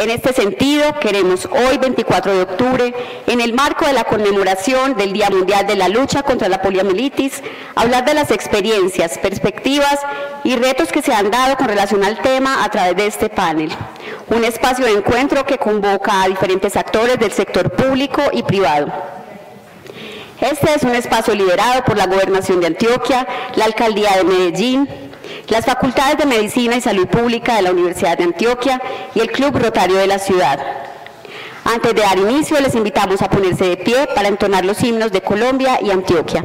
En este sentido, queremos hoy, 24 de octubre, en el marco de la conmemoración del Día Mundial de la Lucha contra la Poliomielitis, hablar de las experiencias, perspectivas y retos que se han dado con relación al tema a través de este panel. Un espacio de encuentro que convoca a diferentes actores del sector público y privado. Este es un espacio liderado por la Gobernación de Antioquia, la Alcaldía de Medellín, las Facultades de Medicina y Salud Pública de la Universidad de Antioquia y el Club Rotario de la ciudad. Antes de dar inicio, les invitamos a ponerse de pie para entonar los himnos de Colombia y Antioquia.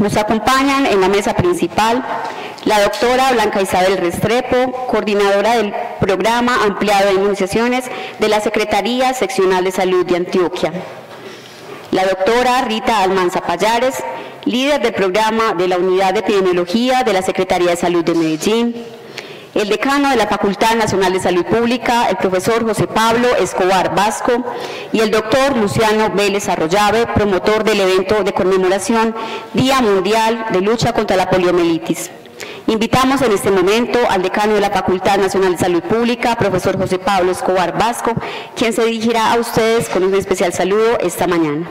Nos acompañan en la mesa principal la doctora Blanca Isabel Restrepo, coordinadora del Programa Ampliado de Inmunizaciones de la Secretaría Seccional de Salud de Antioquia. La doctora Rita Almanza Pallares, líder del programa de la Unidad de Epidemiología de la Secretaría de Salud de Medellín. El decano de la Facultad Nacional de Salud Pública, el profesor José Pablo Escobar Vasco, y el doctor Luciano Vélez Arroyave, promotor del evento de conmemoración Día Mundial de Lucha contra la Poliomielitis. Invitamos en este momento al decano de la Facultad Nacional de Salud Pública, profesor José Pablo Escobar Vasco, quien se dirigirá a ustedes con un especial saludo esta mañana.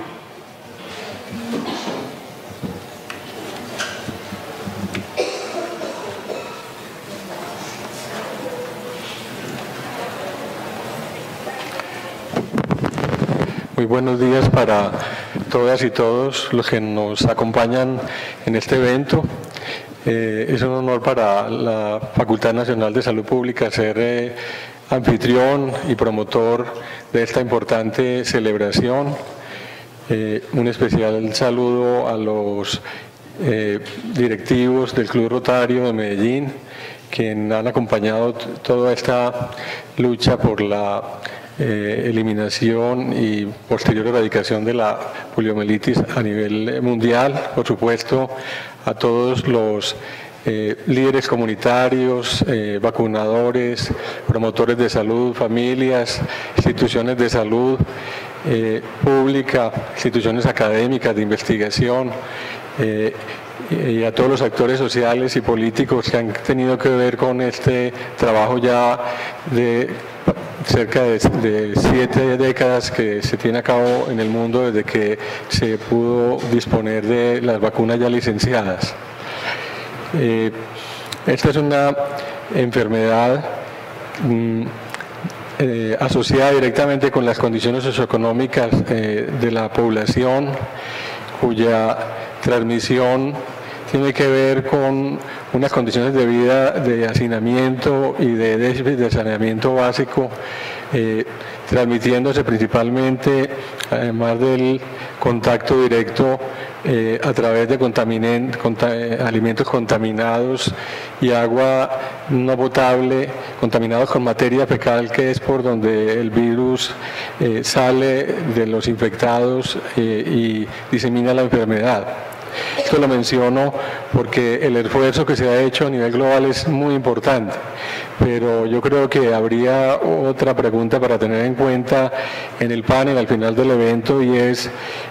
Muy buenos días para todas y todos los que nos acompañan en este evento. Es un honor para la Facultad Nacional de Salud Pública ser anfitrión y promotor de esta importante celebración. Un especial saludo a los directivos del Club Rotario de Medellín, quienes han acompañado toda esta lucha por la eliminación y posterior erradicación de la poliomielitis a nivel mundial. Por supuesto, a todos los líderes comunitarios, vacunadores, promotores de salud, familias, instituciones de salud pública, instituciones académicas de investigación, y a todos los actores sociales y políticos que han tenido que ver con este trabajo ya de cerca de 7 décadas que se tiene a cabo en el mundo desde que se pudo disponer de las vacunas ya licenciadas. Esta es una enfermedad asociada directamente con las condiciones socioeconómicas de la población, cuya transmisión tiene que ver con unas condiciones de vida de hacinamiento y de déficit de saneamiento básico, transmitiéndose principalmente, además del contacto directo, a través de alimentos contaminados y agua no potable, contaminados con materia fecal, que es por donde el virus sale de los infectados y disemina la enfermedad. Esto lo menciono porque el esfuerzo que se ha hecho a nivel global es muy importante, pero yo creo que habría otra pregunta para tener en cuenta en el panel al final del evento, y es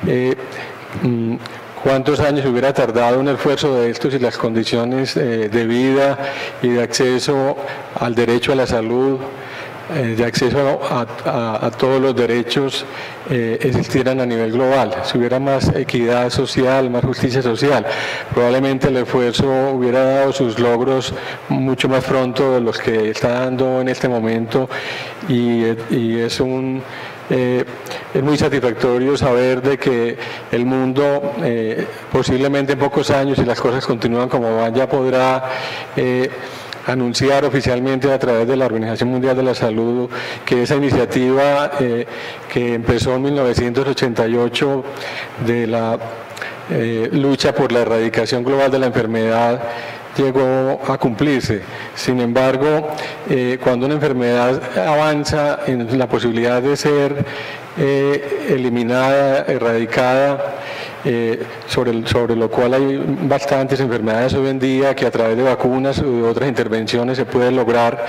¿cuántos años hubiera tardado un esfuerzo de estos si las condiciones de vida y de acceso al derecho a la salud, de acceso a todos los derechos existieran a nivel global? Si hubiera más equidad social, más justicia social, probablemente el esfuerzo hubiera dado sus logros mucho más pronto de los que está dando en este momento, y es muy satisfactorio saber de que el mundo posiblemente en pocos años, si las cosas continúan como van, ya podrá anunciar oficialmente a través de la Organización Mundial de la Salud que esa iniciativa que empezó en 1988 de la lucha por la erradicación global de la enfermedad llegó a cumplirse. Sin embargo, cuando una enfermedad avanza en la posibilidad de ser eliminada, erradicada, sobre lo cual hay bastantes enfermedades hoy en día que a través de vacunas o de otras intervenciones se puede lograr,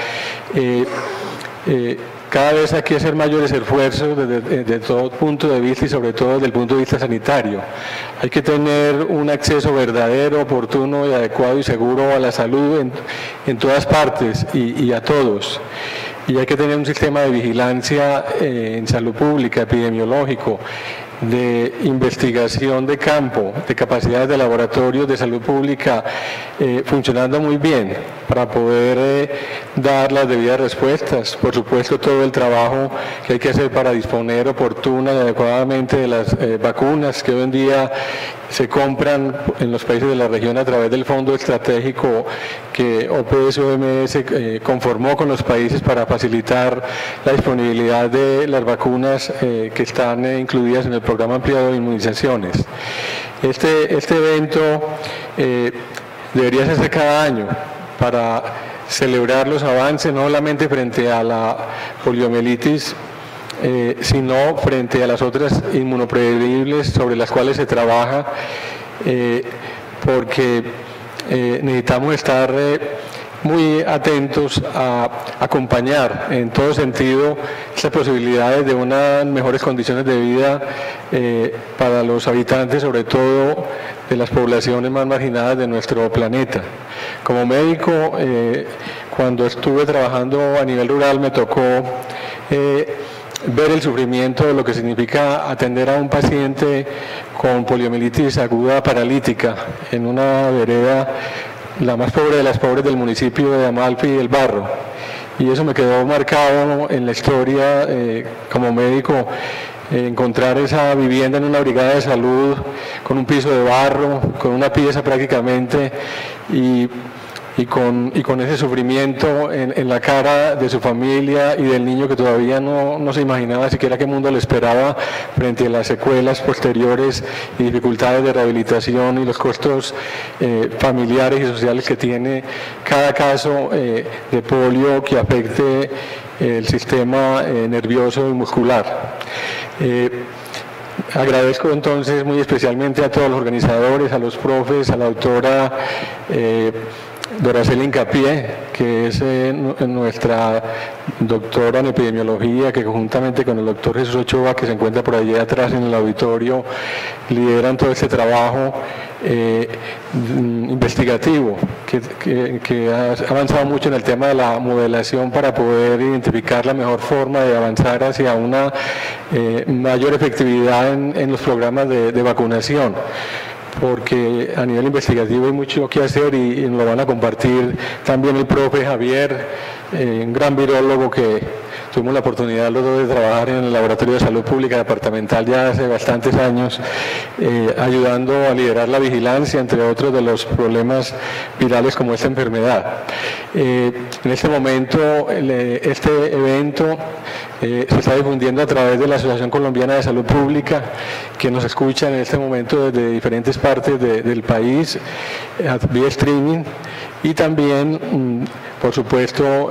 cada vez hay que hacer mayores esfuerzos desde todo punto de vista, y sobre todo desde el punto de vista sanitario. Hay que tener un acceso verdadero, oportuno y adecuado y seguro a la salud en todas partes y a todos. Y hay que tener un sistema de vigilancia en salud pública, epidemiológico, de investigación de campo, de capacidades de laboratorios de salud pública funcionando muy bien para poder dar las debidas respuestas. Por supuesto, todo el trabajo que hay que hacer para disponer oportuna y adecuadamente de las vacunas que hoy en día se compran en los países de la región a través del fondo estratégico que OPS-OMS conformó con los países para facilitar la disponibilidad de las vacunas que están incluidas en el programa ampliado de inmunizaciones. Este evento debería hacerse cada año para celebrar los avances, no solamente frente a la poliomielitis, sino frente a las otras inmunoprevenibles sobre las cuales se trabaja, porque necesitamos estar muy atentos a acompañar en todo sentido estas posibilidades de unas mejores condiciones de vida para los habitantes, sobre todo de las poblaciones más marginadas de nuestro planeta. Como médico, cuando estuve trabajando a nivel rural, me tocó ver el sufrimiento de lo que significa atender a un paciente con poliomielitis aguda paralítica en una vereda, la más pobre de las pobres del municipio de Amalfi y El Barro. Y eso me quedó marcado en la historia como médico, encontrar esa vivienda en una brigada de salud con un piso de barro, con una pieza prácticamente, y con ese sufrimiento en la cara de su familia y del niño que todavía no se imaginaba siquiera qué mundo le esperaba frente a las secuelas posteriores y dificultades de rehabilitación y los costos familiares y sociales que tiene cada caso de polio que afecte el sistema nervioso y muscular. Agradezco entonces muy especialmente a todos los organizadores, a los profes, a la doctora Doraceli Hincapié, que es nuestra doctora en epidemiología, que conjuntamente con el doctor Jesús Ochoa, que se encuentra por allá atrás en el auditorio, lideran todo este trabajo investigativo, que ha avanzado mucho en el tema de la modelación para poder identificar la mejor forma de avanzar hacia una mayor efectividad en los programas de vacunación, porque a nivel investigativo hay mucho que hacer y nos lo van a compartir también el profe Javier, un gran virólogo que tuvimos la oportunidad los dos de trabajar en el Laboratorio de Salud Pública Departamental ya hace bastantes años, ayudando a liderar la vigilancia, entre otros de los problemas virales como esta enfermedad. En este momento, este evento se está difundiendo a través de la Asociación Colombiana de Salud Pública, que nos escucha en este momento desde diferentes partes del país, vía streaming, y también, por supuesto,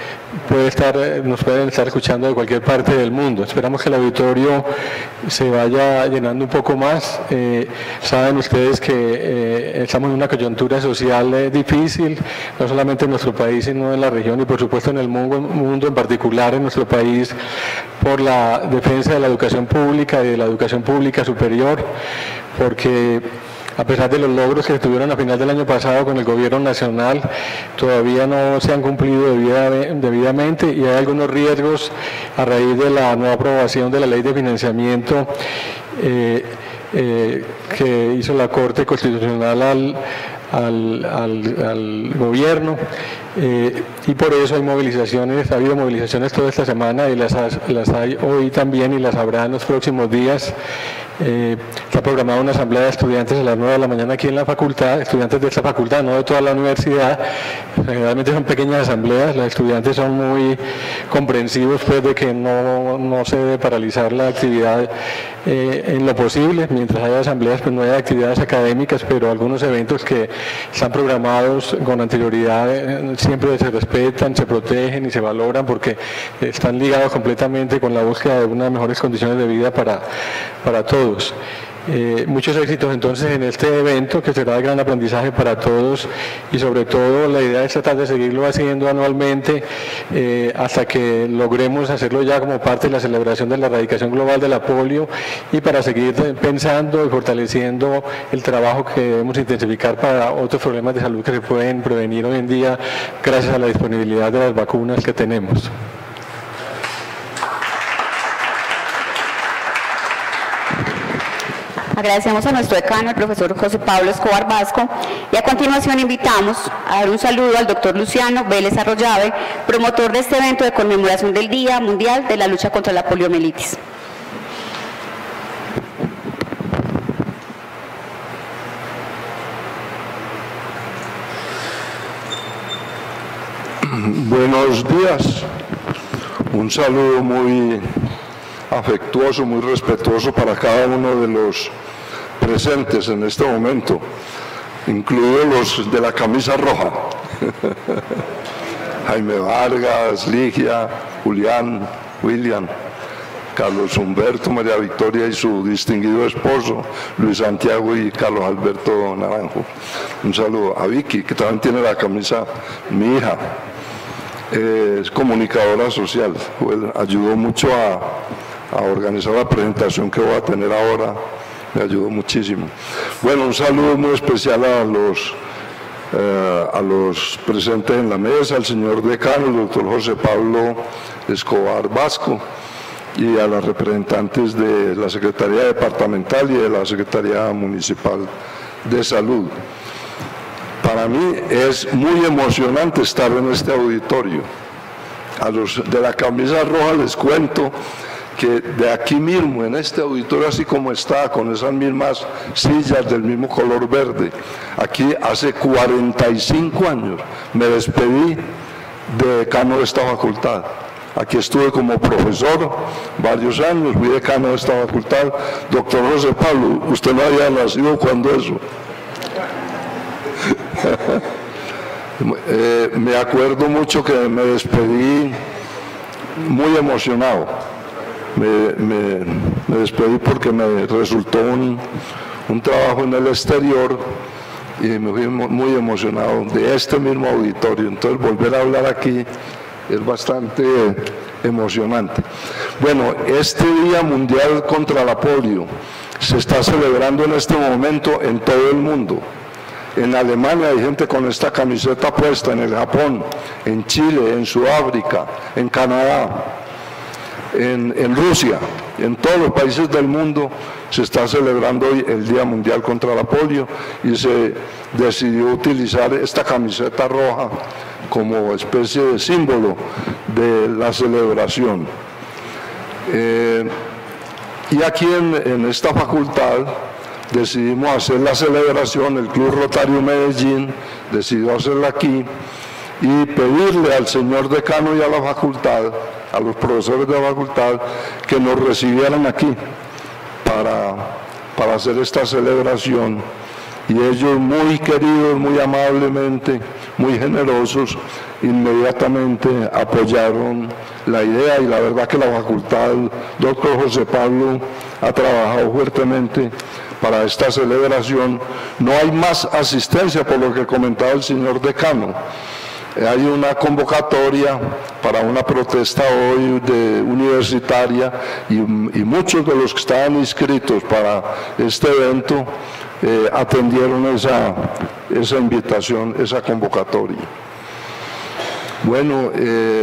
nos pueden estar escuchando de cualquier parte del mundo. Esperamos que el auditorio se vaya llenando un poco más. Saben ustedes que estamos en una coyuntura social difícil, no solamente en nuestro país, sino en la región y por supuesto en el mundo en particular, en nuestro país, por la defensa de la educación pública y de la educación pública superior, porque a pesar de los logros que se tuvieron a final del año pasado con el gobierno nacional, todavía no se han cumplido debidamente y hay algunos riesgos a raíz de la nueva aprobación de la ley de financiamiento que hizo la Corte Constitucional al gobierno, y por eso hay movilizaciones, ha habido movilizaciones toda esta semana y las hay hoy también y las habrá en los próximos días. Está programada una asamblea de estudiantes a las 9 de la mañana aquí en la facultad, estudiantes de esta facultad, no de toda la universidad. Generalmente son pequeñas asambleas, los estudiantes son muy comprensivos pues de que no se debe paralizar la actividad en lo posible. Mientras haya asambleas pues no hay actividades académicas, pero algunos eventos que están programados con anterioridad siempre se respetan, se protegen y se valoran porque están ligados completamente con la búsqueda de unas mejores condiciones de vida para todos. Muchos éxitos entonces en este evento que será de gran aprendizaje para todos y sobre todo la idea es tratar de seguirlo haciendo anualmente hasta que logremos hacerlo ya como parte de la celebración de la erradicación global de la polio y para seguir pensando y fortaleciendo el trabajo que debemos intensificar para otros problemas de salud que se pueden prevenir hoy en día gracias a la disponibilidad de las vacunas que tenemos. Agradecemos a nuestro decano, el profesor José Pablo Escobar Vasco, y a continuación invitamos a dar un saludo al doctor Luciano Vélez Arroyave, promotor de este evento de conmemoración del Día Mundial de la Lucha contra la Poliomielitis. Buenos días, un saludo muy afectuoso, muy respetuoso para cada uno de los presentes en este momento, incluidos los de la camisa roja. Jaime Vargas, Ligia, Julián, William, Carlos Humberto, María Victoria y su distinguido esposo, Luis Santiago y Carlos Alberto Naranjo. Un saludo a Vicky, que también tiene la camisa, mi hija, es comunicadora social, ayudó mucho a organizar la presentación que voy a tener ahora, me ayudó muchísimo. Bueno, un saludo muy especial a los presentes en la mesa, al señor decano, el doctor José Pablo Escobar Vasco, y a las representantes de la Secretaría Departamental y de la Secretaría Municipal de Salud. Para mí es muy emocionante estar en este auditorio. A los de la camisa roja les cuento que de aquí mismo, en este auditorio así como está, con esas mismas sillas del mismo color verde, aquí hace 45 años me despedí de decano de esta facultad. Aquí estuve como profesor varios años, fui decano de esta facultad. Doctor José Pablo, usted no había nacido cuando eso. Me acuerdo mucho que me despedí muy emocionado. Me despedí porque me resultó un trabajo en el exterior y me fui muy emocionado de este mismo auditorio. Entonces volver a hablar aquí es bastante emocionante. Bueno, este Día Mundial contra la Polio se está celebrando en este momento en todo el mundo. En Alemania hay gente con esta camiseta puesta, en el Japón, en Chile, en Sudáfrica, en Canadá, en Rusia, en todos los países del mundo se está celebrando hoy el Día Mundial contra la Polio y se decidió utilizar esta camiseta roja como especie de símbolo de la celebración. Y aquí en esta facultad decidimos hacer la celebración, el Club Rotario Medellín decidió hacerla aquí y pedirle al señor decano y a la facultad, a los profesores de la facultad, que nos recibieran aquí para hacer esta celebración. Y ellos, muy queridos, muy amablemente, muy generosos, inmediatamente apoyaron la idea, y la verdad que la facultad, doctor José Pablo, ha trabajado fuertemente para esta celebración. No hay más asistencia, por lo que comentaba el señor decano. Hay una convocatoria para una protesta hoy universitaria y muchos de los que estaban inscritos para este evento atendieron esa invitación, esa convocatoria. Bueno,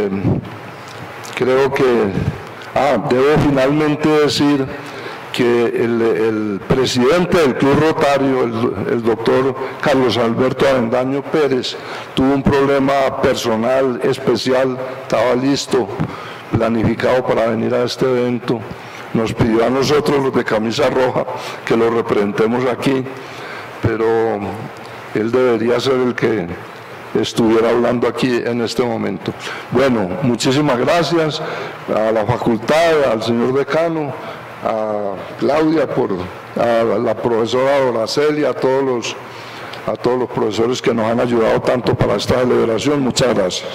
creo que debo finalmente decir que el presidente del Club Rotario, el doctor Carlos Alberto Avendaño Pérez, tuvo un problema personal especial, estaba listo, planificado para venir a este evento. Nos pidió a nosotros, los de camisa roja, que lo representemos aquí, pero él debería ser el que estuviera hablando aquí en este momento. Bueno, muchísimas gracias a la facultad, al señor decano, a Claudia, a la profesora Doraceli, a todos los profesores que nos han ayudado tanto para esta celebración. Muchas gracias.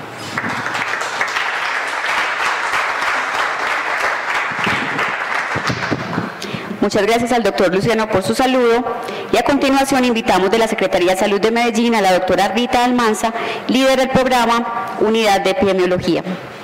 Muchas gracias al doctor Luciano por su saludo, y a continuación invitamos de la Secretaría de Salud de Medellín a la doctora Rita Almanza, líder del programa Unidad de Epidemiología.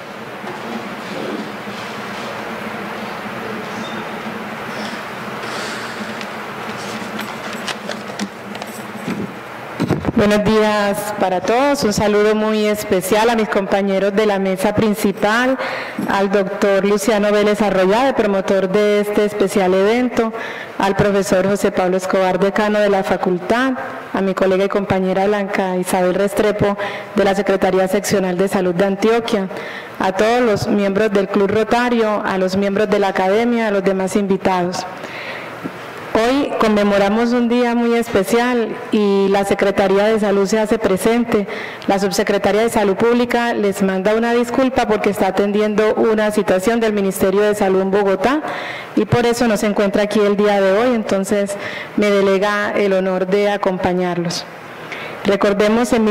Buenos días para todos, un saludo muy especial a mis compañeros de la mesa principal, al doctor Luciano Vélez Arroyave, promotor de este especial evento, al profesor José Pablo Escobar, decano de la facultad, a mi colega y compañera Blanca Isabel Restrepo de la Secretaría Seccional de Salud de Antioquia, a todos los miembros del Club Rotario, a los miembros de la academia, a los demás invitados. Hoy conmemoramos un día muy especial y la Secretaría de Salud se hace presente. La Subsecretaría de Salud Pública les manda una disculpa porque está atendiendo una citación del Ministerio de Salud en Bogotá y por eso no se encuentra aquí el día de hoy, entonces me delega el honor de acompañarlos. Recordemos en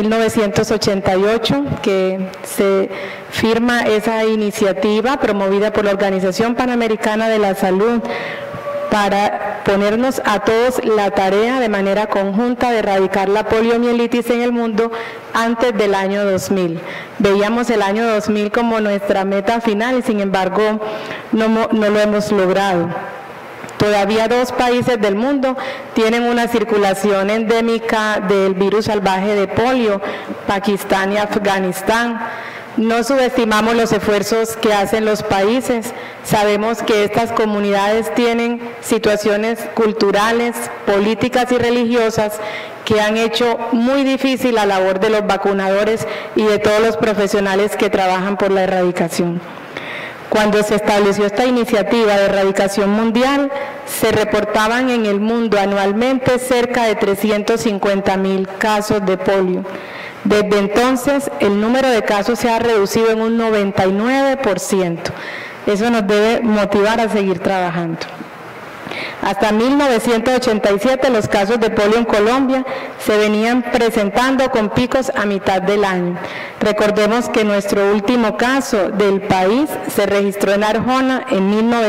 1988 que se firma esa iniciativa promovida por la Organización Panamericana de la Salud para ponernos a todos la tarea de manera conjunta de erradicar la poliomielitis en el mundo antes del año 2000. Veíamos el año 2000 como nuestra meta final y sin embargo no lo hemos logrado. Todavía 2 países del mundo tienen una circulación endémica del virus salvaje de polio, Pakistán y Afganistán. No subestimamos los esfuerzos que hacen los países. Sabemos que estas comunidades tienen situaciones culturales, políticas y religiosas que han hecho muy difícil la labor de los vacunadores y de todos los profesionales que trabajan por la erradicación. Cuando se estableció esta iniciativa de erradicación mundial, se reportaban en el mundo anualmente cerca de 350.000 casos de polio. Desde entonces, el número de casos se ha reducido en un 99%. Eso nos debe motivar a seguir trabajando. Hasta 1987 los casos de polio en Colombia se venían presentando con picos a mitad del año. Recordemos que nuestro último caso del país se registró en Arjona en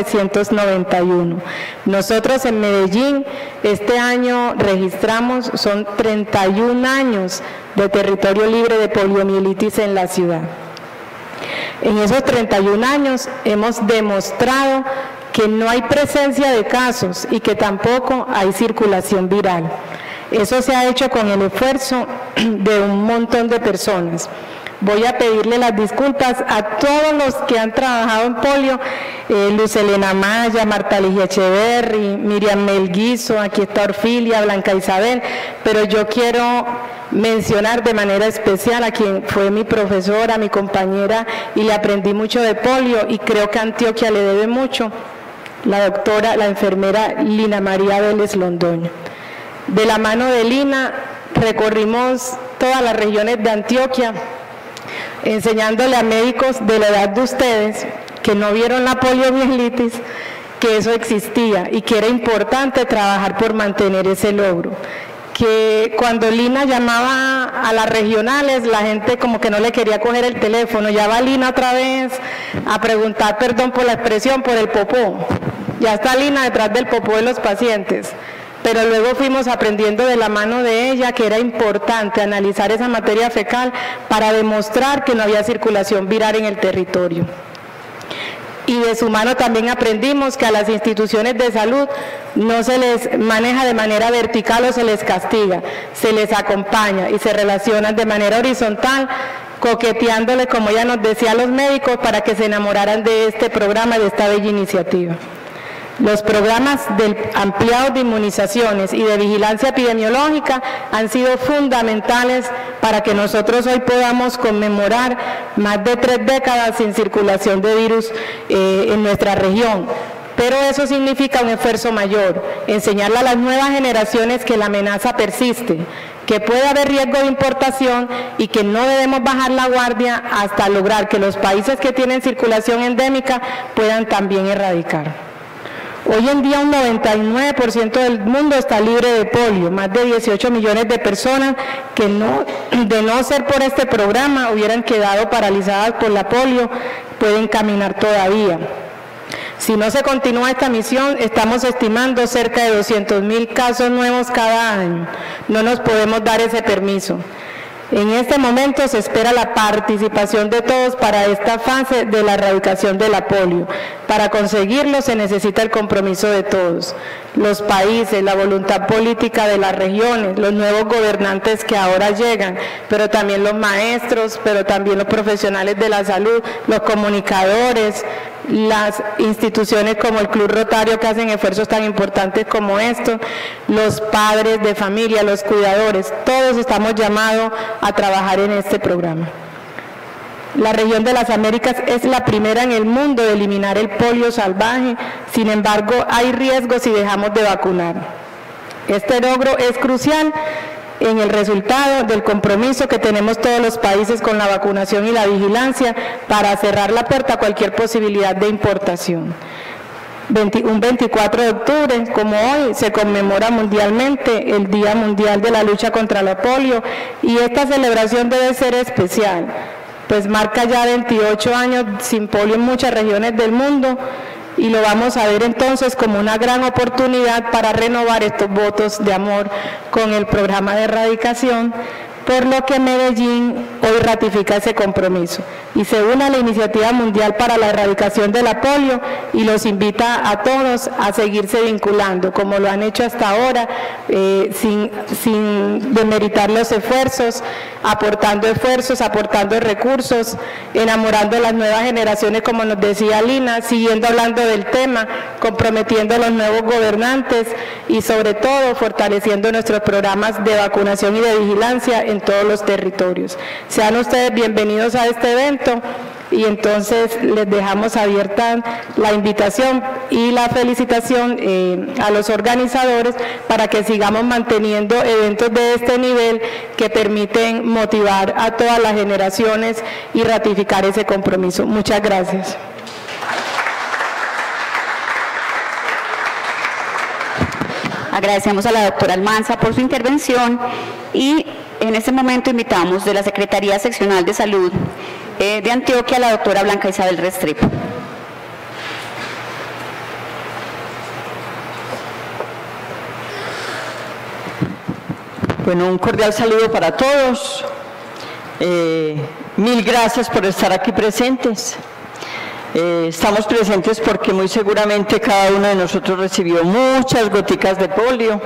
1991. Nosotros en Medellín este año registramos, son 31 años de territorio libre de poliomielitis en la ciudad. En esos 31 años hemos demostrado que no hay presencia de casos y que tampoco hay circulación viral. Eso se ha hecho con el esfuerzo de un montón de personas. Voy a pedirle las disculpas a todos los que han trabajado en polio, Luz Elena Maya, Marta Ligia Echeverri, Miriam Melguizo, aquí está Orfilia, Blanca Isabel, pero yo quiero mencionar de manera especial a quien fue mi profesora, mi compañera, y le aprendí mucho de polio y creo que Antioquia le debe mucho, la enfermera Lina María Vélez Londoño. De la mano de Lina recorrimos todas las regiones de Antioquia, enseñándole a médicos de la edad de ustedes que no vieron la poliomielitis, que eso existía y que era importante trabajar por mantener ese logro. Que cuando Lina llamaba a las regionales, la gente como que no le quería coger el teléfono, ya va Lina otra vez a preguntar, perdón por la expresión, por el popó. Ya está Lina detrás del popó de los pacientes. Pero luego fuimos aprendiendo de la mano de ella que era importante analizar esa materia fecal para demostrar que no había circulación viral en el territorio. Y de su mano también aprendimos que a las instituciones de salud no se les maneja de manera vertical o se les castiga, se les acompaña y se relacionan de manera horizontal, coqueteándole, como ella nos decía, a los médicos para que se enamoraran de este programa, de esta bella iniciativa. Los programas ampliados de inmunizaciones y de vigilancia epidemiológica han sido fundamentales para que nosotros hoy podamos conmemorar más de 3 décadas sin circulación de virus en nuestra región. Pero eso significa un esfuerzo mayor, enseñarle a las nuevas generaciones que la amenaza persiste, que puede haber riesgo de importación y que no debemos bajar la guardia hasta lograr que los países que tienen circulación endémica puedan también erradicar. Hoy en día un 99% del mundo está libre de polio, más de 18 millones de personas que de no ser por este programa hubieran quedado paralizadas por la polio, pueden caminar todavía. Si no se continúa esta misión, estamos estimando cerca de 200.000 casos nuevos cada año. No nos podemos dar ese permiso. En este momento se espera la participación de todos para esta fase de la erradicación de la polio. Para conseguirlo se necesita el compromiso de todos, los países, la voluntad política de las regiones, los nuevos gobernantes que ahora llegan, pero también los maestros, pero también los profesionales de la salud, los comunicadores, las instituciones como el Club Rotario que hacen esfuerzos tan importantes como estos, los padres de familia, los cuidadores, todos estamos llamados a trabajar en este programa. La región de las Américas es la primera en el mundo de eliminar el polio salvaje, sin embargo hay riesgos si dejamos de vacunar. Este logro es crucial en el resultado del compromiso que tenemos todos los países con la vacunación y la vigilancia para cerrar la puerta a cualquier posibilidad de importación. Un 24 de octubre, como hoy, se conmemora mundialmente el Día Mundial de la Lucha contra la Polio, y esta celebración debe ser especial, pues marca ya 28 años sin polio en muchas regiones del mundo, y lo vamos a ver entonces como una gran oportunidad para renovar estos votos de amor con el programa de erradicación, por lo que Medellín hoy ratifica ese compromiso y se une a la Iniciativa Mundial para la Erradicación de la Polio y los invita a todos a seguirse vinculando, como lo han hecho hasta ahora, sin demeritar los esfuerzos, aportando recursos, enamorando a las nuevas generaciones, como nos decía Lina, siguiendo hablando del tema, comprometiendo a los nuevos gobernantes y sobre todo fortaleciendo nuestros programas de vacunación y de vigilancia en todos los territorios. Sean ustedes bienvenidos a este evento y entonces les dejamos abierta la invitación y la felicitación a los organizadores para que sigamos manteniendo eventos de este nivel que permiten motivar a todas las generaciones y ratificar ese compromiso. Muchas gracias. Agradecemos a la doctora Almanza por su intervención y en este momento invitamos de la Secretaría Seccional de Salud de Antioquia a la doctora Blanca Isabel Restrepo. Bueno, un cordial saludo para todos. Mil gracias por estar aquí presentes. Estamos presentes porque muy seguramente cada uno de nosotros recibió muchas goticas de polio.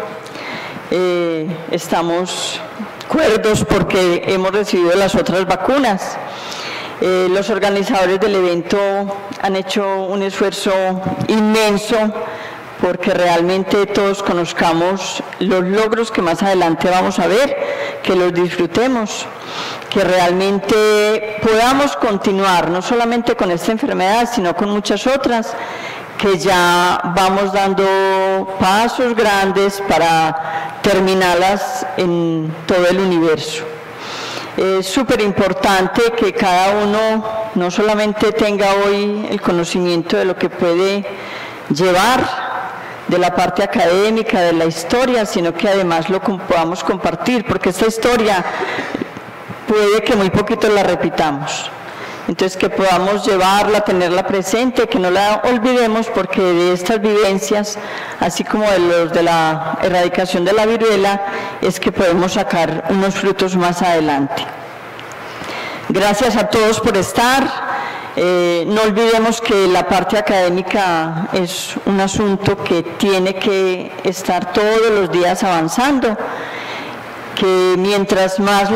Estamos cuerdos porque hemos recibido las otras vacunas. Los organizadores del evento han hecho un esfuerzo inmenso porque realmente todos conozcamos los logros que más adelante vamos a ver, que los disfrutemos, que realmente podamos continuar no solamente con esta enfermedad, sino con muchas otras, que ya vamos dando pasos grandes para terminarlas en todo el universo. Es súper importante que cada uno no solamente tenga hoy el conocimiento de lo que puede llevar de la parte académica, de la historia, sino que además lo podamos compartir, porque esta historia puede que muy poquito la repitamos. Entonces, que podamos llevarla, tenerla presente, que no la olvidemos, porque de estas vivencias, así como de los de la erradicación de la viruela, es que podemos sacar unos frutos más adelante. Gracias a todos por estar. No olvidemos que la parte académica es un asunto que tiene que estar todos los días avanzando, que mientras más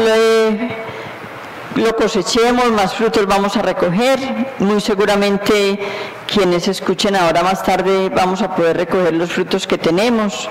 lo cosechemos, más frutos vamos a recoger. Muy seguramente quienes escuchen ahora más tarde vamos a poder recoger los frutos que tenemos.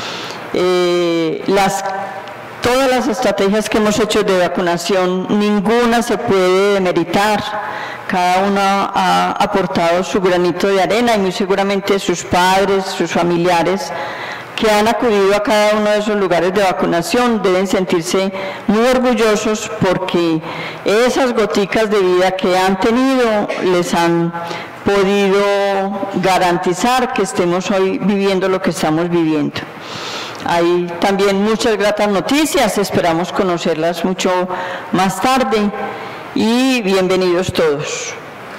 Todas las estrategias que hemos hecho de vacunación, ninguna se puede demeritar. Cada una ha aportado su granito de arena y muy seguramente sus padres, sus familiares que han acudido a cada uno de esos lugares de vacunación deben sentirse muy orgullosos porque esas goticas de vida que han tenido les han podido garantizar que estemos hoy viviendo lo que estamos viviendo. Hay también muchas gratas noticias, esperamos conocerlas mucho más tarde y bienvenidos todos.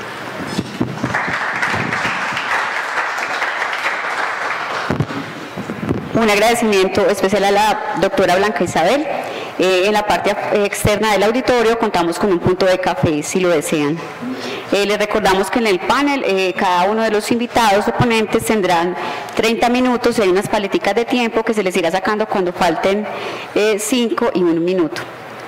Un agradecimiento especial a la doctora Blanca Isabel. En la parte externa del auditorio contamos con un punto de café si lo desean. Les recordamos que en el panel cada uno de los invitados o ponentes tendrán 30 minutos y hay unas paleticas de tiempo que se les irá sacando cuando falten 5 y 1 minuto.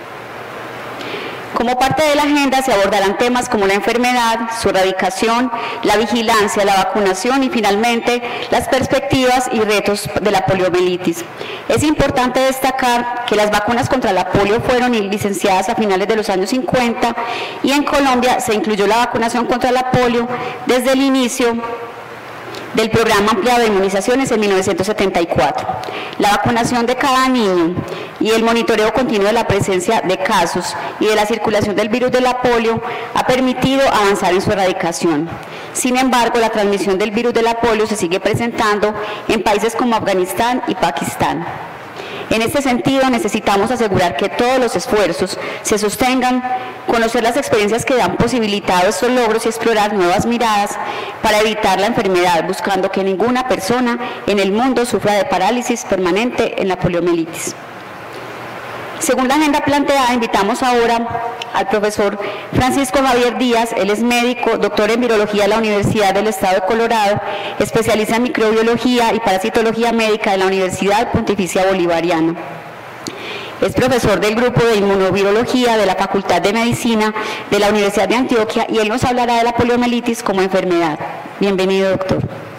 Como parte de la agenda se abordarán temas como la enfermedad, su erradicación, la vigilancia, la vacunación y finalmente las perspectivas y retos de la poliomielitis. Es importante destacar que las vacunas contra la polio fueron licenciadas a finales de los años 50 y en Colombia se incluyó la vacunación contra la polio desde el inicio del programa ampliado de inmunizaciones en 1974. La vacunación de cada niño y el monitoreo continuo de la presencia de casos y de la circulación del virus de la polio ha permitido avanzar en su erradicación. Sin embargo, la transmisión del virus de la polio se sigue presentando en países como Afganistán y Pakistán. En este sentido, necesitamos asegurar que todos los esfuerzos se sostengan, conocer las experiencias que han posibilitado estos logros y explorar nuevas miradas para evitar la enfermedad, buscando que ninguna persona en el mundo sufra de parálisis permanente en la poliomielitis. Según la agenda planteada, invitamos ahora al profesor Francisco Javier Díaz. Él es médico, doctor en virología de la Universidad del Estado de Colorado, especialista en microbiología y parasitología médica de la Universidad Pontificia Bolivariana. Es profesor del grupo de inmunovirología de la Facultad de Medicina de la Universidad de Antioquia y él nos hablará de la poliomielitis como enfermedad. Bienvenido, doctor.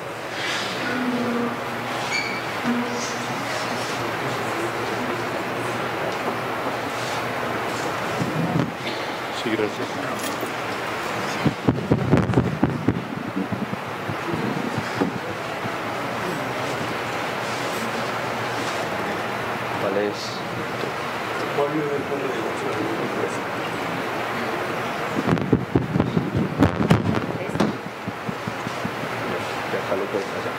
Sí, gracias. ¿Cuál es? Acá lo puedes pasar.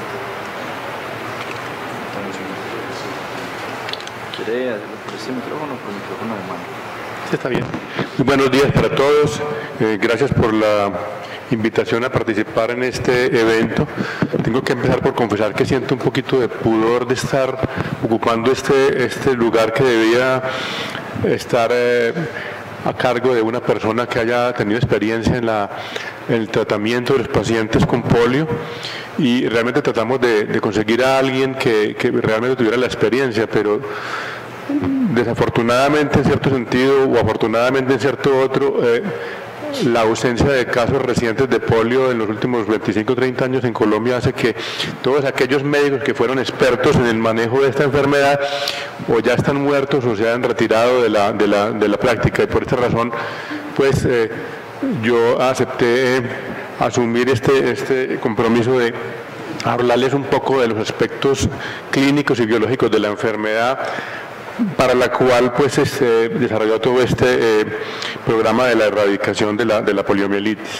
¿Quiere hacerlo por este micrófono o por el micrófono de mano? Sí, está bien. Muy buenos días para todos. Gracias por la invitación a participar en este evento. Tengo que empezar por confesar que siento un poquito de pudor de estar ocupando este lugar que debía estar a cargo de una persona que haya tenido experiencia en el tratamiento de los pacientes con polio, y realmente tratamos de conseguir a alguien que realmente tuviera la experiencia, pero desafortunadamente en cierto sentido o afortunadamente en cierto otro, la ausencia de casos recientes de polio en los últimos 25 o 30 años en Colombia hace que todos aquellos médicos que fueron expertos en el manejo de esta enfermedad o ya están muertos o se han retirado de la práctica, y por esta razón pues yo acepté asumir este compromiso de hablarles un poco de los aspectos clínicos y biológicos de la enfermedad, para la cual pues desarrolló todo este programa de la erradicación de la poliomielitis.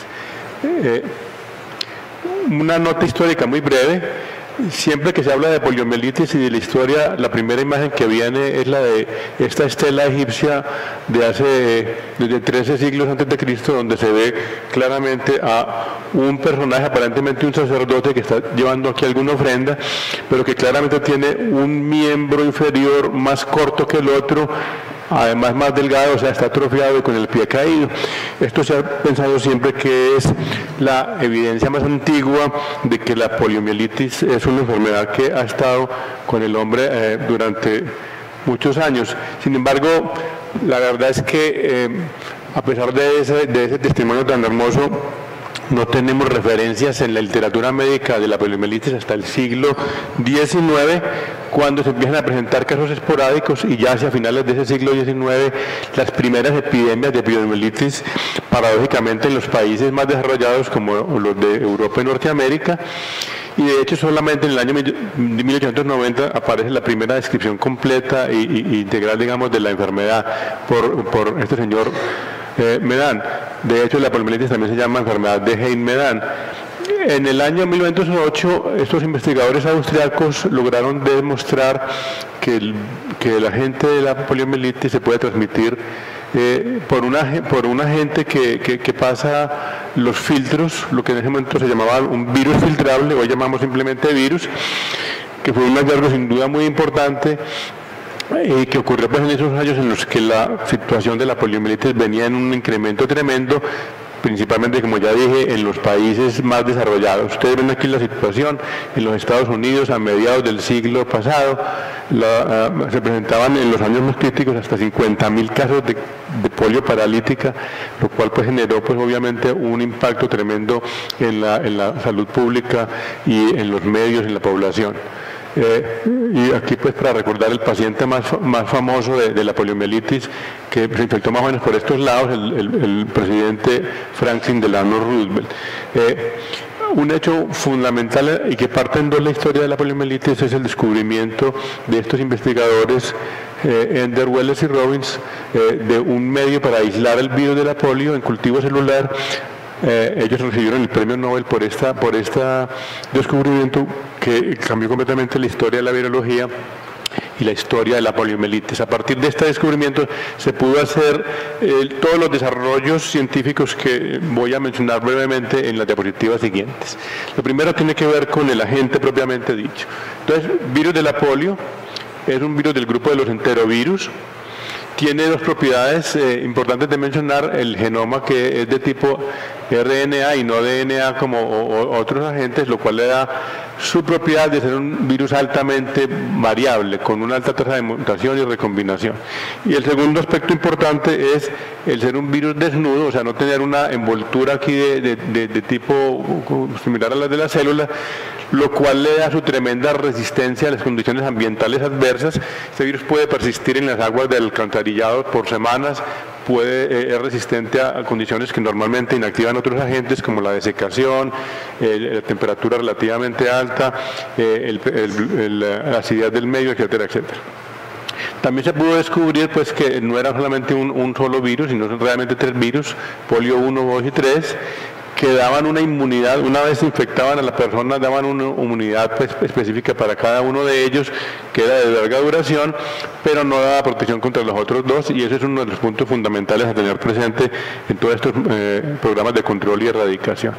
Una nota histórica muy breve. Siempre que se habla de poliomielitis y de la historia, la primera imagen que viene es la de esta estela egipcia desde 13 siglos antes de Cristo, donde se ve claramente a un personaje, aparentemente un sacerdote, que está llevando aquí alguna ofrenda, pero que claramente tiene un miembro inferior más corto que el otro, además más delgado, o sea, está atrofiado y con el pie caído. Esto se ha pensado siempre que es la evidencia más antigua de que la poliomielitis es una enfermedad que ha estado con el hombre durante muchos años. Sin embargo, la verdad es que a pesar de ese testimonio tan hermoso, no tenemos referencias en la literatura médica de la poliomielitis hasta el siglo XIX, cuando se empiezan a presentar casos esporádicos, y ya hacia finales de ese siglo XIX las primeras epidemias de poliomielitis, paradójicamente en los países más desarrollados como los de Europa y Norteamérica. Y de hecho solamente en el año 1890 aparece la primera descripción completa e integral, digamos, de la enfermedad por este señor Medan. De hecho, la poliomielitis también se llama enfermedad de Hein-Medan. En el año 1908, estos investigadores austriacos lograron demostrar que el agente de la poliomielitis se puede transmitir por un agente que pasa los filtros, lo que en ese momento se llamaba un virus filtrable, hoy llamamos simplemente virus, que fue un hallazgo sin duda muy importante, que ocurrió pues en esos años en los que la situación de la poliomielitis venía en un incremento tremendo, principalmente, como ya dije, en los países más desarrollados. Ustedes ven aquí la situación en los Estados Unidos a mediados del siglo pasado. Se presentaban en los años más críticos hasta 50.000 casos de polio paralítica, lo cual pues generó pues obviamente un impacto tremendo en la salud pública y en los medios, en la población. Y aquí pues para recordar el paciente más famoso de la poliomielitis, que se infectó más o menos por estos lados, el presidente Franklin Delano Roosevelt. Un hecho fundamental y que parte en dos la historia de la poliomielitis es el descubrimiento de estos investigadores, Ender, Welles y Robbins, de un medio para aislar el virus de la polio en cultivo celular. Ellos recibieron el premio Nobel por este descubrimiento que cambió completamente la historia de la virología y la historia de la poliomielitis. A partir de este descubrimiento se pudo hacer todos los desarrollos científicos que voy a mencionar brevemente en las diapositivas siguientes. Lo primero tiene que ver con el agente propiamente dicho. Entonces, virus de la polio es un virus del grupo de los enterovirus. Tiene dos propiedades importantes de mencionar: el genoma, que es de tipo RNA y no DNA como otros agentes, lo cual le da su propiedad de ser un virus altamente variable, con una alta tasa de mutación y recombinación. Y el segundo aspecto importante es el ser un virus desnudo, o sea, no tener una envoltura aquí de tipo similar a las de la célula, lo cual le da su tremenda resistencia a las condiciones ambientales adversas. Este virus puede persistir en las aguas del alcantarillado por semanas, es resistente a condiciones que normalmente inactivan otros agentes, como la desecación, la temperatura relativamente alta, la acidez del medio, etcétera, etcétera. También se pudo descubrir pues, que no era solamente un solo virus, sino realmente 3 virus, polio 1, 2 y 3, que daban una inmunidad. Una vez infectaban a la persona, daban una inmunidad pues, específica para cada uno de ellos, que era de larga duración, pero no daba protección contra los otros dos, y ese es uno de los puntos fundamentales a tener presente en todos estos programas de control y erradicación.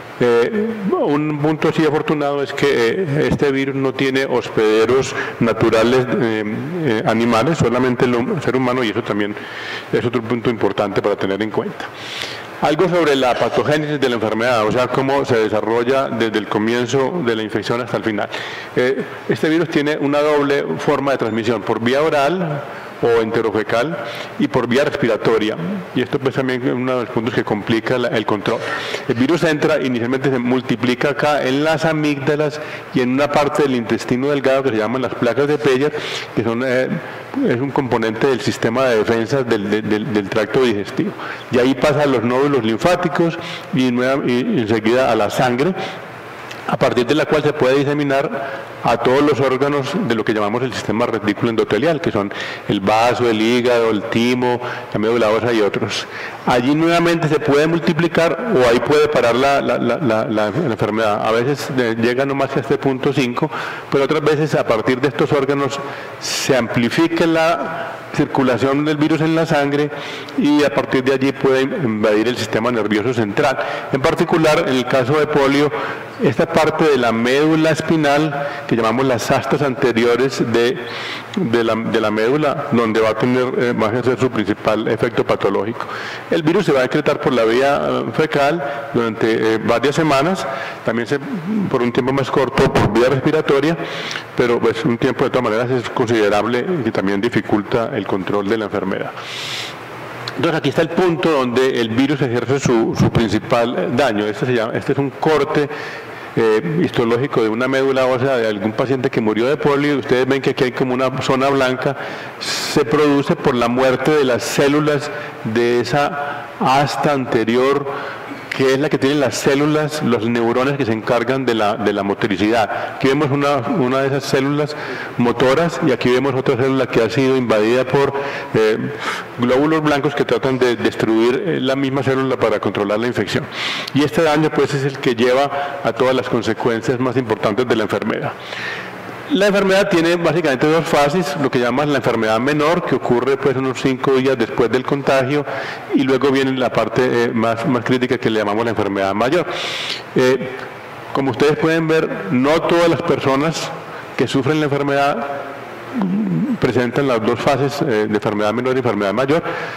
Un punto sí afortunado es que este virus no tiene hospederos naturales animales, solamente el ser humano, y eso también es otro punto importante para tener en cuenta. Algo sobre la patogénesis de la enfermedad, o sea, cómo se desarrolla desde el comienzo de la infección hasta el final. Este virus tiene una doble forma de transmisión, por vía oral o enterofecal y por vía respiratoria, y esto pues también es uno de los puntos que complica el control. El virus entra, inicialmente se multiplica acá en las amígdalas y en una parte del intestino delgado que se llaman las placas de Peyer, que son es un componente del sistema de defensa del tracto digestivo. Y ahí pasa a los nódulos linfáticos y enseguida a la sangre, a partir de la cual se puede diseminar a todos los órganos de lo que llamamos el sistema retículo endotelial, que son el vaso, el hígado, el timo, la médula ósea y otros. Allí nuevamente se puede multiplicar o ahí puede parar la enfermedad. A veces llega no más que a este punto 5, pero otras veces a partir de estos órganos se amplifica la circulación del virus en la sangre y a partir de allí puede invadir el sistema nervioso central. En particular, en el caso de polio, esta parte de la médula espinal, que llamamos las astas anteriores de la médula, donde va a ejercer su principal efecto patológico. El virus se va a excretar por la vía fecal durante varias semanas, también por un tiempo más corto por vía respiratoria, pero pues un tiempo de todas maneras es considerable y también dificulta el control de la enfermedad. Entonces aquí está el punto donde el virus ejerce su principal daño. Este es un corte histológico de una médula ósea de algún paciente que murió de polio. Ustedes ven que aquí hay como una zona blanca. Se produce por la muerte de las células de esa asta anterior, que es la que tienen las células, los neurones que se encargan de la motricidad. Aquí vemos una de esas células motoras y aquí vemos otra célula que ha sido invadida por glóbulos blancos que tratan de destruir la misma célula para controlar la infección. Y este daño pues es el que lleva a todas las consecuencias más importantes de la enfermedad. La enfermedad tiene básicamente 2 fases, lo que llaman la enfermedad menor, que ocurre pues unos 5 días después del contagio, y luego viene la parte más crítica, que le llamamos la enfermedad mayor. Como ustedes pueden ver, no todas las personas que sufren la enfermedad presentan las 2 fases de enfermedad menor y enfermedad mayor.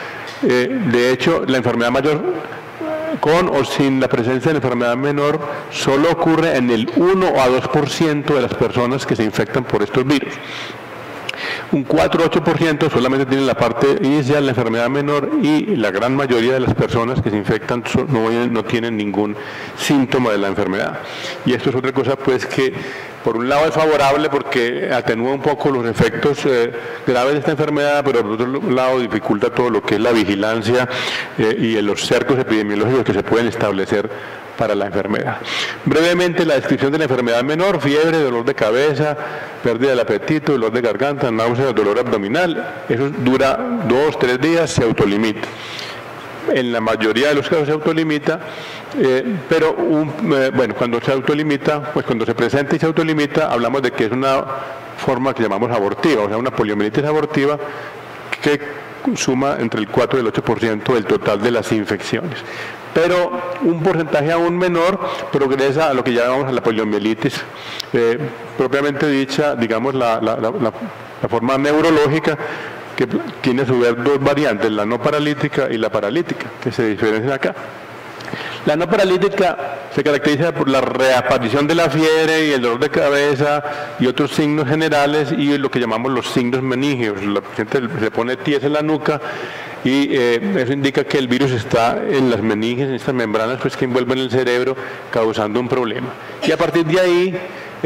De hecho, la enfermedad mayor, con o sin la presencia de la enfermedad menor, solo ocurre en el 1 a 2% de las personas que se infectan por estos virus. Un 4-8% solamente tienen la parte inicial, la enfermedad menor, y la gran mayoría de las personas que se infectan no tienen ningún síntoma de la enfermedad. Y esto es otra cosa pues que por un lado es favorable porque atenúa un poco los efectos graves de esta enfermedad, pero por otro lado dificulta todo lo que es la vigilancia y los cercos epidemiológicos que se pueden establecer para la enfermedad. Brevemente, la descripción de la enfermedad menor: fiebre, dolor de cabeza, pérdida del apetito, dolor de garganta, náuseas, dolor abdominal. Eso dura 2-3 días, se autolimita. En la mayoría de los casos se autolimita, pero bueno, cuando se autolimita, pues cuando se presenta y se autolimita, hablamos de que es una forma que llamamos abortiva, o sea, una poliomielitis abortiva que suma entre el 4 y el 8% del total de las infecciones. Pero un porcentaje aún menor progresa a lo que llamamos a la poliomielitis propiamente dicha, digamos la forma neurológica, que tiene a su vez dos variantes, la no paralítica y la paralítica, que se diferencian acá. La no paralítica se caracteriza por la reaparición de la fiebre y el dolor de cabeza y otros signos generales, y lo que llamamos los signos meningios. La paciente se pone tiesa en la nuca y eso indica que el virus está en las meninges, en estas membranas pues, que envuelven el cerebro, causando un problema. Y a partir de ahí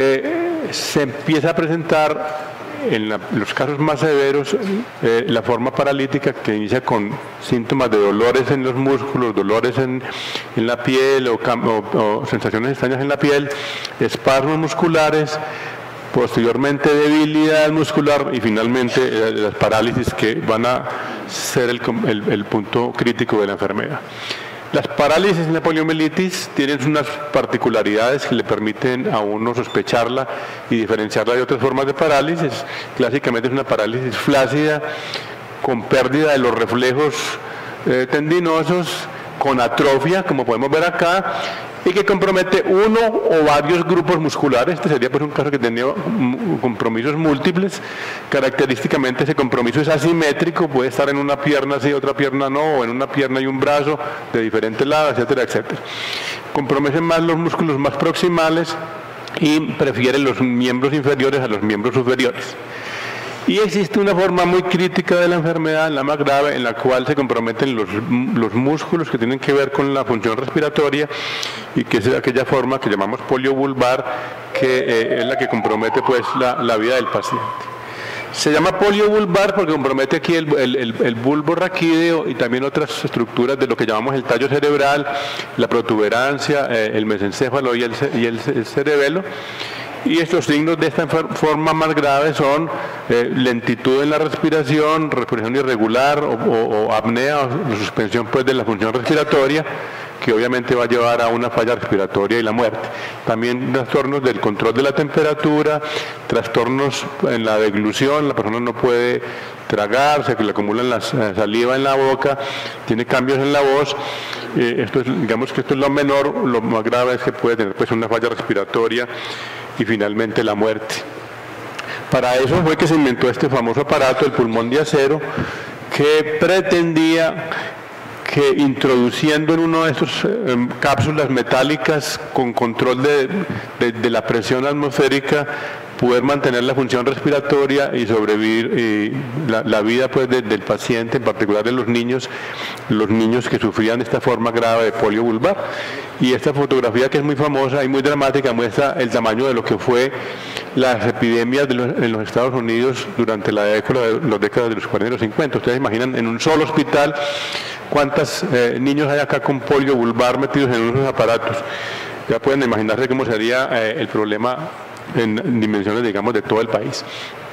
se empieza a presentar, en los casos más severos, la forma paralítica, que inicia con síntomas de dolores en los músculos, dolores en la piel o sensaciones extrañas en la piel, espasmos musculares, posteriormente debilidad muscular y finalmente las parálisis, que van a ser el punto crítico de la enfermedad. Las parálisis en la poliomielitis tienen unas particularidades que le permiten a uno sospecharla y diferenciarla de otras formas de parálisis. Clásicamente es una parálisis flácida, con pérdida de los reflejos tendinosos, con atrofia, como podemos ver acá, y que compromete uno o varios grupos musculares. Este sería pues un caso que tenía compromisos múltiples. Característicamente ese compromiso es asimétrico, puede estar en una pierna sí, otra pierna no, o en una pierna y un brazo de diferentes lados, etcétera, etcétera. Compromete más los músculos más proximales y prefiere los miembros inferiores a los miembros superiores. Y existe una forma muy crítica de la enfermedad, la más grave, en la cual se comprometen los músculos que tienen que ver con la función respiratoria, y que es aquella forma que llamamos polio vulvar, que es la que compromete pues la vida del paciente. Se llama polio vulvar porque compromete aquí el bulbo raquídeo y también otras estructuras de lo que llamamos el tallo cerebral, la protuberancia, el mesencéfalo y el cerebelo. Y estos signos de esta forma más grave son lentitud en la respiración irregular o apnea o suspensión pues, de la función respiratoria, que obviamente va a llevar a una falla respiratoria y la muerte. También trastornos del control de la temperatura, trastornos en la deglución, la persona no puede tragar, se le acumula la saliva en la boca, tiene cambios en la voz. Digamos que esto es lo menor. Lo más grave es que puede tener pues, una falla respiratoria y finalmente la muerte. Para eso fue que se inventó este famoso aparato, el pulmón de acero, que pretendía que introduciendo en uno de estos cápsulas metálicas con control de la presión atmosférica, poder mantener la función respiratoria y sobrevivir la vida pues, del paciente, en particular de los niños que sufrían de esta forma grave de polio vulvar. Y esta fotografía, que es muy famosa y muy dramática, muestra el tamaño de lo que fue las epidemias en los Estados Unidos durante las décadas de los 40 y los 50. Ustedes imaginan en un solo hospital cuántos niños hay acá con polio vulvar metidos en unos aparatos. Ya pueden imaginarse cómo sería el problema en dimensiones, digamos, de todo el país.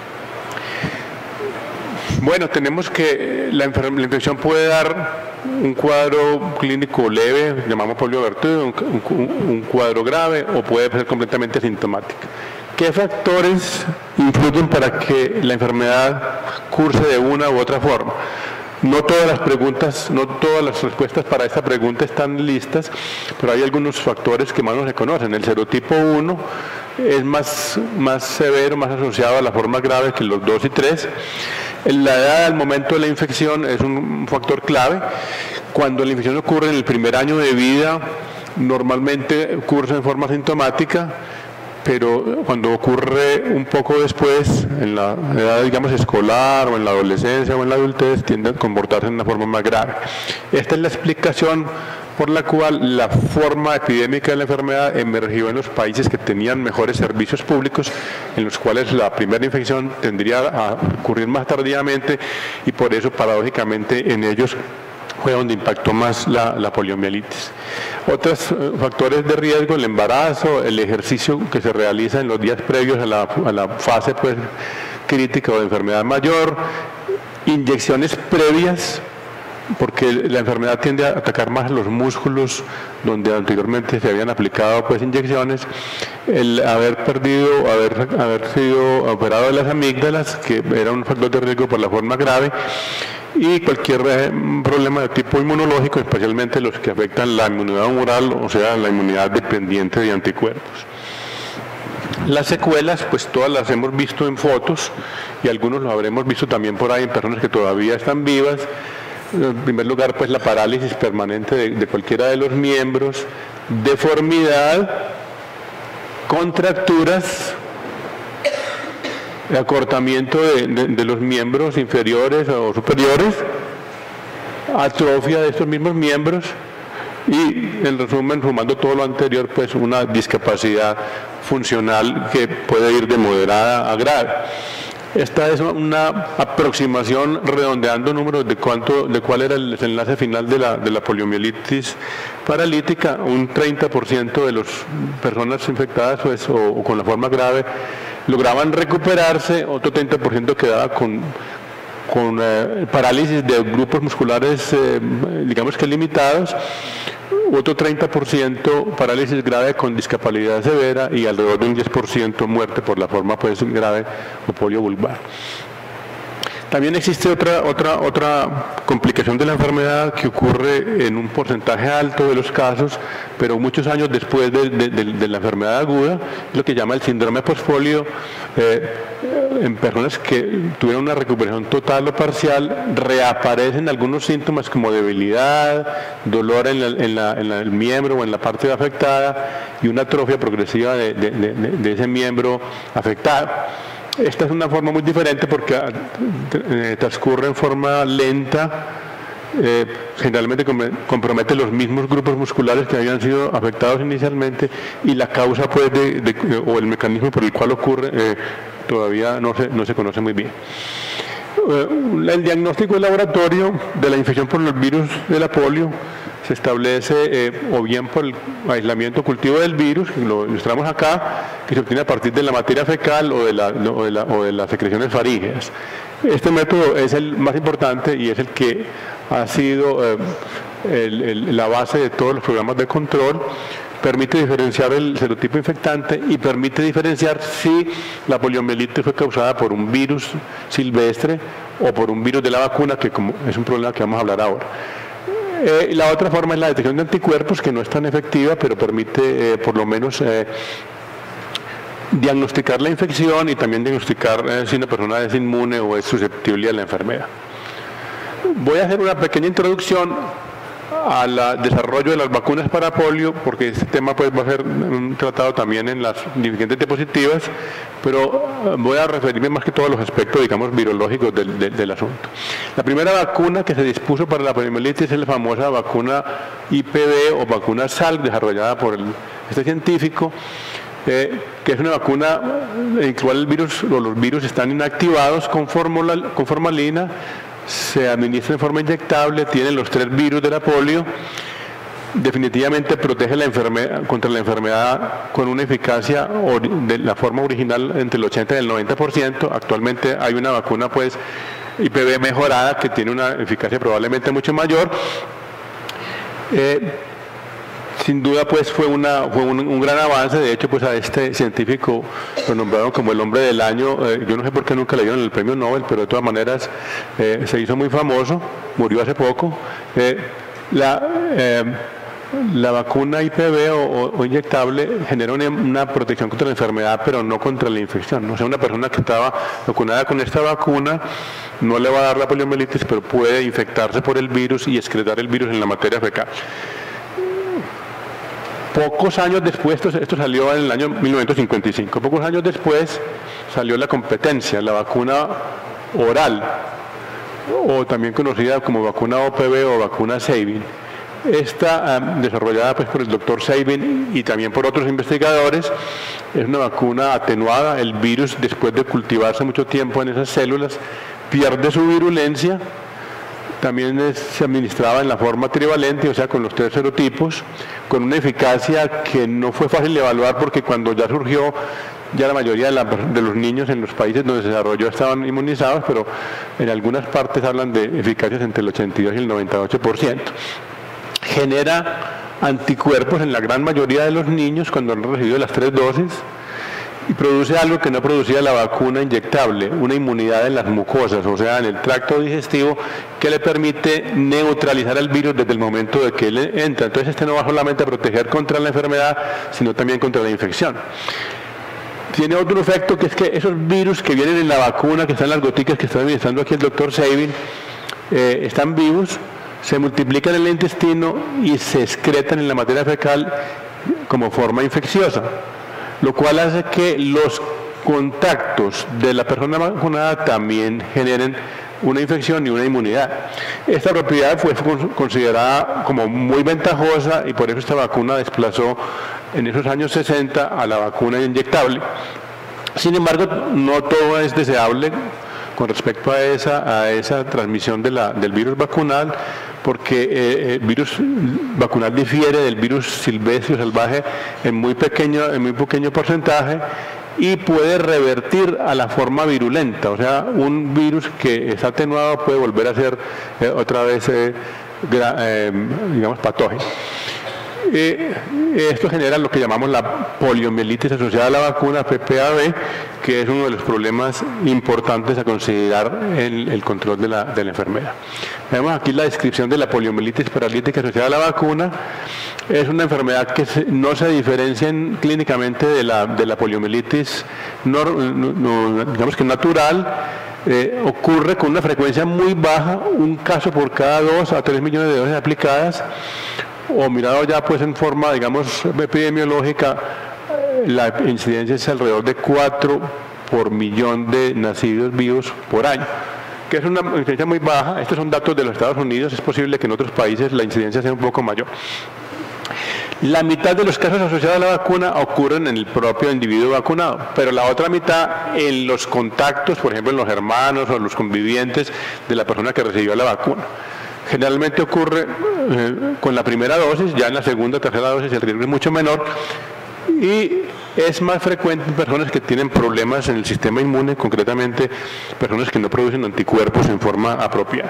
Bueno, tenemos que la infección puede dar un cuadro clínico leve, llamamos polio vertido, un cuadro grave, o puede ser completamente asintomática. ¿Qué factores influyen para que la enfermedad curse de una u otra forma? No todas las respuestas para esta pregunta están listas, pero hay algunos factores que más no se conocen. El serotipo 1 es más severo, más asociado a las formas graves que los 2 y 3. La edad al momento de la infección es un factor clave. Cuando la infección ocurre en el primer año de vida, normalmente cursa en forma asintomática, pero cuando ocurre un poco después, en la edad, digamos, escolar o en la adolescencia o en la adultez, tiende a comportarse de una forma más grave. Esta es la explicación por la cual la forma epidémica de la enfermedad emergió en los países que tenían mejores servicios públicos, en los cuales la primera infección tendría a ocurrir más tardíamente, y por eso, paradójicamente, en ellos fue donde impactó más la poliomielitis. Otros factores de riesgo: el embarazo, el ejercicio que se realiza en los días previos a la fase pues, crítica o de enfermedad mayor, inyecciones previas, porque la enfermedad tiende a atacar más los músculos donde anteriormente se habían aplicado pues inyecciones, el haber sido operado de las amígdalas, que era un factor de riesgo por la forma grave, y cualquier problema de tipo inmunológico, especialmente los que afectan la inmunidad humoral, o sea, la inmunidad dependiente de anticuerpos. Las secuelas, pues todas las hemos visto en fotos, y algunos los habremos visto también por ahí en personas que todavía están vivas. En primer lugar, pues la parálisis permanente de cualquiera de los miembros, deformidad, contracturas, acortamiento de los miembros inferiores o superiores, atrofia de estos mismos miembros y, en resumen, sumando todo lo anterior, pues una discapacidad funcional que puede ir de moderada a grave. Esta es una aproximación redondeando números de cuál era el desenlace final de la poliomielitis paralítica. Un 30% de las personas infectadas pues, o con la forma grave lograban recuperarse, otro 30% quedaba con parálisis de grupos musculares, digamos que limitados, otro 30% parálisis grave con discapacidad severa y alrededor de un 10% muerte por la forma pues, grave o polio vulvar. También existe otra complicación de la enfermedad que ocurre en un porcentaje alto de los casos, pero muchos años después de la enfermedad aguda, lo que llama el síndrome postpolio, en personas que tuvieron una recuperación total o parcial, reaparecen algunos síntomas como debilidad, dolor en el miembro o en la parte afectada y una atrofia progresiva de ese miembro afectado. Esta es una forma muy diferente porque transcurre en forma lenta, generalmente compromete los mismos grupos musculares que habían sido afectados inicialmente, y la causa pues, o el mecanismo por el cual ocurre todavía no se conoce muy bien. El diagnóstico de laboratorio de la infección por los virus de la polio se establece o bien por el aislamiento cultivo del virus, que lo ilustramos acá, que se obtiene a partir de la materia fecal o de las secreciones farígeas. Este método es el más importante y es el que ha sido la base de todos los programas de control. Permite diferenciar el serotipo infectante y permite diferenciar si la poliomielitis fue causada por un virus silvestre o por un virus de la vacuna, que como es un problema que vamos a hablar ahora. La otra forma es la detección de anticuerpos, que no es tan efectiva, pero permite por lo menos diagnosticar la infección y también diagnosticar si una persona es inmune o es susceptible a la enfermedad. Voy a hacer una pequeña introducción al desarrollo de las vacunas para polio, porque este tema pues, va a ser tratado también en las diferentes diapositivas, pero voy a referirme más que todo a los aspectos, digamos, virológicos del asunto. La primera vacuna que se dispuso para la poliomielitis es la famosa vacuna IPV o vacuna Salk, desarrollada por este científico, que es una vacuna en la cual el virus o los virus están inactivados con formalina. Se administra en forma inyectable, tiene los 3 virus de la polio, definitivamente protege contra la enfermedad con una eficacia de la forma original entre el 80 y el 90%. Actualmente hay una vacuna pues IPV mejorada que tiene una eficacia probablemente mucho mayor. Sin duda pues fue un gran avance. De hecho pues a este científico lo nombraron como el hombre del año. Yo no sé por qué nunca le dieron el premio Nobel, pero de todas maneras se hizo muy famoso, murió hace poco. La vacuna IPV o inyectable genera una protección contra la enfermedad, pero no contra la infección. O sea, una persona que estaba vacunada con esta vacuna no le va a dar la poliomielitis, pero puede infectarse por el virus y excretar el virus en la materia fecal. pocos años después, esto salió en el año 1955, pocos años después salió la competencia, la vacuna oral, o también conocida como vacuna OPV o vacuna Sabin. Esta, desarrollada pues por el doctor Sabin y también por otros investigadores, es una vacuna atenuada. El virus, después de cultivarse mucho tiempo en esas células, pierde su virulencia. También se administraba en la forma trivalente, o sea, con los 3 serotipos, con una eficacia que no fue fácil de evaluar porque cuando ya surgió, ya la mayoría de los niños en los países donde se desarrolló estaban inmunizados, pero en algunas partes hablan de eficacias entre el 82 y el 98%. Genera anticuerpos en la gran mayoría de los niños cuando han recibido las 3 dosis y produce algo que no producía la vacuna inyectable, una inmunidad en las mucosas, o sea, en el tracto digestivo, que le permite neutralizar el virus desde el momento de que él entra. Entonces este no va solamente a proteger contra la enfermedad, sino también contra la infección. Tiene otro efecto, que es que esos virus que vienen en la vacuna, que están en las goticas que está administrando aquí el doctor Sabin, están vivos, se multiplican en el intestino y se excretan en la materia fecal como forma infecciosa, lo cual hace que los contactos de la persona vacunada también generen una infección y una inmunidad. Esta propiedad fue considerada como muy ventajosa y por eso esta vacuna desplazó en esos años 60 a la vacuna inyectable. Sin embargo, no todo es deseable con respecto a esa transmisión del virus vacunal, porque el virus vacunal difiere del virus silvestre o salvaje en muy pequeño porcentaje y puede revertir a la forma virulenta, o sea, un virus que está atenuado puede volver a ser otra vez, digamos, patógeno. Esto genera lo que llamamos la poliomielitis asociada a la vacuna, PPAB, que es uno de los problemas importantes a considerar en el control de la enfermedad. Vemos aquí la descripción de la poliomielitis paralítica asociada a la vacuna. Es una enfermedad que no se diferencia clínicamente de la poliomielitis digamos que natural. Ocurre con una frecuencia muy baja, un caso por cada 2 a 3 millones de dosis aplicadas, o mirado ya pues en forma, digamos, epidemiológica, la incidencia es alrededor de 4 por millón de nacidos vivos por año, que es una incidencia muy baja. Estos son datos de los Estados Unidos, es posible que en otros países la incidencia sea un poco mayor. La mitad de los casos asociados a la vacuna ocurren en el propio individuo vacunado, pero la otra mitad en los contactos, por ejemplo en los hermanos o los convivientes de la persona que recibió la vacuna. Generalmente ocurre con la primera dosis, ya en la segunda o tercera dosis el riesgo es mucho menor y es más frecuente en personas que tienen problemas en el sistema inmune, concretamente personas que no producen anticuerpos en forma apropiada.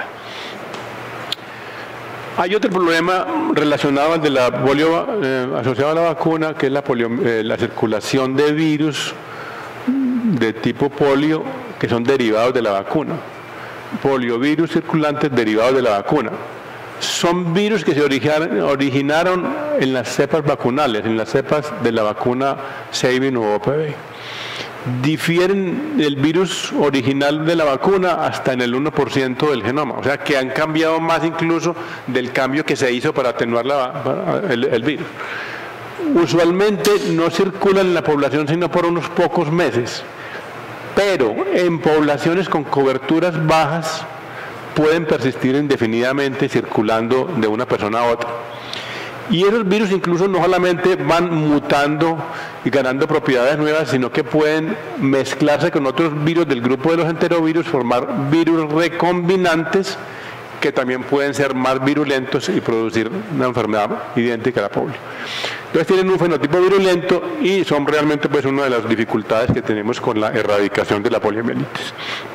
Hay otro problema relacionado al de la polio asociado a la vacuna, que es la circulación de virus de tipo polio que son derivados de la vacuna. Poliovirus circulantes derivados de la vacuna. Son virus que se originaron en las cepas vacunales, en las cepas de la vacuna Sabin o OPV. Difieren del virus original de la vacuna hasta en el 1% del genoma, o sea que han cambiado más incluso del cambio que se hizo para atenuar el virus. Usualmente no circulan en la población sino por unos pocos meses, pero en poblaciones con coberturas bajas pueden persistir indefinidamente circulando de una persona a otra. Y esos virus incluso no solamente van mutando y ganando propiedades nuevas, sino que pueden mezclarse con otros virus del grupo de los enterovirus, formar virus recombinantes que también pueden ser más virulentos y producir una enfermedad idéntica a la polio. Entonces tienen un fenotipo virulento y son realmente pues una de las dificultades que tenemos con la erradicación de la poliomielitis.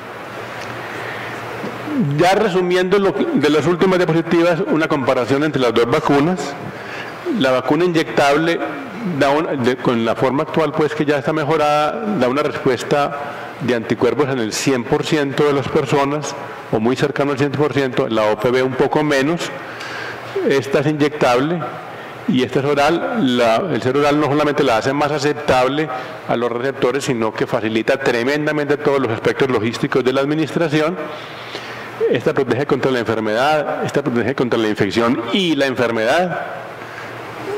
Ya resumiendo de las últimas diapositivas, una comparación entre las dos vacunas. La vacuna inyectable, con la forma actual pues que ya está mejorada, da una respuesta de anticuerpos en el 100% de las personas, o muy cercano al 100%, la OPV un poco menos. Esta es inyectable y esta es oral. El ser oral no solamente la hace más aceptable a los receptores, sino que facilita tremendamente todos los aspectos logísticos de la administración. Esta protege contra la enfermedad, esta protege contra la infección y la enfermedad.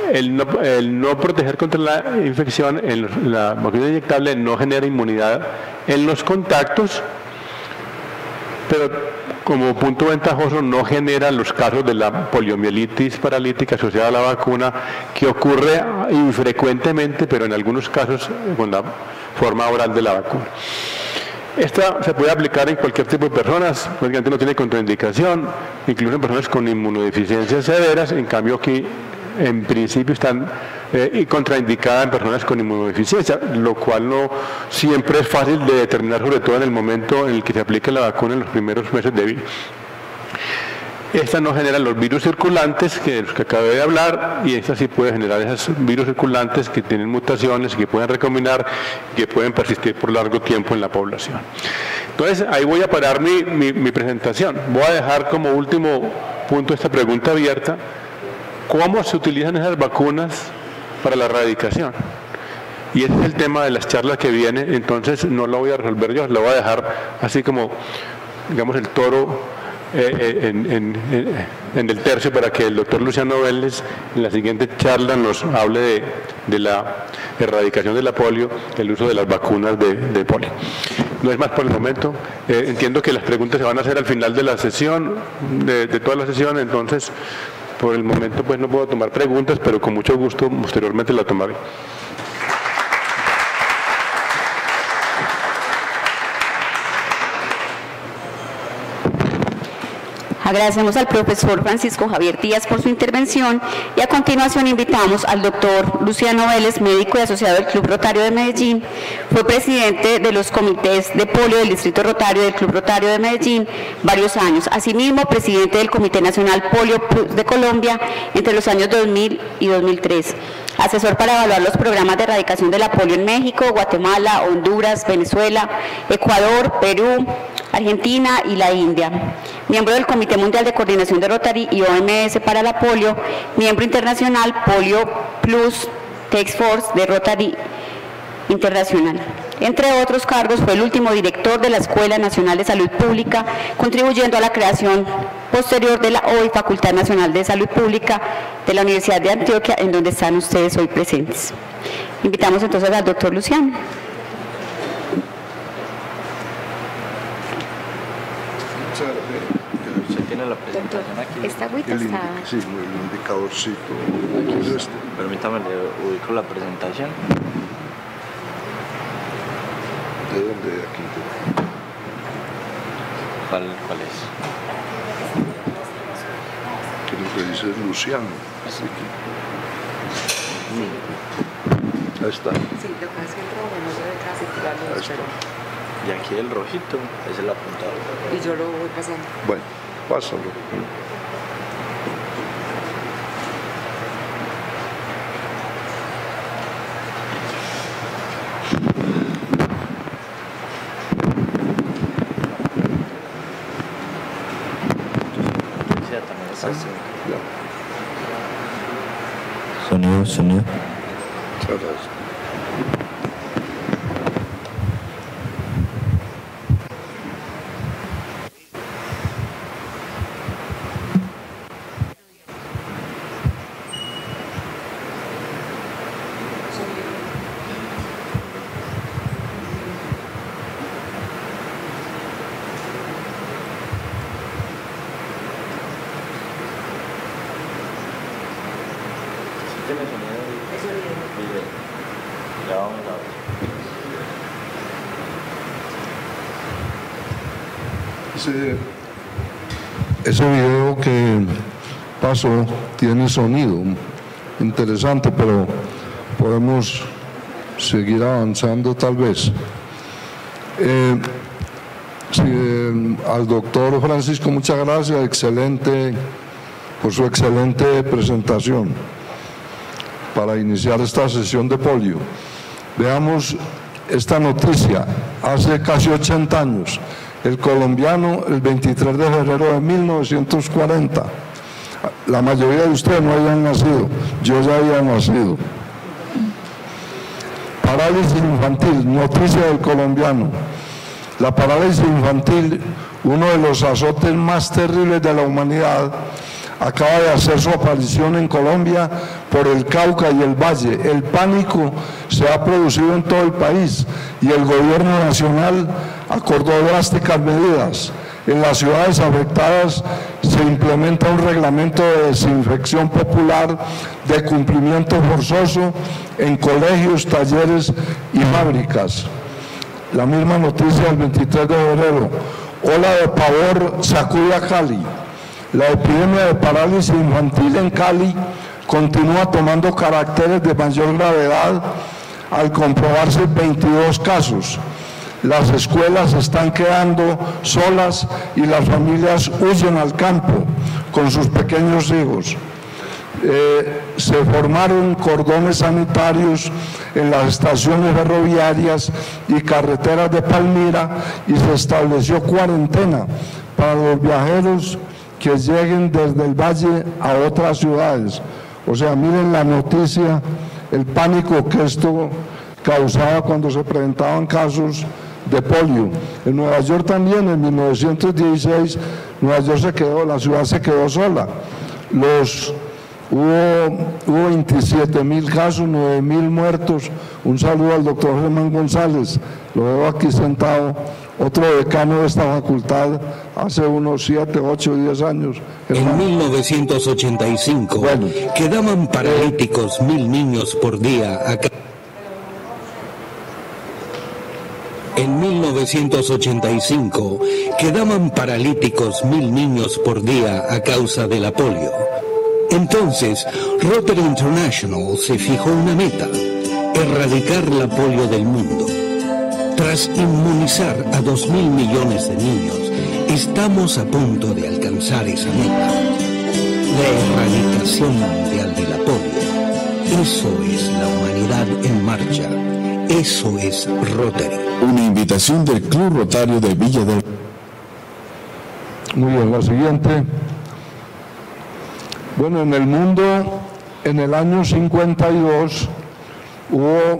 el no proteger contra la infección en la vacuna inyectable no genera inmunidad en los contactos, pero como punto ventajoso no genera los casos de la poliomielitis paralítica asociada a la vacuna, que ocurre infrecuentemente, pero en algunos casos con la forma oral de la vacuna. Esta se puede aplicar en cualquier tipo de personas, prácticamente no tiene contraindicación, incluso en personas con inmunodeficiencias severas. En cambio aquí en principio están contraindicadas en personas con inmunodeficiencia, lo cual no siempre es fácil de determinar, sobre todo en el momento en el que se aplica la vacuna en los primeros meses de vida. Esta no genera los virus circulantes de los que acabé de hablar, y esta sí puede generar esos virus circulantes que tienen mutaciones, que pueden recombinar, que pueden persistir por largo tiempo en la población. Entonces, ahí voy a parar mi presentación. Voy a dejar como último punto esta pregunta abierta: ¿cómo se utilizan esas vacunas para la erradicación? Y ese es el tema de las charlas que viene, entonces no lo voy a resolver yo, lo voy a dejar así como, digamos, el toro en el tercio, para que el doctor Luciano Vélez en la siguiente charla nos hable de la erradicación de la polio, el uso de las vacunas de polio. No es más por el momento. Entiendo que las preguntas se van a hacer al final de la sesión, de toda la sesión, entonces por el momento pues no puedo tomar preguntas, pero con mucho gusto posteriormente la tomaré. Agradecemos al profesor Francisco Javier Díaz por su intervención, y a continuación invitamos al doctor Luciano Vélez, médico y asociado del Club Rotario de Medellín. Fue presidente de los comités de polio del Distrito Rotario del Club Rotario de Medellín varios años. Asimismo, presidente del Comité Nacional Polio Plus de Colombia entre los años 2000 y 2003. Asesor para evaluar los programas de erradicación de la polio en México, Guatemala, Honduras, Venezuela, Ecuador, Perú, Argentina y la India. Miembro del Comité Mundial de Coordinación de Rotary y OMS para la polio, miembro internacional Polio Plus Task Force de Rotary Internacional. Entre otros cargos, fue el último director de la Escuela Nacional de Salud Pública, contribuyendo a la creación posterior de la hoy Facultad Nacional de Salud Pública de la Universidad de Antioquia, en donde están ustedes hoy presentes. Invitamos entonces al doctor Luciano. Se tiene la presentación aquí. Esta agüita está... Sí, el indicadorcito. Permítame, le ubico la presentación. ¿De dónde? De aquí. ¿Cuál es? Creo que dice Luciano. Así que... Ahí está. Sí, lo que hace el rojo no se ve casi claro, pero... Y aquí el rojito es el apuntado. Y yo lo voy pasando. Bueno, pásalo. Sonido. Muchas gracias. Ese video que pasó tiene sonido interesante, pero podemos seguir avanzando tal vez. Al doctor Francisco, muchas gracias, por su excelente presentación para iniciar esta sesión de polio. Veamos esta noticia. Hace casi 80 años, el colombiano, el 23 de febrero de 1940. La mayoría de ustedes no habían nacido, yo ya había nacido. Parálisis infantil, noticia del colombiano. La parálisis infantil, uno de los azotes más terribles de la humanidad, acaba de hacer su aparición en Colombia por el Cauca y el Valle. El pánico se ha producido en todo el país y el gobierno nacional acordó drásticas medidas. En las ciudades afectadas se implementa un reglamento de desinfección popular de cumplimiento forzoso en colegios, talleres y fábricas. La misma noticia del 23 de febrero. Ola de pavor sacude a Cali. La epidemia de parálisis infantil en Cali continúa tomando caracteres de mayor gravedad al comprobarse 22 casos. Las escuelas están quedando solas y las familias huyen al campo con sus pequeños hijos. Se formaron cordones sanitarios en las estaciones ferroviarias y carreteras de Palmira y se estableció cuarentena para los viajeros que lleguen desde el valle a otras ciudades. O sea, miren la noticia, el pánico que esto causaba cuando se presentaban casos de polio. En Nueva York también, en 1916, Nueva York la ciudad se quedó sola. Hubo 27.000 casos, 9.000 muertos. Un saludo al doctor Germán González, lo veo aquí sentado, otro decano de esta facultad hace unos 7, 8, 10 años. En 1985 quedaban paralíticos 1.000 niños por día acá. En 1985 quedaban paralíticos 1.000 niños por día a causa de la polio. Entonces, Rotary International se fijó una meta: erradicar la polio del mundo. Tras inmunizar a 2.000 millones de niños, estamos a punto de alcanzar esa meta: la erradicación mundial de la polio. Eso es la humanidad en marcha. Eso es Rotary. Una invitación del Club Rotario de Villa del... Muy bien, la siguiente. Bueno, en el mundo, en el año 52, hubo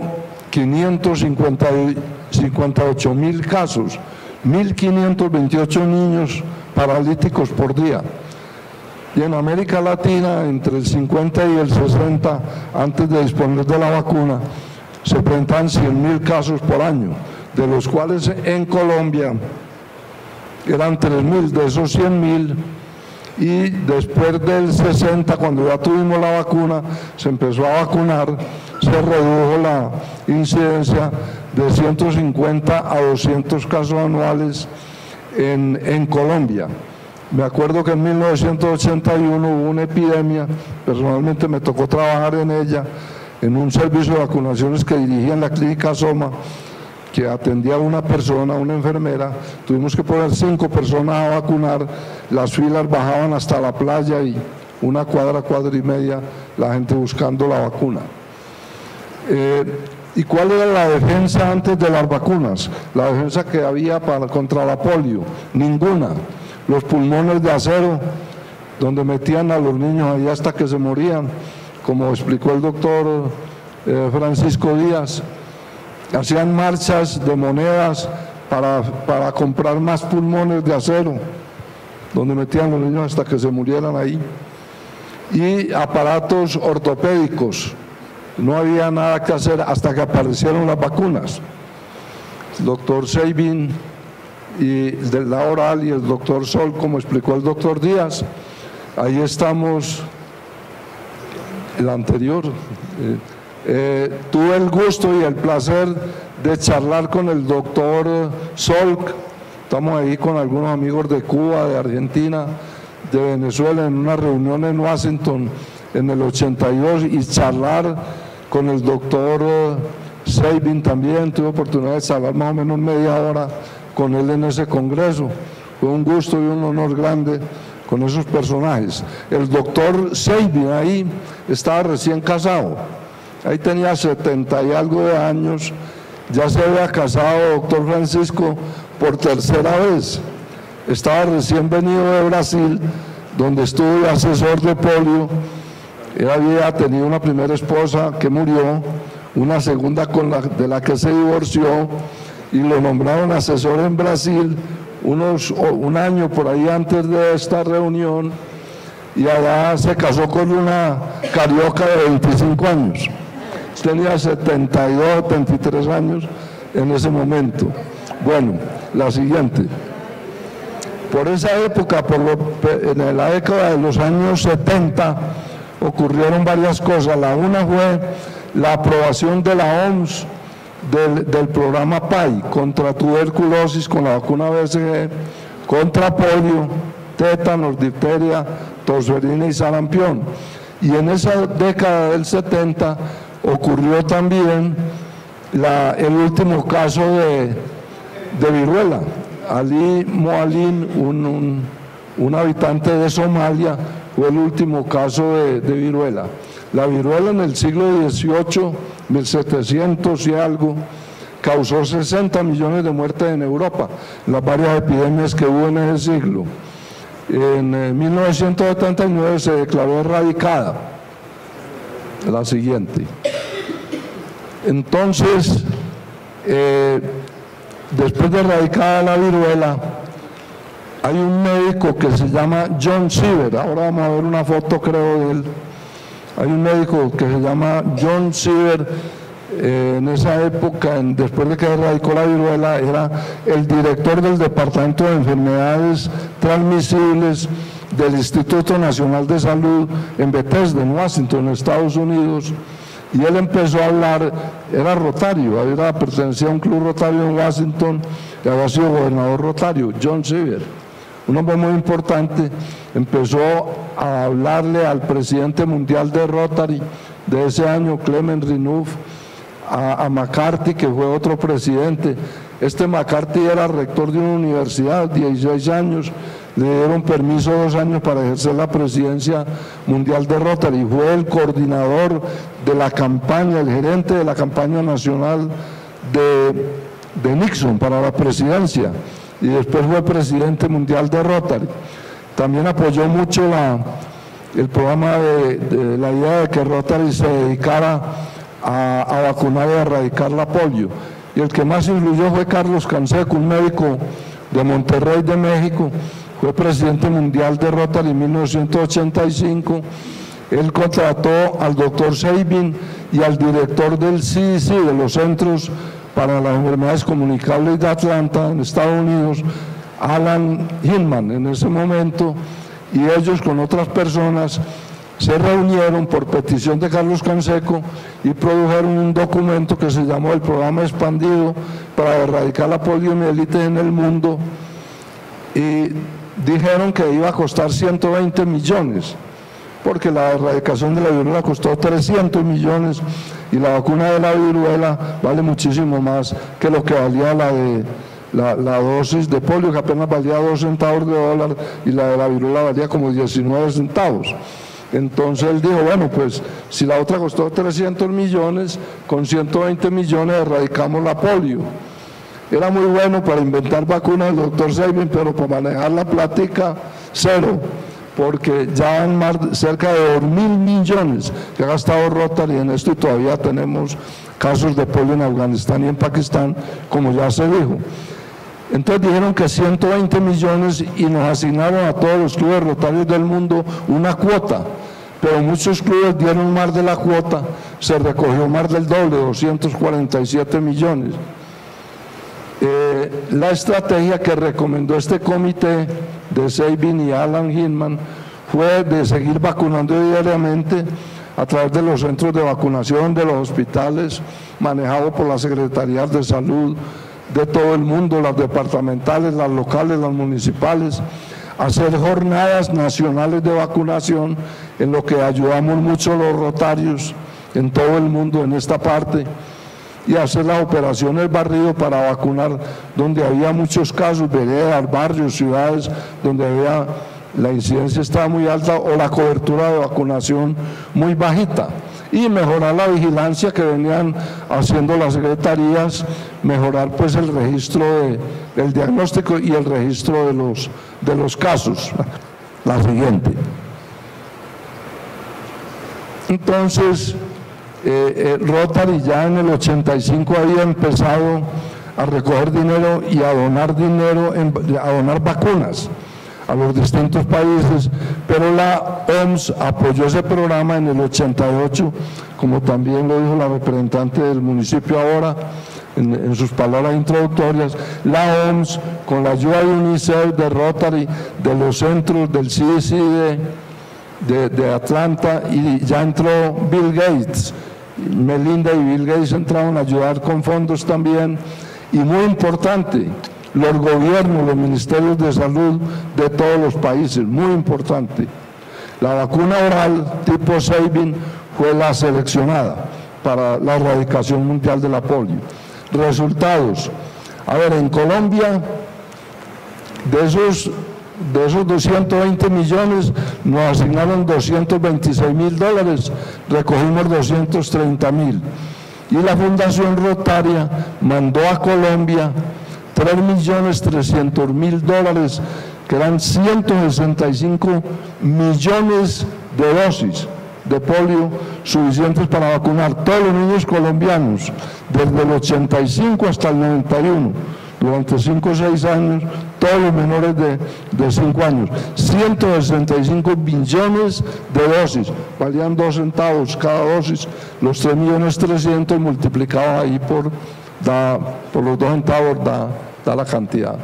558.000 casos, 1.528 niños paralíticos por día. Y en América Latina, entre el 50 y el 60, antes de disponer de la vacuna, se presentan 100.000 casos por año, de los cuales en Colombia eran 3.000, de esos 100.000, y después del 60, cuando ya tuvimos la vacuna, se empezó a vacunar, se redujo la incidencia de 150 a 200 casos anuales en Colombia. Me acuerdo que en 1981 hubo una epidemia, personalmente me tocó trabajar en ella, en un servicio de vacunaciones que dirigía en la clínica Soma, que atendía a una persona, una enfermera. Tuvimos que poner 5 personas a vacunar, las filas bajaban hasta la playa y una cuadra y media la gente buscando la vacuna. ¿Y cuál era la defensa antes de las vacunas? La defensa que había contra la polio, ninguna. Los pulmones de acero, donde metían a los niños ahí hasta que se morían, como explicó el doctor Francisco Díaz. Hacían marchas de monedas para comprar más pulmones de acero, donde metían a los niños hasta que se murieran ahí. Y aparatos ortopédicos. No había nada que hacer hasta que aparecieron las vacunas. El doctor Seibin y de la oral y el doctor Sol, como explicó el doctor Díaz. Ahí estamos, el anterior. Tuve el gusto y el placer de charlar con el doctor Solk. Estamos ahí con algunos amigos de Cuba, de Argentina, de Venezuela, en una reunión en Washington en el 82, y charlar con el doctor Seibin también. Tuve oportunidad de charlar más o menos media hora con él en ese congreso. Fue un gusto y un honor grande con esos personajes. El doctor Seibin ahí estaba recién casado, ahí tenía 70 y algo de años, ya se había casado, doctor Francisco, por tercera vez. Estaba recién venido de Brasil, donde estuvo de asesor de polio. Él había tenido una primera esposa que murió, una segunda de la que se divorció, y lo nombraron asesor en Brasil un año por ahí antes de esta reunión, y allá se casó con una carioca de 25 años. Tenía 72, 73 años en ese momento. Bueno, la siguiente. Por esa época, en la década de los años 70, ocurrieron varias cosas. La una fue la aprobación de la OMS del programa PAI contra tuberculosis con la vacuna BCG, contra polio, tétanos, difteria, tosferina y sarampión. Y en esa década del 70 ocurrió también el último caso de viruela. Ali Moalim, un habitante de Somalia, fue el último caso de viruela. La viruela en el siglo XVIII, 1700 y algo, causó 60 millones de muertes en Europa, las varias epidemias que hubo en ese siglo. En 1979 se declaró erradicada. La siguiente. Entonces, después de erradicada la viruela, hay un médico que se llama John Seaver. Ahora vamos a ver una foto, creo, de él. Hay un médico que se llama John Seaver. En esa época, después de que erradicó la viruela, era el director del Departamento de Enfermedades Transmisibles del Instituto Nacional de Salud en Bethesda, en Washington, Estados Unidos. Y él empezó a hablar, era rotario, pertenecía a un club rotario en Washington, y había sido gobernador rotario, John Seaver, un hombre muy importante. Empezó a hablarle al presidente mundial de Rotary de ese año, Clement Renouf, a McCarthy, que fue otro presidente. Este McCarthy era rector de una universidad, 16 años, le dieron permiso 2 años para ejercer la presidencia mundial de Rotary. Fue el coordinador de la campaña, el gerente de la campaña nacional de Nixon para la presidencia, y después fue presidente mundial de Rotary. También apoyó mucho el programa de la idea de que Rotary se dedicara a vacunar y a erradicar la polio. Y el que más influyó fue Carlos Canseco, un médico de Monterrey, de México. Fue presidente mundial de Rotary en 1985. Él contrató al doctor Sabin y al director del CDC, de los Centros para las Enfermedades Comunicables de Atlanta, en Estados Unidos, Alan Hinman, en ese momento, y ellos con otras personas se reunieron por petición de Carlos Canseco y produjeron un documento que se llamó el Programa Expandido para erradicar la poliomielitis en el mundo, y dijeron que iba a costar 120 millones, porque la erradicación de la viruela costó 300 millones y la vacuna de la viruela vale muchísimo más que lo que valía la dosis de polio, que apenas valía 2 centavos de dólar, y la de la viruela valía como 19 centavos. Entonces él dijo, bueno, pues si la otra costó 300 millones, con 120 millones erradicamos la polio. Era muy bueno para inventar vacunas el doctor Sabin, pero para manejar la plática, cero, porque ya han cerca de 2.000 millones que ha gastado Rotary en esto, y todavía tenemos casos de polio en Afganistán y en Pakistán, como ya se dijo. Entonces dijeron que 120 millones y nos asignaron a todos los clubes rotarios del mundo una cuota, pero muchos clubes dieron más de la cuota, se recogió más del doble, 247 millones. La estrategia que recomendó este comité de Sabin y Alan Hinman fue de seguir vacunando diariamente a través de los centros de vacunación, de los hospitales manejados por las secretarías de salud de todo el mundo, las departamentales, las locales, las municipales, hacer jornadas nacionales de vacunación, en lo que ayudamos mucho los rotarios en todo el mundo en esta parte, y hacer las operaciones barrido para vacunar donde había muchos casos, veredas, barrios, ciudades donde la incidencia estaba muy alta o la cobertura de vacunación muy bajita, y mejorar la vigilancia que venían haciendo las secretarías, mejorar pues el registro del diagnóstico y el registro de los casos. La siguiente. Entonces, Rotary ya en el 85 había empezado a recoger dinero y a donar dinero, a donar vacunas a los distintos países, pero la OMS apoyó ese programa en el 88, como también lo dijo la representante del municipio ahora, en sus palabras introductorias. La OMS, con la ayuda de UNICEF, de Rotary, de los centros del CDC de Atlanta, y ya entró Bill Gates, Melinda y Bill Gates entraron a ayudar con fondos también, y muy importante, los gobiernos, los ministerios de salud de todos los países, muy importante. La vacuna oral tipo Sabin fue la seleccionada para la erradicación mundial de la polio. Resultados. A ver, en Colombia, de esos 220 millones, nos asignaron $226.000, recogimos 230.000. Y la Fundación Rotaria mandó a Colombia $3.300.000, que eran 165 millones de dosis de polio suficientes para vacunar todos los niños colombianos desde el 85 hasta el 91, durante 5 o 6 años, todos los menores de 5 años. 165 billones de dosis, valían 2 centavos cada dosis, los 3.300.000 multiplicado ahí por los 2 centavos da la cantidad.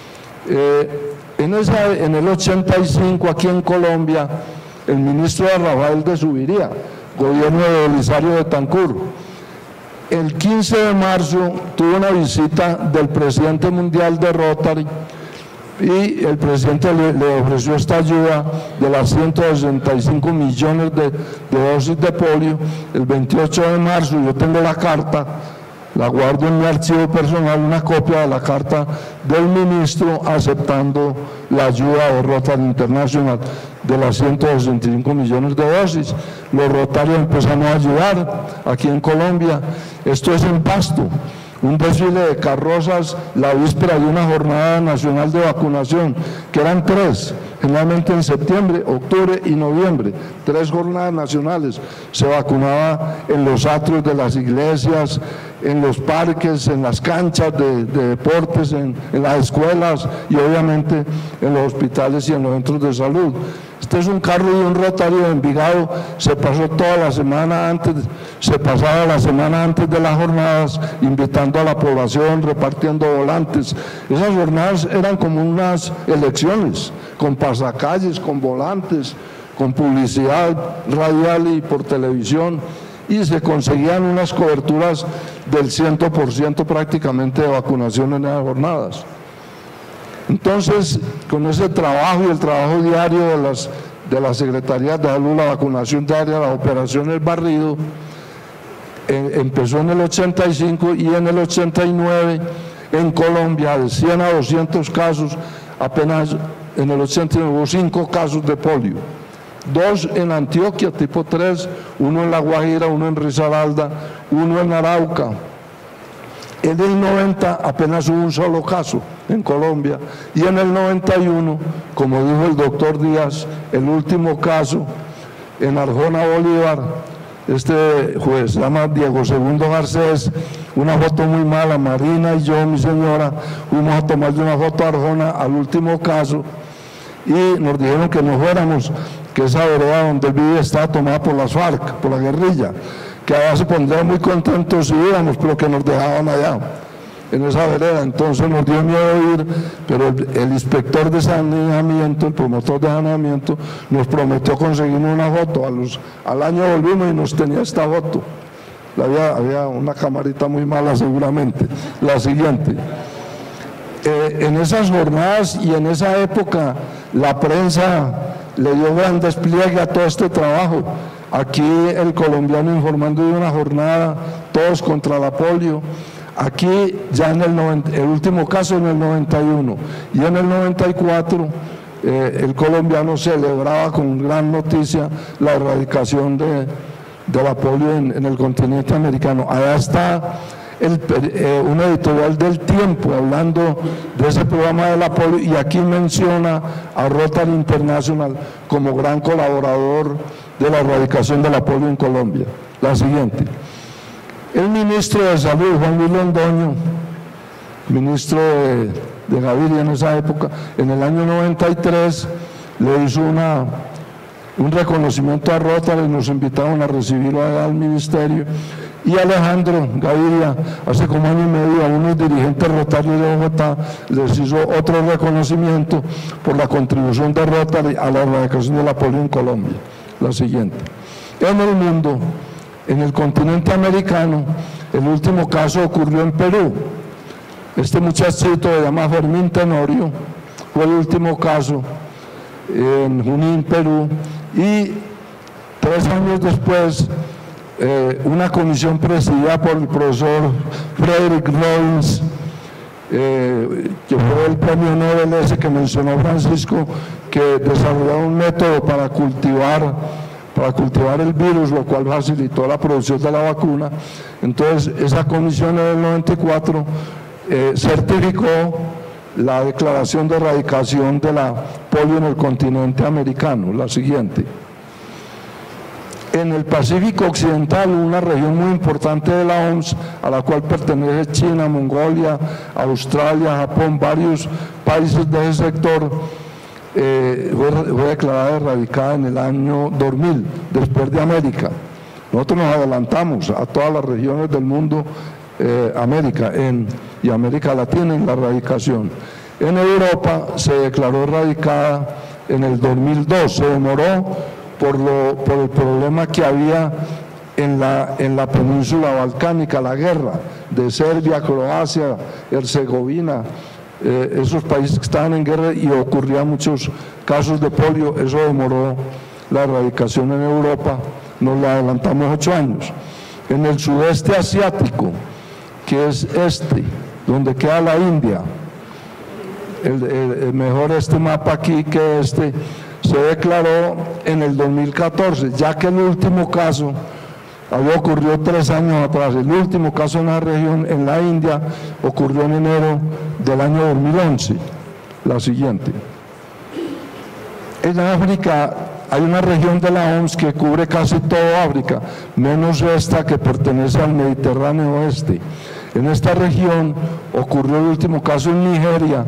En el 85, aquí en Colombia, el ministro de Rafael de Subiría, gobierno de Belisario Betancur, el 15 de marzo tuvo una visita del presidente mundial de Rotary, y el presidente le ofreció esta ayuda de las 165 millones de dosis de polio. El 28 de marzo yo tengo la carta, la guardo en mi archivo personal, una copia de la carta del ministro aceptando la ayuda de Rotary International de las 165 millones de dosis. Los rotarios empezamos a ayudar aquí en Colombia. Esto es en Pasto, un desfile de carrozas la víspera de una jornada nacional de vacunación, que eran 3, generalmente en septiembre, octubre y noviembre, 3 jornadas nacionales. Se vacunaba en los atrios de las iglesias, en los parques, en las canchas de deportes, en las escuelas y obviamente en los hospitales y en los centros de salud. Este es un carro de un rotario de Envigado, se pasó toda la semana antes, se pasaba la semana antes de las jornadas, invitando a la población, repartiendo volantes. Esas jornadas eran como unas elecciones, con pasacalles, con volantes, con publicidad radial y por televisión, y se conseguían unas coberturas del 100% prácticamente de vacunación en esas jornadas. Entonces, con ese trabajo y el trabajo diario de las secretarías de salud, la vacunación diaria, las operaciones barrido, empezó en el 85, y en el 89 en Colombia de 100 a 200 casos, apenas en el 89 hubo 5 casos de polio. 2 en Antioquia, tipo 3, 1 en La Guajira, 1 en Risaralda, 1 en Arauca. En el 90 apenas hubo un solo caso en Colombia, y en el 91, como dijo el doctor Díaz, el último caso en Arjona, Bolívar. Este juez se llama Diego Segundo Garcés, una foto muy mala, Marina y yo, mi señora, fuimos a tomarle una foto a Arjona al último caso, y nos dijeron que no fuéramos, que esa vereda donde él vive estaba tomada por las FARC, por la guerrilla, que allá se pondrían muy contentos si íbamos, pero que nos dejaban allá, en esa vereda. Entonces nos dio miedo ir, pero el inspector de saneamiento, el promotor de saneamiento, nos prometió conseguirnos una foto. Al año volvimos y nos tenía esta foto. Había una camarita muy mala seguramente. La siguiente. En esas jornadas y en esa época, la prensa le dio gran despliegue a todo este trabajo. Aquí el colombiano informando de una jornada, todos contra la polio. Aquí ya en el último caso en el 91, y en el 94 el colombiano celebraba con gran noticia la erradicación de la polio en el continente americano. Allá está un editorial del Tiempo hablando de ese programa de la polio, y aquí menciona a Rotary International como gran colaborador de la erradicación de la polio en Colombia. La siguiente. El ministro de Salud, Juan Luis Londoño, ministro de Gaviria en esa época. En el año 93 le hizo un reconocimiento a Rotary, nos invitaron a recibirlo allá al ministerio, y Alejandro Gaviria, hace como año y medio, a unos dirigentes rotarios de Bogotá les hizo otro reconocimiento por la contribución de Rotary a la erradicación de la polio en Colombia. La siguiente. En el mundo, en el continente americano, el último caso ocurrió en Perú. Este muchachito se llama Fermín Tenorio, fue el último caso en Junín, Perú, y 3 años después una comisión presidida por el profesor Frederick Robbins, que fue el premio Nobel ese que mencionó Francisco, que desarrolló un método para cultivar el virus, lo cual facilitó la producción de la vacuna. Entonces esa comisión en el 94 certificó la declaración de erradicación de la polio en el continente americano. La siguiente. En el Pacífico Occidental, una región muy importante de la OMS, a la cual pertenece China, Mongolia, Australia, Japón, varios países de ese sector, fue declarada erradicada en el año 2000, después de América. Nosotros nos adelantamos a todas las regiones del mundo, y América Latina en la erradicación. En Europa se declaró erradicada en el 2002, se demoró por el problema que había en la península balcánica, la guerra de Serbia, Croacia, Herzegovina, esos países que estaban en guerra, y ocurrían muchos casos de polio. Eso demoró la erradicación en Europa, nos la adelantamos 8 años. En el sudeste asiático, que es donde queda la India, mejor este mapa aquí que se declaró en el 2014, ya que el último caso había ocurrido 3 años atrás. El último caso en la región, en la India, ocurrió en enero del año 2011. La siguiente. En África hay una región de la OMS que cubre casi toda África, menos esta que pertenece al Mediterráneo Oeste. En esta región ocurrió el último caso en Nigeria,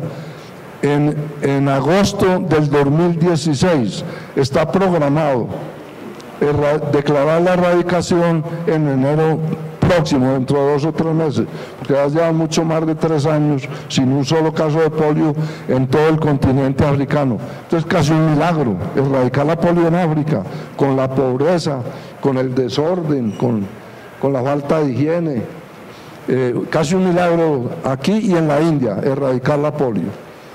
en agosto del 2016. Está programado declarar la erradicación en enero próximo, dentro de 2 o 3 meses, porque ya llevan mucho más de 3 años sin un solo caso de polio en todo el continente africano. Entonces, casi un milagro erradicar la polio en África, con la pobreza, con el desorden, con la falta de higiene. Casi un milagro aquí y en la India, erradicar la polio.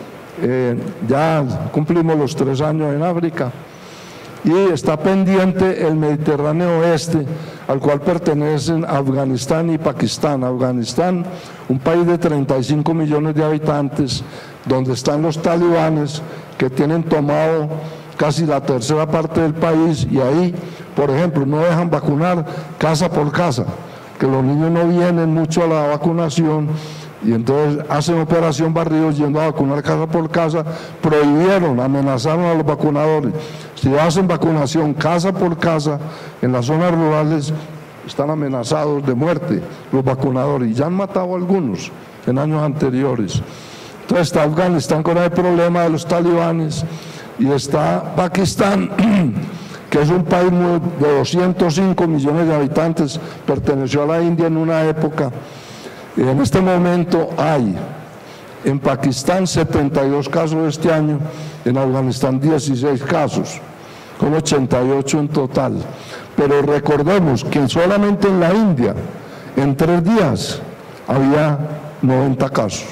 Ya cumplimos los 3 años en África, y está pendiente el Mediterráneo Oeste, al cual pertenecen Afganistán y Pakistán. Afganistán, un país de 35 millones de habitantes, donde están los talibanes, que tienen tomado casi la 1/3 parte del país, y ahí, por ejemplo, no dejan vacunar casa por casa, que los niños no vienen mucho a la vacunación, y entonces hacen operación barridos yendo a vacunar casa por casa. Prohibieron, amenazaron a los vacunadores. Si hacen vacunación casa por casa en las zonas rurales, están amenazados de muerte los vacunadores, y ya han matado a algunos en años anteriores. Entonces está Afganistán con el problema de los talibanes, y está Pakistán, que es un país de 205 millones de habitantes, perteneció a la India en una época. En este momento hay en Pakistán 72 casos este año, en Afganistán 16 casos, con 88 en total. Pero recordemos que solamente en la India, en 3 días, había 90 casos.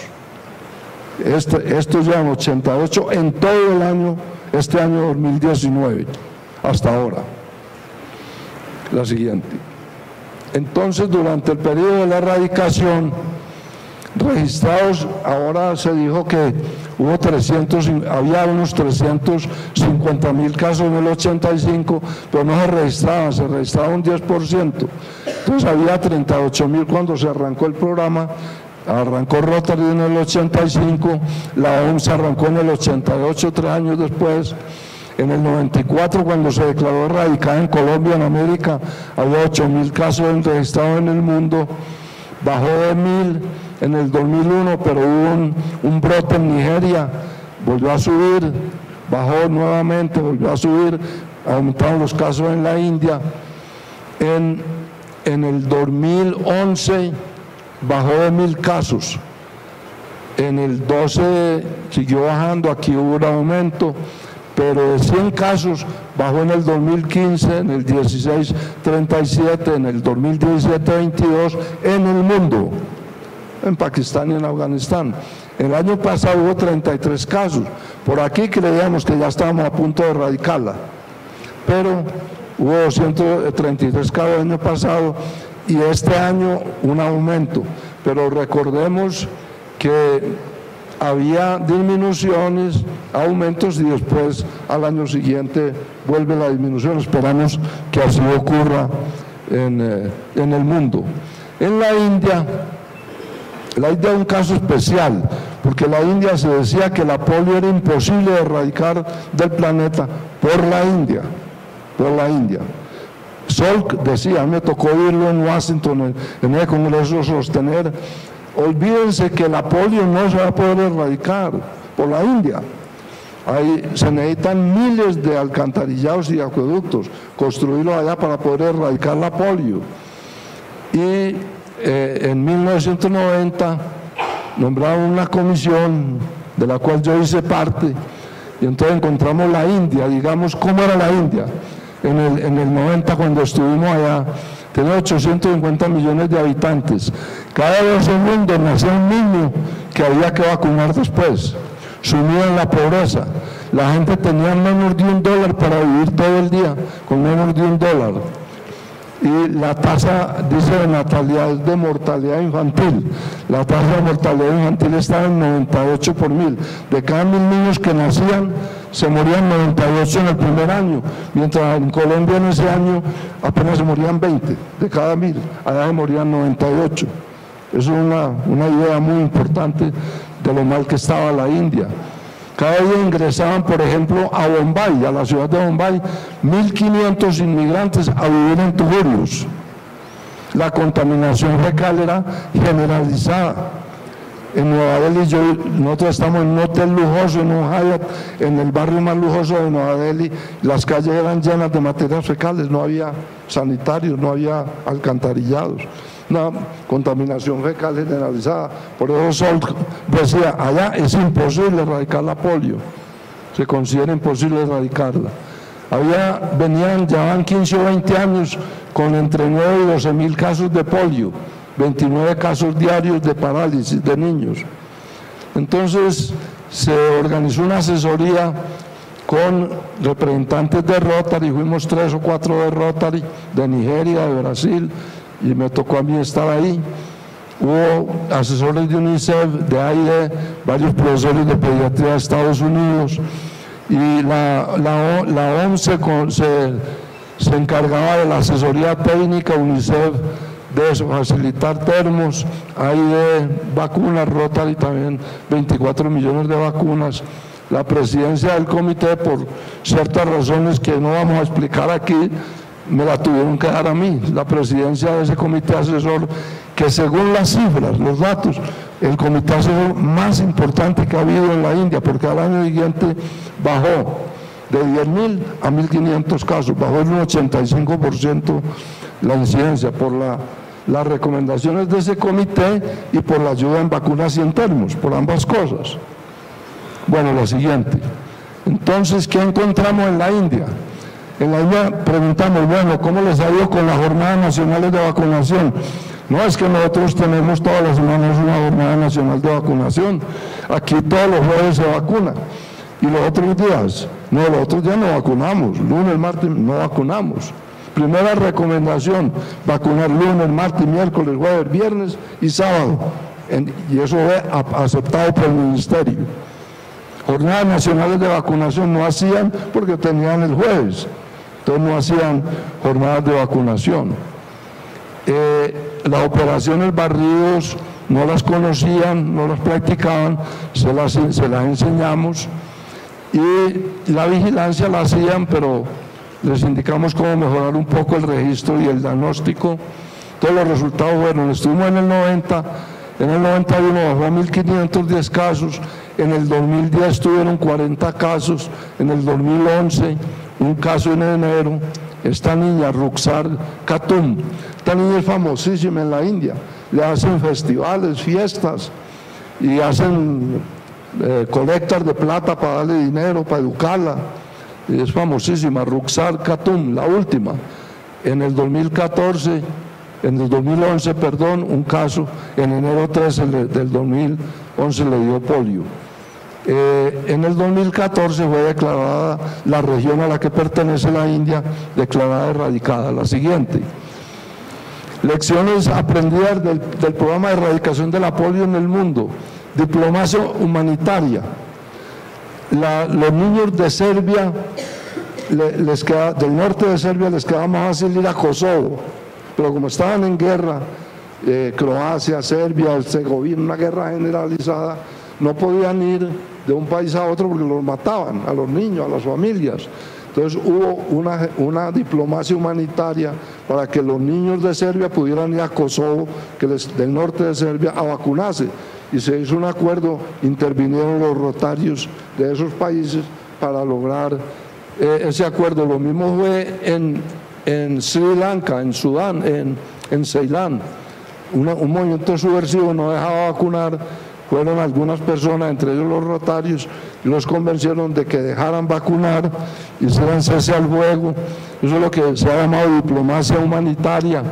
Estos llevan 88 en todo el año, este año 2019, hasta ahora. La siguiente. Entonces, durante el periodo de la erradicación, registrados, ahora se dijo que había unos 350.000 casos en el 85, pero no se registraba un 10%. Entonces había 38.000 cuando se arrancó el programa. Arrancó Rotary en el 85, la OMS arrancó en el 88, 3 años después. En el 94, cuando se declaró erradicada en Colombia, en América, había 8.000 casos registrados en el mundo, bajó de 1.000 en el 2001, pero hubo un brote en Nigeria, volvió a subir, bajó nuevamente, volvió a subir, aumentaron los casos en la India. En el 2011 bajó de 1.000 casos, en el 12 siguió bajando, aquí hubo un aumento, pero de 100 casos bajó en el 2015, en el 16, 37, en el 2017, 22, en el mundo, en Pakistán y en Afganistán. El año pasado hubo 33 casos, por aquí creíamos que ya estábamos a punto de erradicarla, pero hubo 233 casos el año pasado y este año un aumento, pero recordemos que había disminuciones, aumentos y después al año siguiente vuelve la disminución. Esperamos que así ocurra en el mundo. En la India es un caso especial, porque en la India se decía que la polio era imposible de erradicar del planeta por la India. Salk decía, a mí me tocó oírlo en Washington, en el Congreso, sostener: olvídense que la polio no se va a poder erradicar por la India. Se necesitan miles de alcantarillados y acueductos, construirlos allá para poder erradicar la polio. Y en 1990 nombraron una comisión de la cual yo hice parte, y entonces encontramos la India. Digamos, ¿cómo era la India? En el 90, cuando estuvimos allá, tenía 850 millones de habitantes. Cada 2 segundos nacía un niño que había que vacunar después, sumido en la pobreza. La gente tenía menos de $1 para vivir todo el día, con menos de $1. Y la tasa, dice, de natalidad, de mortalidad infantil, la tasa de mortalidad infantil estaba en 98 por 1000. De cada 1000 niños que nacían, se morían 98 en el primer año, mientras en Colombia en ese año apenas se morían 20 de cada 1000, allá se morían 98. Eso es una idea muy importante de lo mal que estaba la India. Cada día ingresaban, por ejemplo, a Bombay, a la ciudad de Bombay, 1.500 inmigrantes a vivir en tuburios. La contaminación fecal era generalizada. En Nueva Delhi, nosotros estamos en un hotel lujoso, en un Hyatt, en el barrio más lujoso de Nueva Delhi. Las calles eran llenas de materias fecales, no había sanitarios, no había alcantarillados. Una contaminación fecal generalizada. Por eso Salk decía, allá es imposible erradicar la polio, se considera imposible erradicarla. Llevaban 15 o 20 años con entre 9 y 12.000 casos de polio, 29 casos diarios de parálisis de niños. Entonces se organizó una asesoría con representantes de Rotary, fuimos 3 o 4 de Rotary, de Nigeria, de Brasil, y me tocó a mí estar ahí. Hubo asesores de UNICEF, de AIDE, varios profesores de pediatría de Estados Unidos, y la OMS se encargaba de la asesoría técnica, UNICEF de facilitar termos, AIDE vacunas, Rotary también 24 millones de vacunas. La presidencia del comité, por ciertas razones que no vamos a explicar aquí, me la tuvieron que dar a mí, la presidencia de ese comité asesor, que según las cifras, los datos, el comité asesor más importante que ha habido en la India, porque al año siguiente bajó de 10.000 a 1.500 casos, bajó en un 85% la incidencia por las recomendaciones de ese comité y por la ayuda en vacunas y en termos, por ambas cosas. Bueno, la siguiente. Entonces, ¿qué encontramos en la India? En la India preguntamos, bueno, ¿cómo les ha ido con las jornadas nacionales de vacunación? No, es que nosotros tenemos todas las semanas una jornada nacional de vacunación. Aquí todos los jueves se vacuna. ¿Y los otros días? No, los otros días no vacunamos. Lunes, martes no vacunamos. Primera recomendación, vacunar lunes, martes, miércoles, jueves, viernes y sábado. Y eso fue aceptado por el ministerio. Jornadas nacionales de vacunación no hacían porque tenían el jueves. Entonces no hacían jornadas de vacunación. Las operaciones barridos no las conocían, no las practicaban, se las enseñamos, y la vigilancia la hacían, pero les indicamos cómo mejorar un poco el registro y el diagnóstico. Todos los resultados fueron, estuvimos en el 90 En el 91 bajó a 1.510 casos, en el 2010 tuvieron 40 casos, en el 2011 un caso en enero. Esta niña, Rukhsar Khatun, esta niña es famosísima en la India, le hacen festivales, fiestas y hacen colectas de plata para darle dinero, para educarla. Y es famosísima, Rukhsar Khatun, la última. En el 2011, un caso, en enero 13 del 2011 le dio polio. En el 2014 fue declarada la región a la que pertenece la India, declarada erradicada. La siguiente. Lecciones aprendidas del programa de erradicación de la polio en el mundo. Diplomacia humanitaria. Los niños de Serbia, del norte de Serbia, les quedaba más fácil ir a Kosovo, pero como estaban en guerra, Croacia, Serbia, Herzegovina, una guerra generalizada, no podían ir de un país a otro porque los mataban, a los niños, a las familias. Entonces hubo una diplomacia humanitaria para que los niños de Serbia pudieran ir a Kosovo, del norte de Serbia, a vacunarse. Y se hizo un acuerdo, intervinieron los rotarios de esos países para lograr ese acuerdo. Lo mismo fue en Sri Lanka, en Sudán, en Ceilán. Un movimiento subversivo no dejaba vacunar, fueron algunas personas, entre ellos los rotarios, y los convencieron de que dejaran vacunar, hicieran cese al fuego. Eso es lo que se ha llamado diplomacia humanitaria.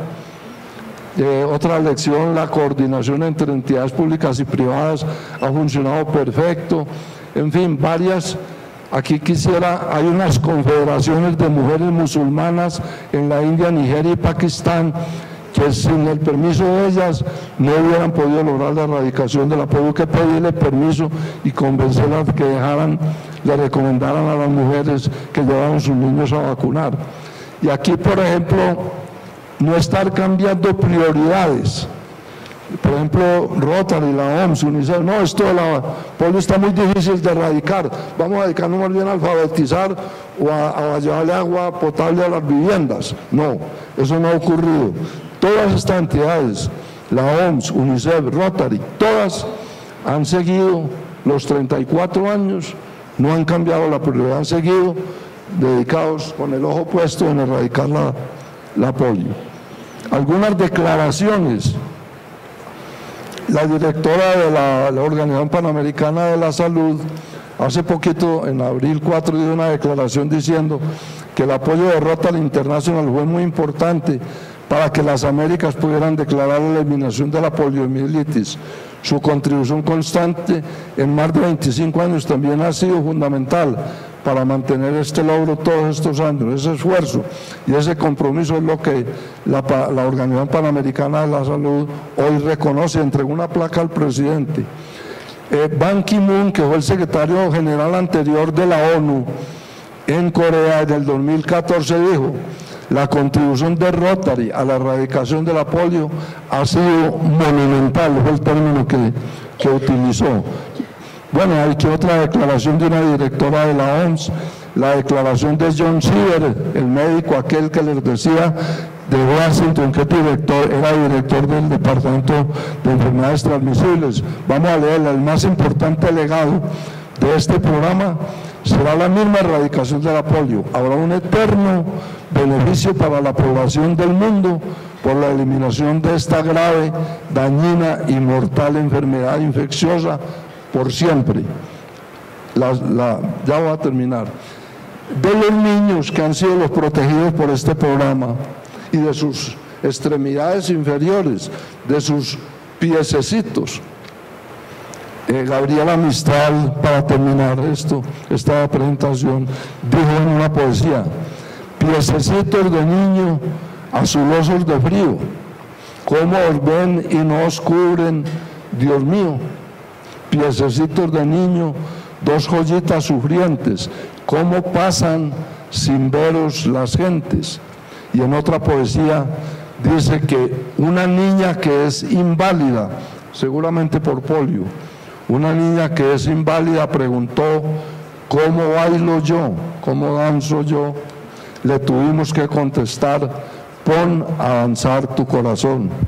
Otra lección, la coordinación entre entidades públicas y privadas ha funcionado perfecto. En fin, varias. Aquí hay unas confederaciones de mujeres musulmanas en la India, Nigeria y Pakistán, que sin el permiso de ellas no hubieran podido lograr la erradicación de la polio. Hubo que pedirle permiso y convencerlas de que le recomendaran a las mujeres que llevaran sus niños a vacunar. Y aquí, por ejemplo, no estar cambiando prioridades. Por ejemplo, Rotary, la OMS, UNICEF, no, esto de la polio está muy difícil de erradicar, vamos a dedicarnos más bien a alfabetizar o a llevarle agua potable a las viviendas. No, eso no ha ocurrido. Todas estas entidades, la OMS, UNICEF, Rotary, todas han seguido los 34 años, no han cambiado la prioridad, han seguido dedicados con el ojo puesto en erradicar la polio. Algunas declaraciones. La directora de la Organización Panamericana de la Salud, hace poquito, en abril 4, dio una declaración diciendo que el apoyo de Rotary International fue muy importante para que las Américas pudieran declarar la eliminación de la poliomielitis. Su contribución constante en más de 25 años también ha sido fundamental para mantener este logro todos estos años. Ese esfuerzo y ese compromiso es lo que la Organización Panamericana de la Salud hoy reconoce. Entregó una placa al presidente. Ban Ki-moon, que fue el secretario general anterior de la ONU en Corea en el 2014, dijo: la contribución de Rotary a la erradicación de la polio ha sido monumental, fue el término que utilizó. Bueno, hay que otra declaración de una directora de la OMS, la declaración de John Seaver, el médico aquel que les decía de Washington, que era director del Departamento de Enfermedades Transmisibles. Vamos a leerla. El más importante legado de este programa será la misma erradicación de la polio. Habrá un eterno beneficio para la población del mundo por la eliminación de esta grave, dañina y mortal enfermedad infecciosa por siempre. Ya voy a terminar. De los niños que han sido los protegidos por este programa y de sus extremidades inferiores, de sus piececitos. Gabriela Mistral, para terminar esta presentación, dijo en una poesía: piececitos de niño azulosos de frío, cómo os ven y no os cubren, Dios mío. Piececitos de niño, dos joyitas sufrientes, cómo pasan sin veros las gentes. Y en otra poesía dice que una niña que es inválida, seguramente por polio, una niña que es inválida preguntó: ¿cómo bailo yo? ¿Cómo danzo yo? Le tuvimos que contestar: pon a danzar tu corazón.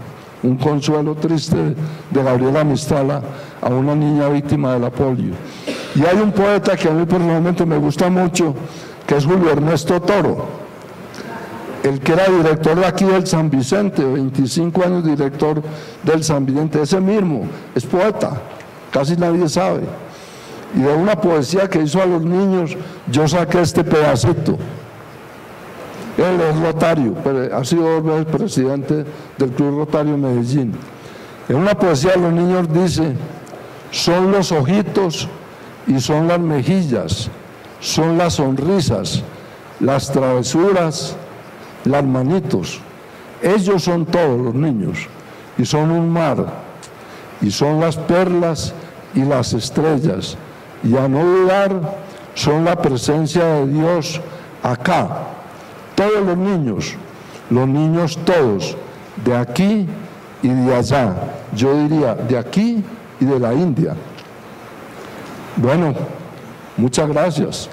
un consuelo triste de Gabriela Mistral a una niña víctima de la polio. Y hay un poeta que a mí personalmente me gusta mucho, que es Julio Ernesto Toro, el que era director de aquí del San Vicente, 25 años director del San Vicente, ese mismo es poeta, casi nadie sabe. Y de una poesía que hizo a los niños, yo saqué este pedacito. Él es Rotario, ha sido 2 veces presidente del Club Rotario Medellín. En una poesía de los niños dice: son los ojitos y son las mejillas, son las sonrisas, las travesuras, las manitos. Ellos son todos los niños, y son un mar, y son las perlas y las estrellas, y a no dudar, son la presencia de Dios acá. Todos los niños todos, de aquí y de allá, yo diría de aquí y de la India. Bueno, muchas gracias.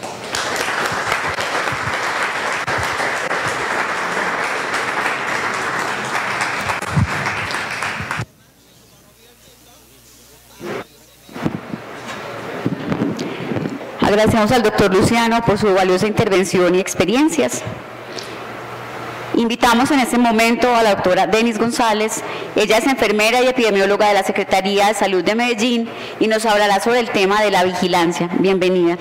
Agradecemos al doctor Luciano por su valiosa intervención y experiencias. Invitamos en este momento a la doctora Denis González. Ella es enfermera y epidemióloga de la Secretaría de Salud de Medellín y nos hablará sobre el tema de la vigilancia. Bienvenida.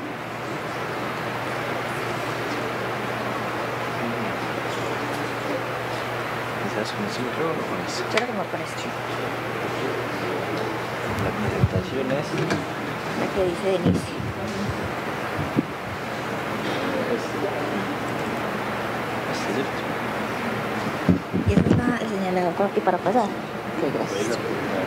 La presentación es la que dice Denis. ¿Y esa es el señalador para pasar? Ok, gracias.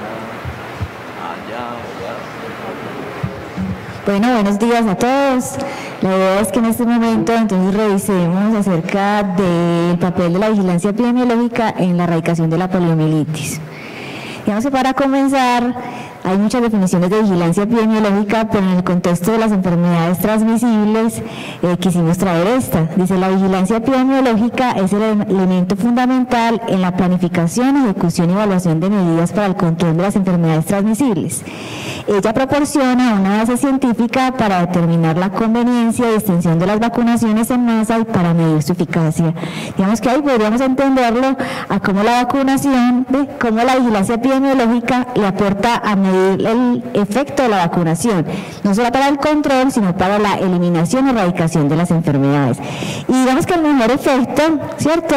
Bueno, buenos días a todos. La idea es que en este momento entonces revisemos acerca del papel de la vigilancia epidemiológica en la erradicación de la poliomielitis. Digamos que para comenzar, hay muchas definiciones de vigilancia epidemiológica, pero en el contexto de las enfermedades transmisibles quisimos traer esta. Dice: la vigilancia epidemiológica es el elemento fundamental en la planificación, ejecución y evaluación de medidas para el control de las enfermedades transmisibles. Ella proporciona una base científica para determinar la conveniencia y extensión de las vacunaciones en masa y para medir su eficacia. Digamos que ahí podríamos entenderlo a cómo la vacunación, cómo la vigilancia epidemiológica le aporta a medir el efecto de la vacunación, no solo para el control, sino para la eliminación y erradicación de las enfermedades. Y digamos que el mejor efecto, ¿cierto?,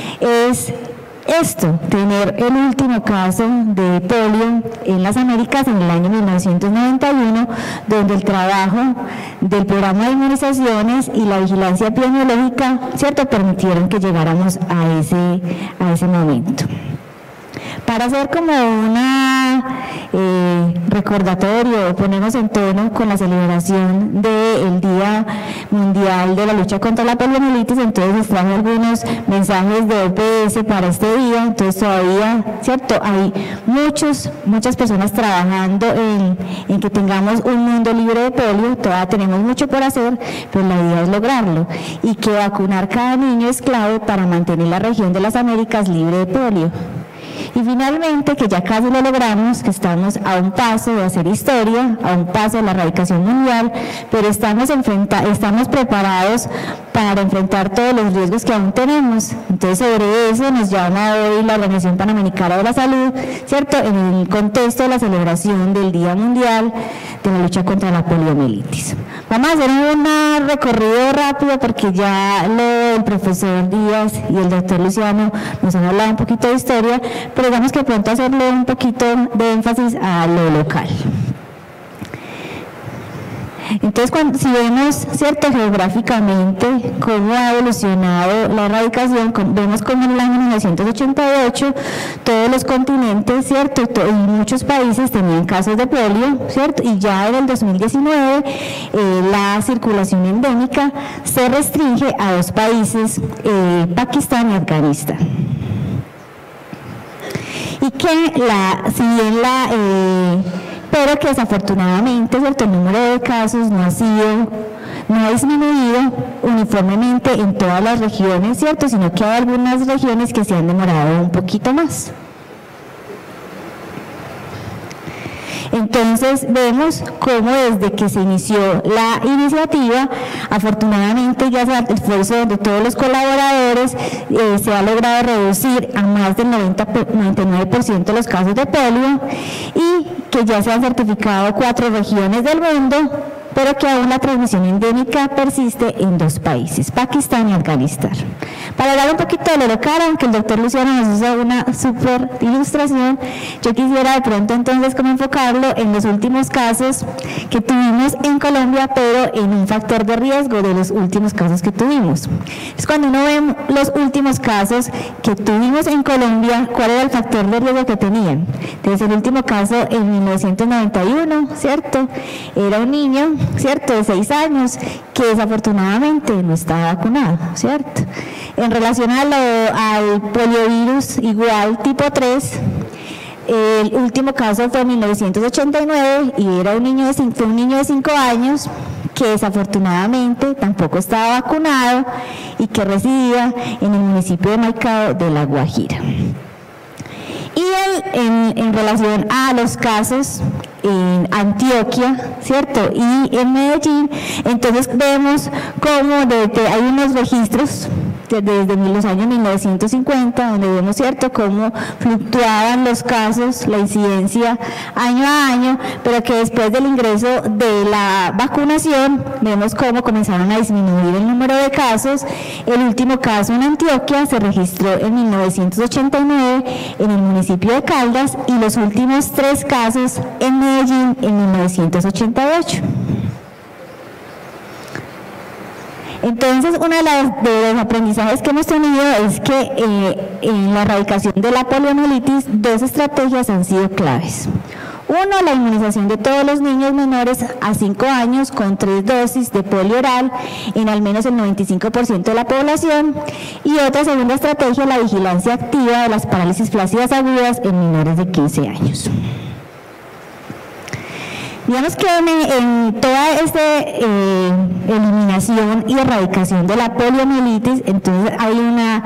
es esto, tener el último caso de polio en las Américas en el año 1991, donde el trabajo del programa de inmunizaciones y la vigilancia epidemiológica, ¿cierto?, permitieron que llegáramos a ese momento. Para hacer como una recordatorio, ponemos en tono con la celebración del Día Mundial de la Lucha contra la Poliomielitis, entonces les traje algunos mensajes de OPS para este día. Entonces todavía, ¿cierto?, hay muchas personas trabajando en que tengamos un mundo libre de polio. Todavía tenemos mucho por hacer, pero la idea es lograrlo, y que vacunar cada niño es clave para mantener la región de las Américas libre de polio. Y finalmente, que ya casi lo logramos, que estamos a un paso de hacer historia, a un paso de la erradicación mundial, pero estamos preparados para enfrentar todos los riesgos que aún tenemos. Entonces, sobre eso nos llama hoy la Organización Panamericana de la Salud, ¿cierto?, en el contexto de la celebración del Día Mundial de la Lucha contra la Poliomielitis. Vamos a hacer un recorrido rápido porque ya el profesor Díaz y el doctor Luciano nos han hablado un poquito de historia, pero digamos que pronto hacerle un poquito de énfasis a lo local. Entonces, si vemos, ¿cierto?, geográficamente cómo ha evolucionado la erradicación, vemos como en el año 1988 todos los continentes, ¿cierto?, y muchos países tenían casos de polio, ¿cierto?, y ya en el 2019 la circulación endémica se restringe a 2 países, Pakistán y Afganistán. Y que pero que desafortunadamente, ¿cierto?, el número de casos no ha disminuido uniformemente en todas las regiones, ¿cierto?, sino que hay algunas regiones que se han demorado un poquito más. Entonces vemos cómo desde que se inició la iniciativa, afortunadamente ya el esfuerzo de todos los colaboradores se ha logrado reducir a más del 99% los casos de polio y que ya se han certificado 4 regiones del mundo, pero que aún la transmisión endémica persiste en 2 países, Pakistán y Afganistán. Para hablar un poquito de lo local, aunque el doctor Luciano nos hizo una súper ilustración, yo quisiera de pronto entonces como enfocarlo en los últimos casos que tuvimos en Colombia, pero en un factor de riesgo de los últimos casos que tuvimos. Es cuando uno ve los últimos casos que tuvimos en Colombia, ¿cuál era el factor de riesgo que tenían? Desde el último caso en 1991, ¿cierto? Era un niño, ¿cierto?, de 6 años que desafortunadamente no estaba vacunado, ¿cierto? En relación al poliovirus igual tipo 3, el último caso fue en 1989 y era un niño de 5 años que desafortunadamente tampoco estaba vacunado y que residía en el municipio de Maicao de La Guajira. Y en relación a los casos en Antioquia, ¿cierto?, y en Medellín, entonces vemos cómo hay unos registros desde los años 1950, donde vemos, ¿cierto?, cómo fluctuaban los casos, la incidencia año a año, pero que después del ingreso de la vacunación, vemos cómo comenzaron a disminuir el número de casos. El último caso en Antioquia se registró en 1989 en el municipio de Caldas y los últimos 3 casos en Medellín en 1988. Entonces, uno de los aprendizajes que hemos tenido es que en la erradicación de la poliomielitis 2 estrategias han sido claves. Uno, la inmunización de todos los niños menores a 5 años con 3 dosis de polio oral en al menos el 95% de la población. Y otra segunda estrategia, la vigilancia activa de las parálisis flácidas agudas en menores de 15 años. Digamos que en toda esta eliminación y erradicación de la poliomielitis, entonces hay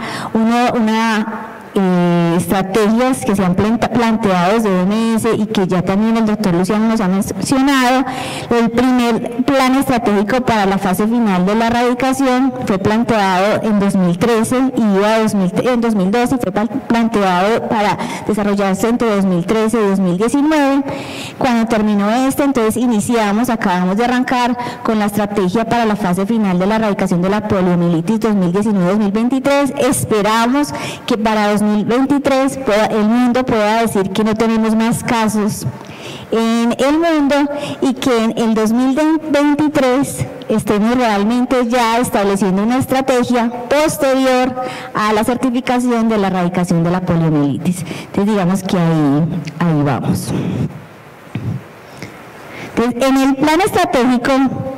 estrategias que se han planteado desde OMS y que ya también el doctor Luciano nos ha mencionado. El primer plan estratégico para la fase final de la erradicación fue planteado en 2013 y iba en 2012 y fue planteado para desarrollarse entre 2013 y 2019. Cuando terminó entonces acabamos de arrancar con la estrategia para la fase final de la erradicación de la poliomielitis 2019-2023. Esperamos que para 2023 el mundo pueda decir que no tenemos más casos en el mundo y que en el 2023 estemos realmente ya estableciendo una estrategia posterior a la certificación de la erradicación de la poliomielitis. Entonces digamos que ahí vamos. Entonces, en el plan estratégico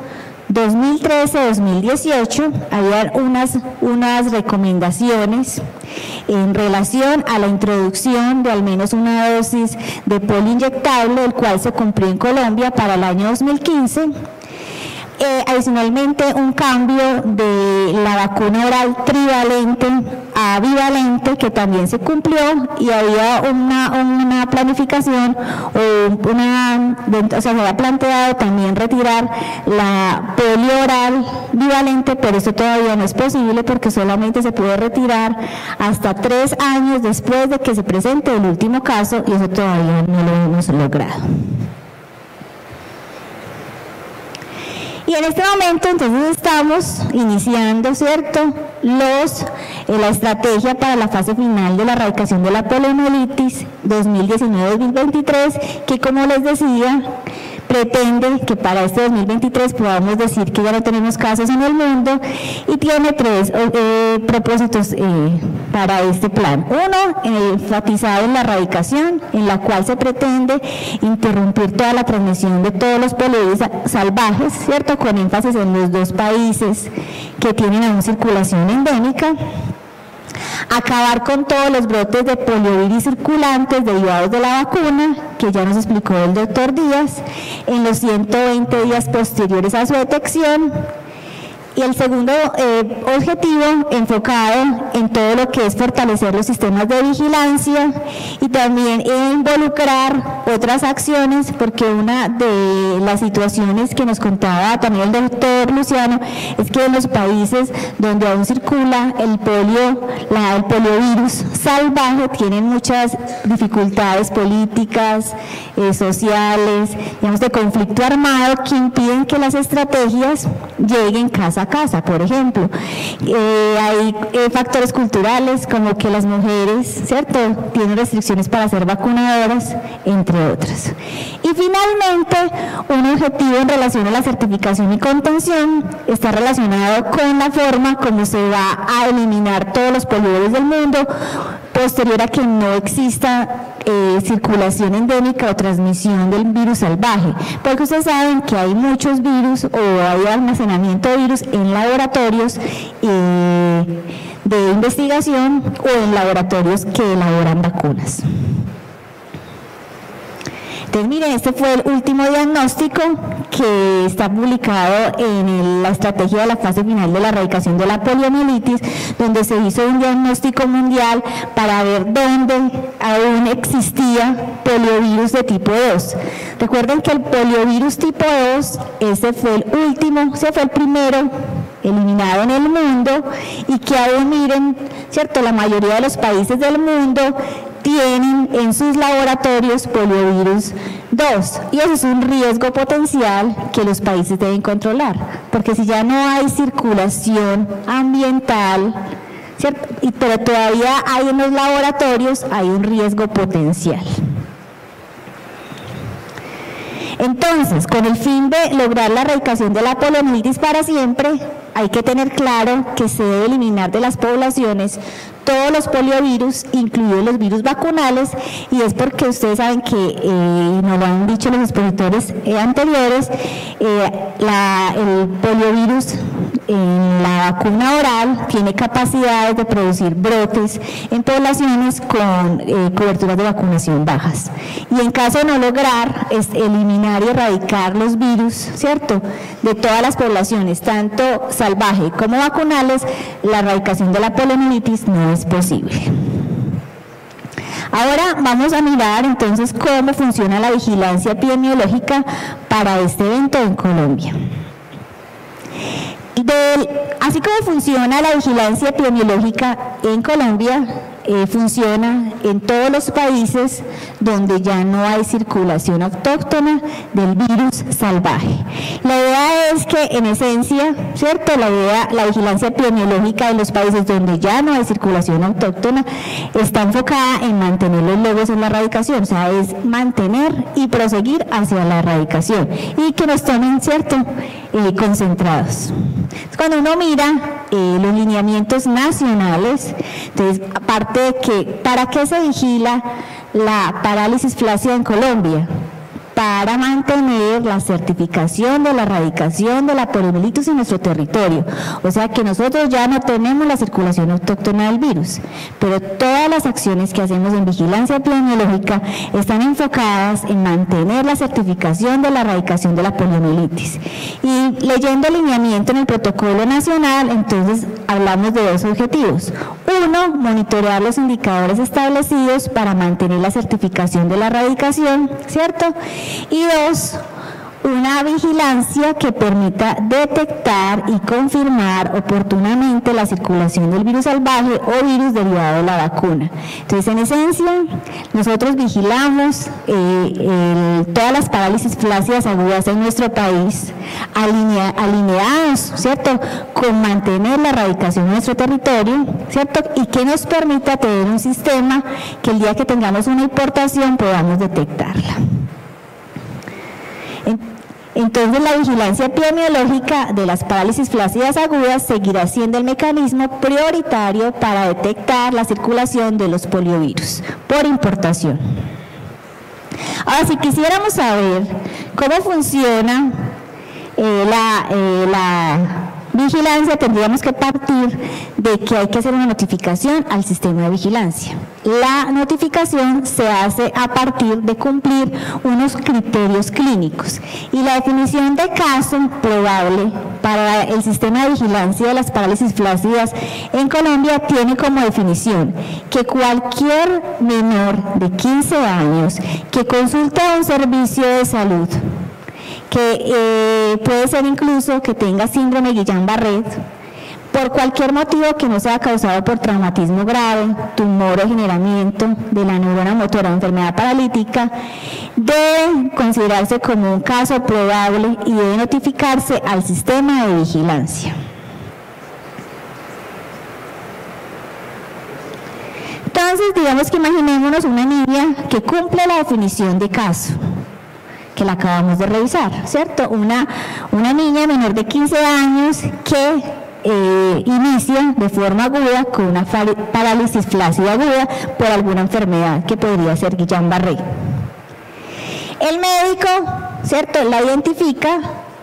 2013-2018 había unas recomendaciones en relación a la introducción de al menos una dosis de polio inyectable, el cual se cumplió en Colombia para el año 2015. Adicionalmente, un cambio de la vacuna oral trivalente a bivalente, que también se cumplió, y había una planificación, se había planteado también retirar la polio oral bivalente, pero eso todavía no es posible porque solamente se puede retirar hasta 3 años después de que se presente el último caso, y eso todavía no lo hemos logrado. Y en este momento entonces estamos iniciando, ¿cierto?, la estrategia para la fase final de la erradicación de la poliomielitis 2019-2023, que, como les decía, pretende que para este 2023 podamos decir que ya no tenemos casos en el mundo, y tiene 3 propósitos para este plan. Uno, enfatizado en la erradicación, en la cual se pretende interrumpir toda la transmisión de todos los poliovirus salvajes, ¿cierto?, con énfasis en los 2 países que tienen aún circulación endémica. Acabar con todos los brotes de poliovirus circulantes derivados de la vacuna, que ya nos explicó el doctor Díaz, en los 120 días posteriores a su detección. Y el segundo objetivo enfocado en todo lo que es fortalecer los sistemas de vigilancia y también involucrar otras acciones, porque una de las situaciones que nos contaba también el doctor Luciano es que en los países donde aún circula el poliovirus salvaje tienen muchas dificultades políticas, sociales, digamos de conflicto armado, que impiden que las estrategias lleguen casa a casa. Por ejemplo, hay factores culturales como que las mujeres, ¿cierto?, tienen restricciones para ser vacunadoras, entre otras. Y finalmente, un objetivo en relación a la certificación y contención está relacionado con la forma como se va a eliminar todos los poliovirus del mundo posterior a que no exista circulación endémica o transmisión del virus salvaje, porque ustedes saben que hay muchos virus o hay almacenamiento de virus en laboratorios de investigación o en laboratorios que elaboran vacunas. Entonces, miren, este fue el último diagnóstico que está publicado en la estrategia de la fase final de la erradicación de la poliomielitis, donde se hizo un diagnóstico mundial para ver dónde aún existía poliovirus de tipo 2. Recuerden que el poliovirus tipo 2, ese fue el último, ese fue el primero eliminado en el mundo, y que aún, miren, ¿cierto?, la mayoría de los países del mundo tienen en sus laboratorios poliovirus 2, y eso es un riesgo potencial que los países deben controlar, porque si ya no hay circulación ambiental, ¿cierto?, pero todavía hay en los laboratorios, hay un riesgo potencial. Entonces, con el fin de lograr la erradicación de la poliomielitis para siempre, hay que tener claro que se debe eliminar de las poblaciones todos los poliovirus, incluidos los virus vacunales, y es porque ustedes saben que, nos lo han dicho los expositores anteriores, el poliovirus en la vacuna oral tiene capacidades de producir brotes en poblaciones con coberturas de vacunación bajas. Y en caso de no lograr eliminar y erradicar los virus, ¿cierto?, de todas las poblaciones, tanto salvaje como vacunales, la erradicación de la poliomielitis no es posible. Ahora vamos a mirar entonces cómo funciona la vigilancia epidemiológica para este evento en Colombia. Así como funciona la vigilancia epidemiológica en Colombia, funciona en todos los países donde ya no hay circulación autóctona del virus salvaje. La idea es que, en esencia, ¿cierto?, la vigilancia epidemiológica en los países donde ya no hay circulación autóctona está enfocada en mantener los logros en la erradicación, o sea, es mantener y proseguir hacia la erradicación y que nos tomen, ¿cierto?, concentrados. Cuando uno mira los lineamientos nacionales, entonces, aparte de que, ¿para qué se vigila la parálisis flácida en Colombia? Para mantener la certificación de la erradicación de la poliomielitis en nuestro territorio. O sea que nosotros ya no tenemos la circulación autóctona del virus, pero todas las acciones que hacemos en vigilancia epidemiológica están enfocadas en mantener la certificación de la erradicación de la poliomielitis. Y leyendo el lineamiento en el protocolo nacional, entonces hablamos de dos objetivos. Uno, monitorear los indicadores establecidos para mantener la certificación de la erradicación, ¿cierto? Y dos, una vigilancia que permita detectar y confirmar oportunamente la circulación del virus salvaje o virus derivado de la vacuna. Entonces, en esencia, nosotros vigilamos todas las parálisis flácidas agudas en nuestro país, alineados, ¿cierto?, con mantener la erradicación de nuestro territorio, ¿cierto?, y que nos permita tener un sistema que el día que tengamos una importación podamos detectarla. Entonces, la vigilancia epidemiológica de las parálisis flácidas agudas seguirá siendo el mecanismo prioritario para detectar la circulación de los poliovirus por importación. Ahora, si quisiéramos saber cómo funciona la vigilancia, tendríamos que partir de que hay que hacer una notificación al sistema de vigilancia. La notificación se hace a partir de cumplir unos criterios clínicos y la definición de caso probable para el sistema de vigilancia de las parálisis flácidas en Colombia tiene como definición que cualquier menor de 15 años que consulte a un servicio de salud, que puede ser incluso que tenga síndrome Guillain-Barré, por cualquier motivo que no sea causado por traumatismo grave, tumor o degeneramiento de la neurona motora o enfermedad paralítica, debe considerarse como un caso probable y debe notificarse al sistema de vigilancia. Entonces, digamos que imaginémonos una niña que cumple la definición de caso, que la acabamos de revisar, ¿cierto? Una niña menor de 15 años que inicia de forma aguda con una parálisis flácida aguda por alguna enfermedad que podría ser Guillain-Barré. El médico, ¿cierto?, la identifica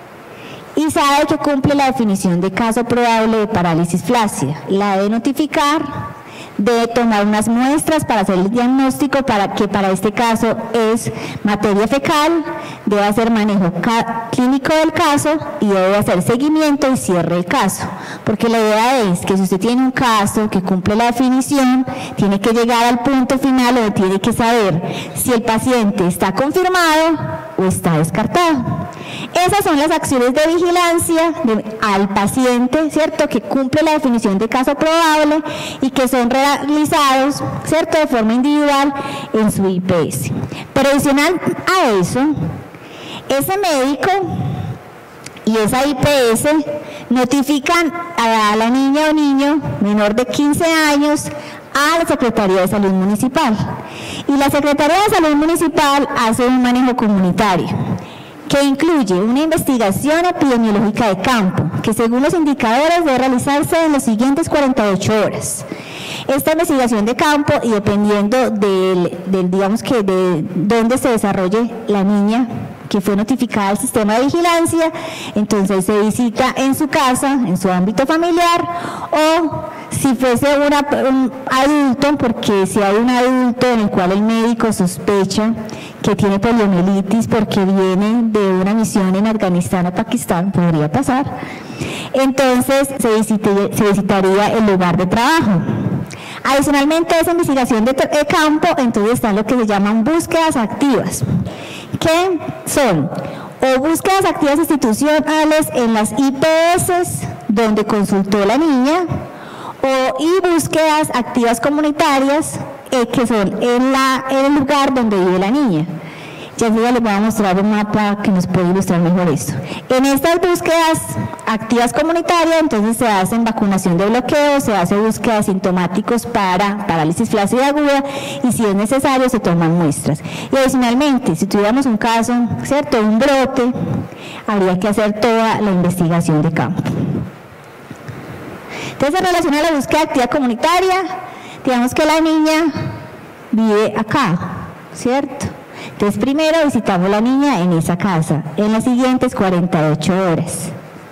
y sabe que cumple la definición de caso probable de parálisis flácida. La debe notificar, debe tomar unas muestras para hacer el diagnóstico, para que para este caso es materia fecal, debe hacer manejo clínico del caso y debe hacer seguimiento y cierre del caso, porque la idea es que si usted tiene un caso que cumple la definición, tiene que llegar al punto final donde tiene que saber si el paciente está confirmado o está descartado. Esas son las acciones de vigilancia al paciente, ¿cierto?, que cumple la definición de caso probable y que son realizados, ¿cierto?, de forma individual en su IPS. Pero adicional a eso, ese médico y esa IPS notifican a la niña o niño menor de 15 años a la Secretaría de Salud Municipal. Y la Secretaría de Salud Municipal hace un manejo comunitario que incluye una investigación epidemiológica de campo, que según los indicadores debe realizarse en las siguientes 48 horas. Esta investigación de campo, y dependiendo digamos que de dónde se desarrolle la niña que fue notificada al sistema de vigilancia, entonces se visita en su casa, en su ámbito familiar, o si fuese un adulto, porque si hay un adulto en el cual el médico sospecha que tiene poliomielitis porque viene de una misión en Afganistán o Pakistán, podría pasar, entonces se visitaría el lugar de trabajo. Adicionalmente a esa investigación de campo, entonces están lo que se llaman búsquedas activas, que son o búsquedas activas institucionales en las IPS donde consultó la niña, y búsquedas activas comunitarias que son en el lugar donde vive la niña. Ya les voy a mostrar un mapa que nos puede ilustrar mejor esto. En estas búsquedas activas comunitarias, entonces se hacen vacunación de bloqueo, se hace búsqueda de sintomáticos para parálisis flácida aguda y si es necesario se toman muestras. Y adicionalmente, si tuviéramos un caso, ¿cierto?, un brote, habría que hacer toda la investigación de campo. Entonces, en relación a la búsqueda activa comunitaria, digamos que la niña vive acá, ¿cierto? Entonces, primero visitamos a la niña en esa casa, en las siguientes 48 horas.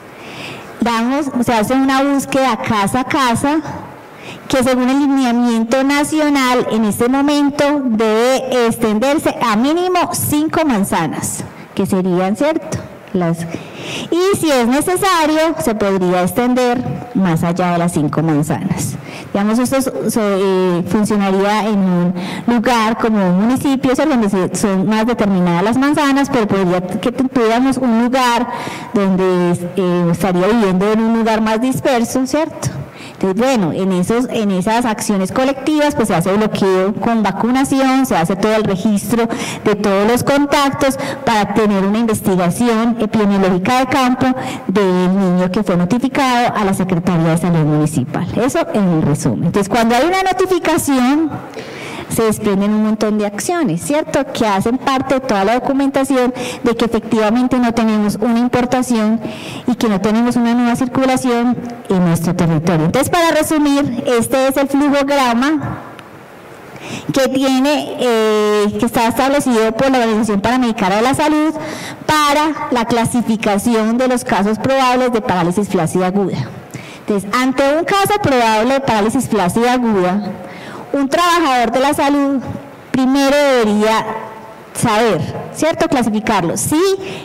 Se hace una búsqueda casa a casa, que según el lineamiento nacional, en este momento debe extenderse a mínimo 5 manzanas, que serían, ¿cierto?, y si es necesario, se podría extender más allá de las 5 manzanas. Digamos, esto funcionaría en un lugar como un municipio, donde son más determinadas las manzanas, pero podría que tuviéramos un lugar donde estaría viviendo en un lugar más disperso, ¿cierto? Entonces, bueno, en esas acciones colectivas, pues se hace bloqueo con vacunación, se hace todo el registro de todos los contactos para tener una investigación epidemiológica de campo del niño que fue notificado a la Secretaría de Salud Municipal. Eso en un resumen. Entonces, cuando hay una notificación, se desprenden un montón de acciones, ¿cierto?, que hacen parte de toda la documentación de que efectivamente no tenemos una importación y que no tenemos una nueva circulación en nuestro territorio. Entonces, para resumir, este es el flujograma que está establecido por la Organización Panamericana de la Salud para la clasificación de los casos probables de parálisis flácida aguda. Entonces, ante un caso probable de parálisis flácida aguda, un trabajador de la salud primero debería saber, ¿cierto?, clasificarlo. Si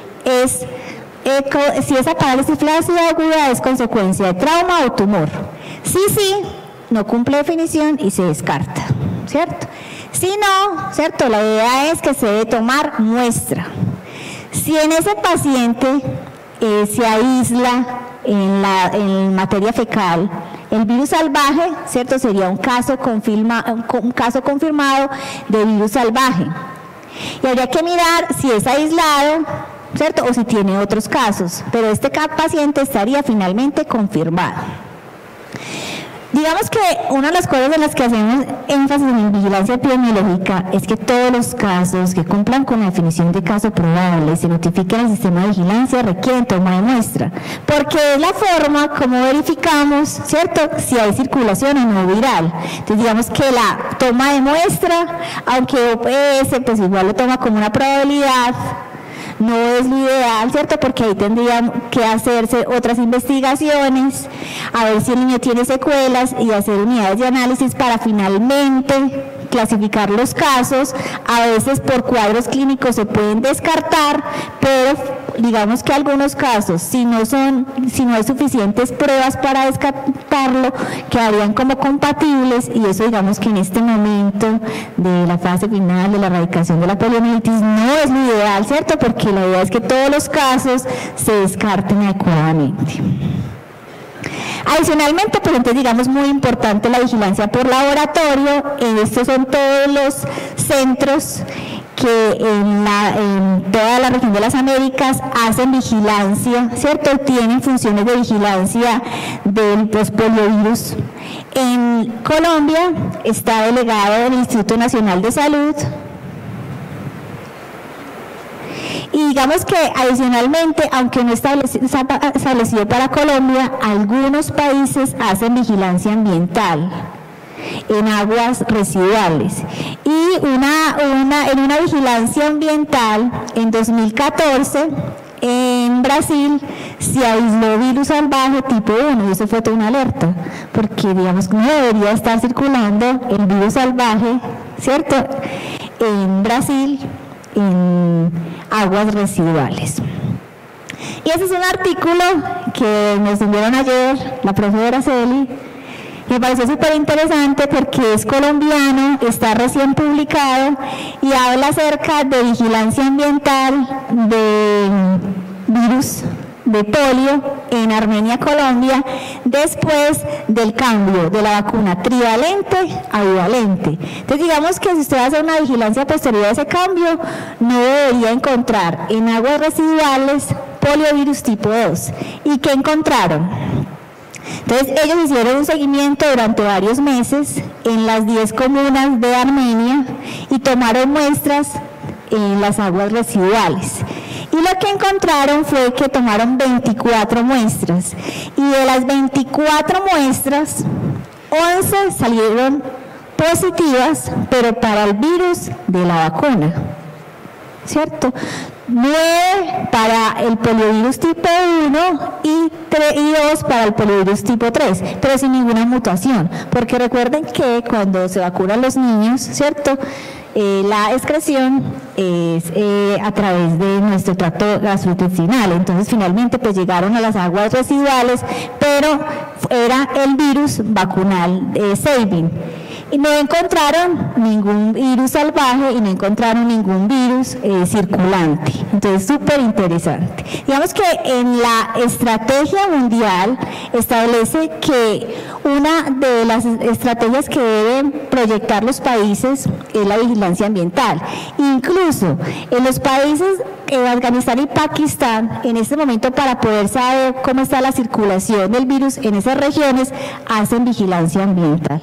esa parálisis flácida aguda es consecuencia de trauma o tumor. Si sí, no cumple definición y se descarta, ¿cierto? Si no, ¿cierto?, la idea es que se debe tomar muestra. Si en ese paciente se aísla en materia fecal el virus salvaje, ¿cierto?, sería un caso confirmado de virus salvaje. Y habría que mirar si es aislado, ¿cierto?, o si tiene otros casos, pero este paciente estaría finalmente confirmado. Digamos que una de las cosas en las que hacemos énfasis en vigilancia epidemiológica es que todos los casos que cumplan con la definición de caso probable y se notifiquen al sistema de vigilancia requieren toma de muestra, porque es la forma como verificamos, ¿cierto?, si hay circulación o no viral. Entonces digamos que la toma de muestra, aunque OPS pues igual lo toma como una probabilidad, no es lo ideal, ¿cierto?, porque ahí tendrían que hacerse otras investigaciones, a ver si el niño tiene secuelas y hacer unidades de análisis para finalmente clasificar los casos. A veces por cuadros clínicos se pueden descartar, pero digamos que algunos casos, si no hay suficientes pruebas para descartarlo, quedarían como compatibles, y eso digamos que en este momento de la fase final de la erradicación de la poliomielitis no es lo ideal, ¿cierto?, porque la idea es que todos los casos se descarten adecuadamente. Adicionalmente, pues entonces digamos muy importante la vigilancia por laboratorio. Estos son todos los centros que en toda la región de las Américas hacen vigilancia, ¿cierto?, tienen funciones de vigilancia de los poliovirus. En Colombia está delegado el Instituto Nacional de Salud. Y digamos que adicionalmente, aunque no está establecido para Colombia, algunos países hacen vigilancia ambiental en aguas residuales. Y en una vigilancia ambiental, en 2014, en Brasil se aisló virus salvaje tipo 1, y eso fue toda una alerta, porque digamos que no debería estar circulando el virus salvaje, ¿cierto?, en Brasil, en aguas residuales. Y ese es un artículo que nos enviaron ayer la profesora Celi, y me pareció súper interesante porque es colombiano, está recién publicado y habla acerca de vigilancia ambiental de virus de polio en Armenia, Colombia, después del cambio de la vacuna trivalente a bivalente. Entonces digamos que si usted va a hacer una vigilancia posterior a ese cambio, no debería encontrar en aguas residuales poliovirus tipo 2. ¿Y qué encontraron? Entonces ellos hicieron un seguimiento durante varios meses en las 10 comunas de Armenia y tomaron muestras en las aguas residuales. Y lo que encontraron fue que tomaron 24 muestras, y de las 24 muestras, 11 salieron positivas, pero para el virus de la vacuna, ¿cierto? 9 para el poliovirus tipo 1 y 2 para el poliovirus tipo 3, pero sin ninguna mutación, porque recuerden que cuando se vacunan los niños, ¿cierto?, la excreción es a través de nuestro tracto gastrointestinal. Entonces finalmente pues llegaron a las aguas residuales, pero era el virus vacunal Sabin. Y no encontraron ningún virus salvaje y no encontraron ningún virus circulante. Entonces, súper interesante. Digamos que en la estrategia mundial establece que una de las estrategias que deben proyectar los países es la vigilancia ambiental. Incluso en los países en Afganistán y Pakistán, en este momento, para poder saber cómo está la circulación del virus en esas regiones, hacen vigilancia ambiental.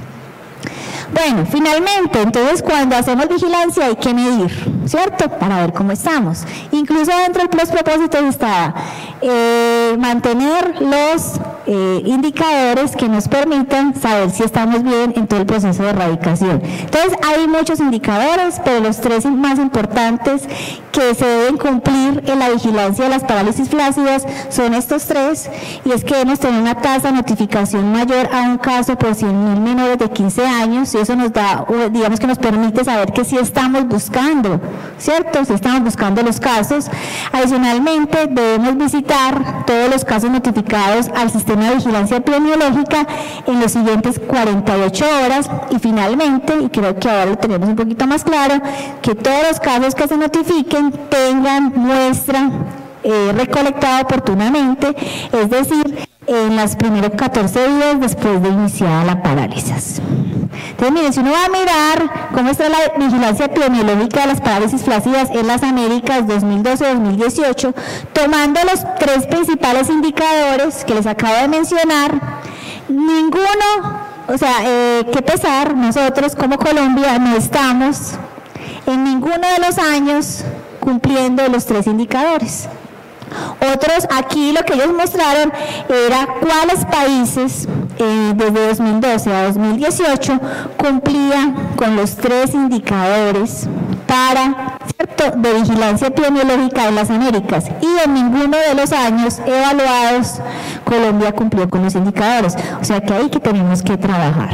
Bueno, finalmente, entonces cuando hacemos vigilancia hay que medir, ¿cierto?, para ver cómo estamos. Incluso dentro de los propósitos está mantener los indicadores que nos permitan saber si estamos bien en todo el proceso de erradicación. Entonces hay muchos indicadores, pero los 3 más importantes que se deben cumplir en la vigilancia de las parálisis flácidas son estos 3, y es que debemos tener una tasa de notificación mayor a un caso por 100.000 menores de 15 años, y eso nos da, digamos que nos permite saber que sí estamos buscando, ¿cierto? Si estamos buscando los casos. Adicionalmente, debemos visitar todos los casos notificados al sistema de vigilancia epidemiológica en los siguientes 48 horas, y finalmente, y creo que ahora lo tenemos un poquito más claro, que todos los casos que se notifiquen tengan muestra recolectada oportunamente, es decir, en los primeros 14 días después de iniciada la parálisis. Entonces, miren, si uno va a mirar cómo está la vigilancia epidemiológica de las parálisis flácidas en las Américas 2012-2018, tomando los 3 principales indicadores que les acabo de mencionar, ninguno, o sea, qué pesar, nosotros como Colombia no estamos en ninguno de los años cumpliendo los 3 indicadores. Otros, aquí lo que ellos mostraron era cuáles países desde 2012 a 2018 cumplían con los 3 indicadores para, ¿cierto?, de vigilancia epidemiológica en las Américas, y en ninguno de los años evaluados Colombia cumplió con los indicadores, o sea que ahí que tenemos que trabajar.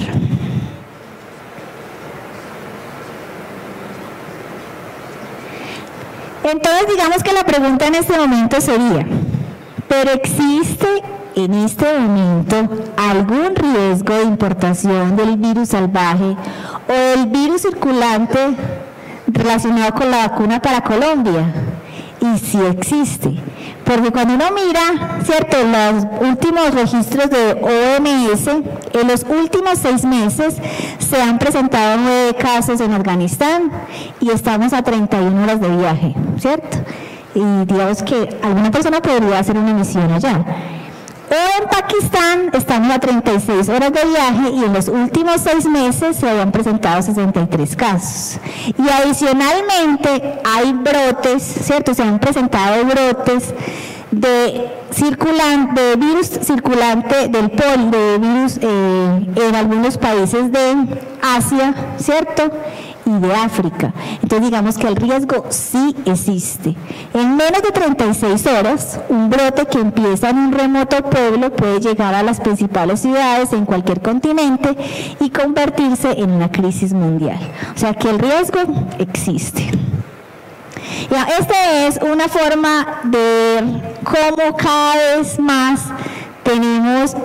Entonces, digamos que la pregunta en este momento sería, ¿pero existe en este momento algún riesgo de importación del virus salvaje o del virus circulante relacionado con la vacuna para Colombia? Y sí existe, porque cuando uno mira, ¿cierto?, los últimos registros de OMS, en los últimos 6 meses se han presentado 9 casos en Afganistán y estamos a 31 horas de viaje, ¿cierto? Y digamos que alguna persona podría hacer una misión allá. O en Pakistán estamos a 36 horas de viaje y en los últimos 6 meses se habían presentado 63 casos. Y adicionalmente hay brotes, ¿cierto? Se han presentado brotes de virus circulante del virus en algunos países de Asia, ¿cierto?, y de África. Entonces digamos que el riesgo sí existe. En menos de 36 horas, un brote que empieza en un remoto pueblo puede llegar a las principales ciudades en cualquier continente y convertirse en una crisis mundial. O sea que el riesgo existe. Ya, esta es una forma de ver cómo cada vez más tenemos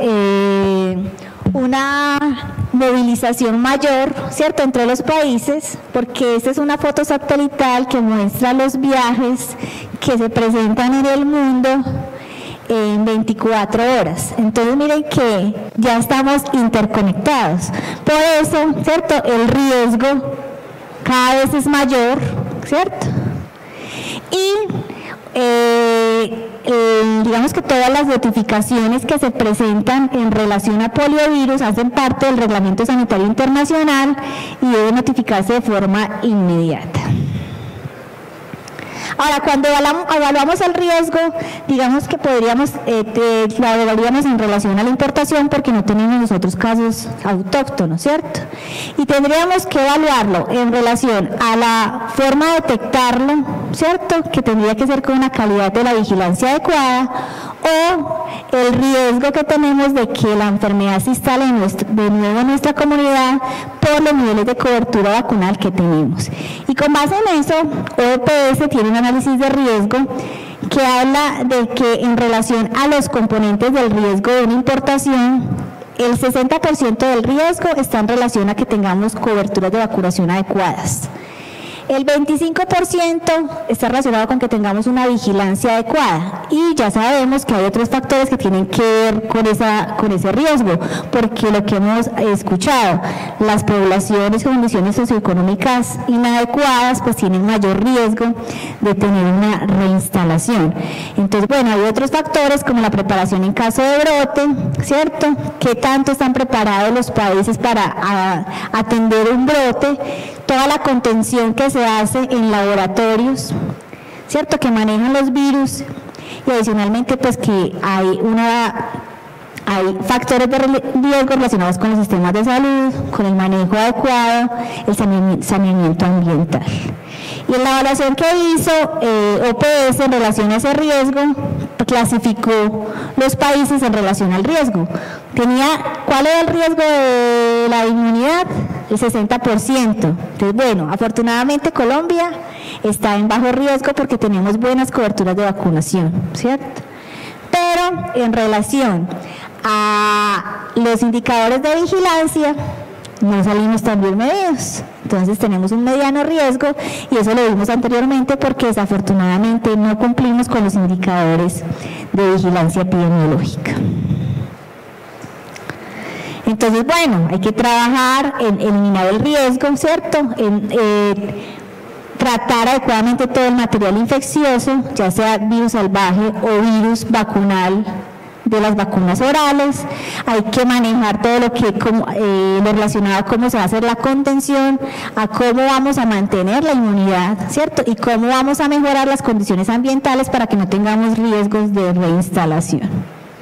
una movilización mayor, ¿cierto?, entre los países, porque esta es una foto satelital que muestra los viajes que se presentan en el mundo en 24 horas. Entonces miren que ya estamos interconectados. Por eso, ¿cierto?, el riesgo cada vez es mayor, ¿cierto? Y digamos que todas las notificaciones que se presentan en relación a poliovirus hacen parte del Reglamento Sanitario Internacional y deben notificarse de forma inmediata. Ahora, cuando evaluamos el riesgo, digamos que podríamos, lo evaluaríamos en relación a la importación porque no tenemos nosotros casos autóctonos, ¿cierto? Y tendríamos que evaluarlo en relación a la forma de detectarlo, ¿cierto?, que tendría que ser con una calidad de la vigilancia adecuada, o el riesgo que tenemos de que la enfermedad se instale de nuevo en nuestra comunidad por los niveles de cobertura vacunal que tenemos. Y con base en eso, OPS tiene un análisis de riesgo que habla de que en relación a los componentes del riesgo de una importación, el 60% del riesgo está en relación a que tengamos coberturas de vacunación adecuadas. El 25% está relacionado con que tengamos una vigilancia adecuada, y ya sabemos que hay otros factores que tienen que ver con ese riesgo, porque lo que hemos escuchado, las poblaciones con condiciones socioeconómicas inadecuadas pues tienen mayor riesgo de tener una reinstalación. Entonces, bueno, hay otros factores como la preparación en caso de brote, ¿cierto? ¿Qué tanto están preparados los países para atender un brote? Toda la contención que se hace en laboratorios, ¿cierto?, que manejan los virus, y adicionalmente pues que hay hay factores de riesgo relacionados con los sistemas de salud, con el manejo adecuado, el saneamiento ambiental. Y en la evaluación que hizo OPS en relación a ese riesgo, clasificó los países en relación al riesgo. ¿Cuál era el riesgo de la inmunidad? El 60%. Entonces, bueno, afortunadamente Colombia está en bajo riesgo porque tenemos buenas coberturas de vacunación, ¿cierto? Pero en relación a los indicadores de vigilancia, no salimos tan bien medidos. Entonces tenemos un mediano riesgo y eso lo vimos anteriormente porque desafortunadamente no cumplimos con los indicadores de vigilancia epidemiológica. Entonces, bueno, hay que trabajar en eliminar el riesgo, ¿cierto? En tratar adecuadamente todo el material infeccioso, ya sea virus salvaje o virus vacunal de las vacunas orales. Hay que manejar todo lo que lo relacionado a cómo se va a hacer la contención, a cómo vamos a mantener la inmunidad, ¿cierto? Y cómo vamos a mejorar las condiciones ambientales para que no tengamos riesgos de reinstalación.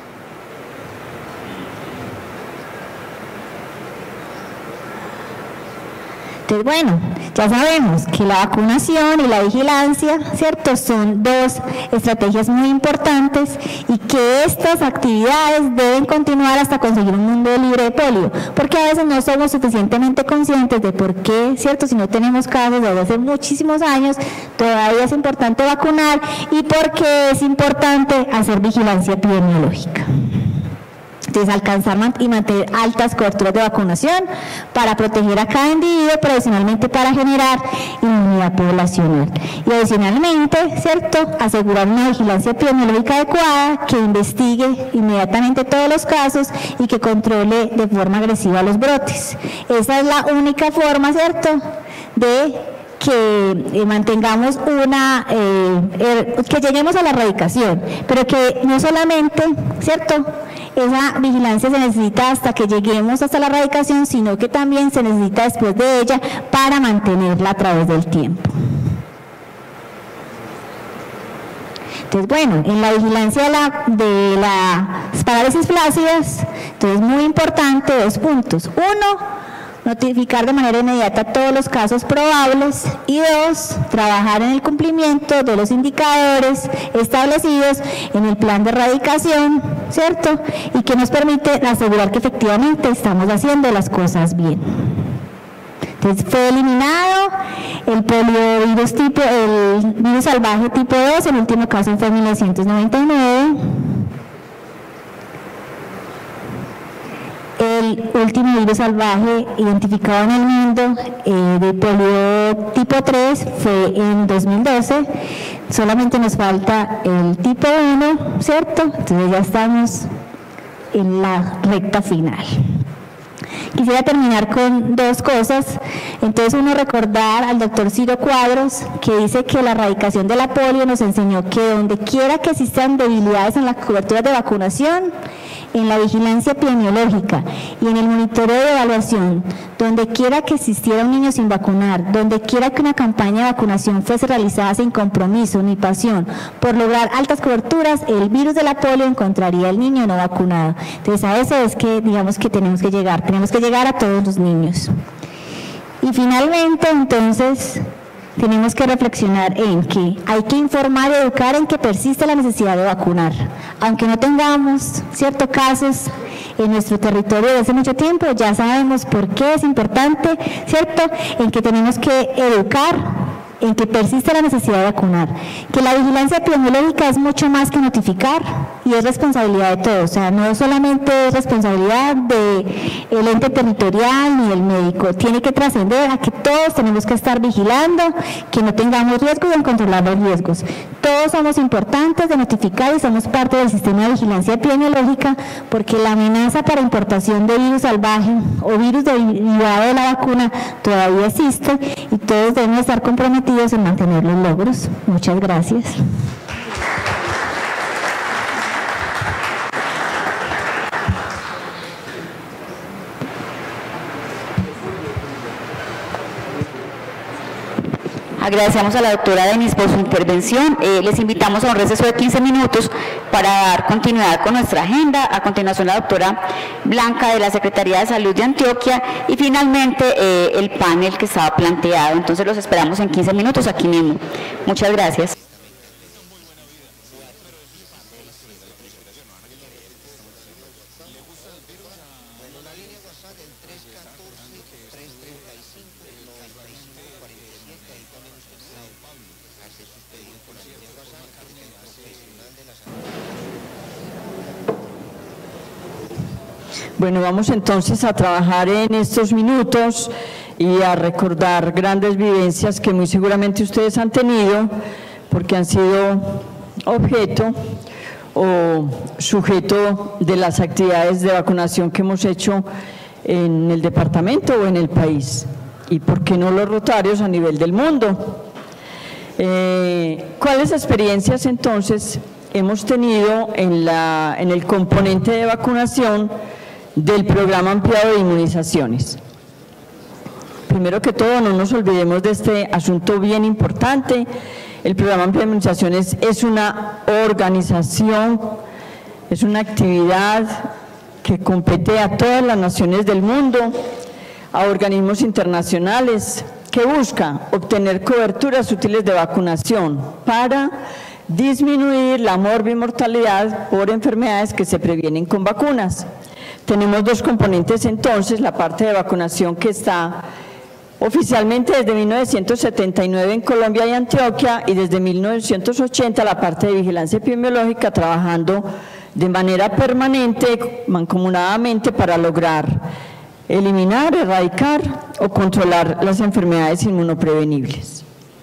Entonces, bueno, ya sabemos que la vacunación y la vigilancia, ¿cierto?, son dos estrategias muy importantes y que estas actividades deben continuar hasta conseguir un mundo libre de polio, porque a veces no somos suficientemente conscientes de por qué, ¿cierto?, si no tenemos casos desde hace muchísimos años, todavía es importante vacunar y por qué es importante hacer vigilancia epidemiológica. Entonces, alcanzar y mantener altas coberturas de vacunación para proteger a cada individuo, pero adicionalmente para generar inmunidad poblacional. Y adicionalmente, ¿cierto?, asegurar una vigilancia epidemiológica adecuada que investigue inmediatamente todos los casos y que controle de forma agresiva los brotes. Esa es la única forma, ¿cierto?, de que mantengamos que lleguemos a la erradicación, pero que no solamente, ¿cierto?, esa vigilancia se necesita hasta que lleguemos hasta la erradicación, sino que también se necesita después de ella para mantenerla a través del tiempo. Entonces, bueno, en la vigilancia de las parálisis flácidas, entonces muy importante 2 puntos. 1, notificar de manera inmediata todos los casos probables y 2, trabajar en el cumplimiento de los indicadores establecidos en el plan de erradicación, ¿cierto? Y que nos permite asegurar que efectivamente estamos haciendo las cosas bien. Entonces fue eliminado el poliovirus el virus salvaje tipo 2, el último caso fue en 1999. El último virus salvaje identificado en el mundo de polio tipo 3 fue en 2012, solamente nos falta el tipo 1, ¿cierto? Entonces ya estamos en la recta final. Quisiera terminar con 2 cosas. Entonces, uno, recordar al doctor Ciro Cuadros, que dice que la erradicación de la polio nos enseñó que donde quiera que existan debilidades en las coberturas de vacunación, en la vigilancia epidemiológica y en el monitoreo de evaluación, donde quiera que existiera un niño sin vacunar, donde quiera que una campaña de vacunación fuese realizada sin compromiso ni pasión por lograr altas coberturas, el virus de la polio encontraría al niño no vacunado. Entonces, a eso es que digamos que tenemos que llegar a todos los niños. Y finalmente, entonces, tenemos que reflexionar en que hay que informar y educar en que persiste la necesidad de vacunar. Aunque no tengamos ciertos casos en nuestro territorio desde hace mucho tiempo, ya sabemos por qué es importante, ¿cierto?, en que tenemos que educar en que persiste la necesidad de vacunar, que la vigilancia epidemiológica es mucho más que notificar y es responsabilidad de todos, o sea, no solamente es responsabilidad del ente territorial ni del médico, tiene que trascender a que todos tenemos que estar vigilando, que no tengamos riesgos y en controlar los riesgos. Todos somos importantes de notificar y somos parte del sistema de vigilancia epidemiológica porque la amenaza para importación de virus salvaje o virus derivado de la vacuna todavía existe y todos deben estar comprometidos en mantener los logros. Muchas gracias. Agradecemos a la doctora Denis por su intervención. Les invitamos a un receso de 15 minutos para dar continuidad con nuestra agenda. A continuación, la doctora Blanca de la Secretaría de Salud de Antioquia y finalmente el panel que estaba planteado. Entonces los esperamos en 15 minutos aquí mismo. Muchas gracias. Bueno, vamos entonces a trabajar en estos minutos y a recordar grandes vivencias que muy seguramente ustedes han tenido, porque han sido objeto o sujeto de las actividades de vacunación que hemos hecho en el departamento o en el país, y por qué no los rotarios a nivel del mundo. ¿Cuáles experiencias entonces hemos tenido en el componente de vacunación del programa ampliado de inmunizaciones? Primero que todo, no nos olvidemos de este asunto bien importante. El programa ampliado de inmunizaciones es una organización, es una actividad que compete a todas las naciones del mundo, a organismos internacionales, que busca obtener coberturas útiles de vacunación para disminuir la morbimortalidad por enfermedades que se previenen con vacunas. Tenemos dos componentes entonces, la parte de vacunación que está oficialmente desde 1979 en Colombia y Antioquia, y desde 1980 la parte de vigilancia epidemiológica, trabajando de manera permanente, mancomunadamente, para lograr eliminar, erradicar o controlar las enfermedades inmunoprevenibles.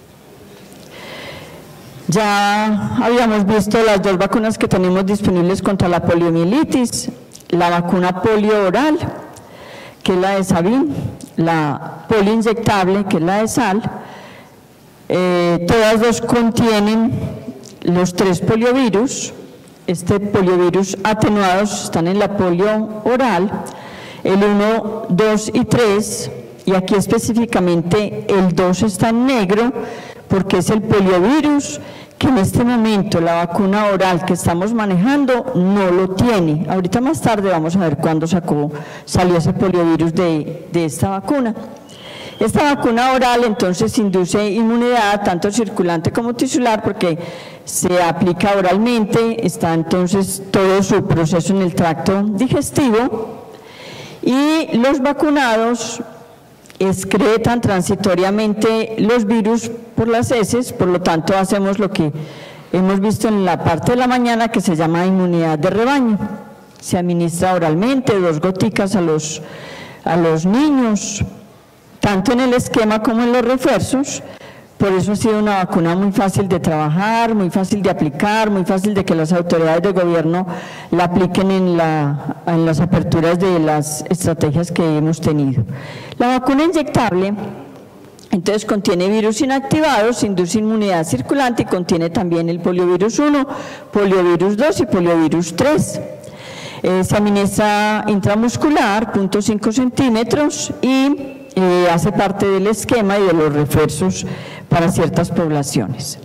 Ya habíamos visto las dos vacunas que tenemos disponibles contra la poliomielitis, la vacuna polio oral, que es la de Sabin, la polio inyectable, que es la de Sal. Todas dos contienen los 3 poliovirus. Este poliovirus atenuados están en la polio oral, el 1, 2 y 3, y aquí específicamente el 2 está en negro porque es el poliovirus que en este momento la vacuna oral que estamos manejando no lo tiene. Ahorita más tarde vamos a ver cuándo salió ese poliovirus de esta vacuna. Esta vacuna oral entonces induce inmunidad tanto circulante como tisular, porque se aplica oralmente, está entonces todo su proceso en el tracto digestivo, y los vacunados excretan transitoriamente los virus por las heces. Por lo tanto hacemos lo que hemos visto en la parte de la mañana, que se llama inmunidad de rebaño. Se administra oralmente 2 goticas a los niños, tanto en el esquema como en los refuerzos. Por eso ha sido una vacuna muy fácil de trabajar, muy fácil de aplicar, muy fácil de que las autoridades de gobierno la apliquen en las aperturas de las estrategias que hemos tenido. La vacuna inyectable entonces contiene virus inactivados, induce inmunidad circulante y contiene también el poliovirus 1, poliovirus 2 y poliovirus 3. Se administra intramuscular, 0.5 centímetros, y hace parte del esquema y de los refuerzos para ciertas poblaciones.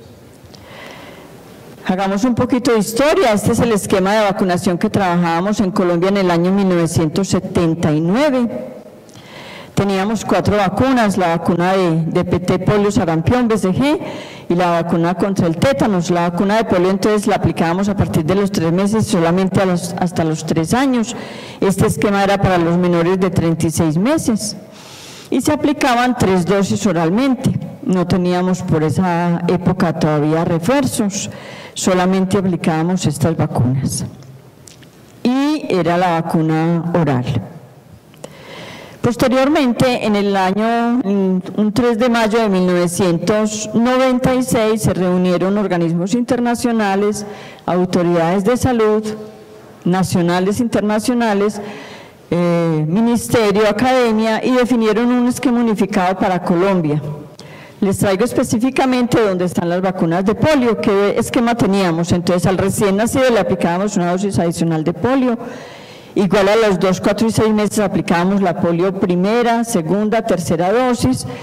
Hagamos un poquito de historia. Este es el esquema de vacunación que trabajábamos en Colombia en el año 1979. Teníamos 4 vacunas: la vacuna de PT, polio, sarampión, BCG, y la vacuna contra el tétanos. La vacuna de polio entonces la aplicábamos a partir de los 3 meses, solamente hasta los 3 años. Este esquema era para los menores de 36 meses. Y se aplicaban 3 dosis oralmente. No teníamos por esa época todavía refuerzos, solamente aplicábamos estas vacunas. Y era la vacuna oral. Posteriormente, en el año, un 3 de mayo de 1996, se reunieron organismos internacionales, autoridades de salud, nacionales, internacionales, ministerio, academia, y definieron un esquema unificado para Colombia. Les traigo específicamente dónde están las vacunas de polio, qué esquema teníamos. Entonces, al recién nacido le aplicábamos una dosis adicional de polio. Igual a los 2, 4 y 6 meses aplicábamos la polio primera, segunda, tercera dosis,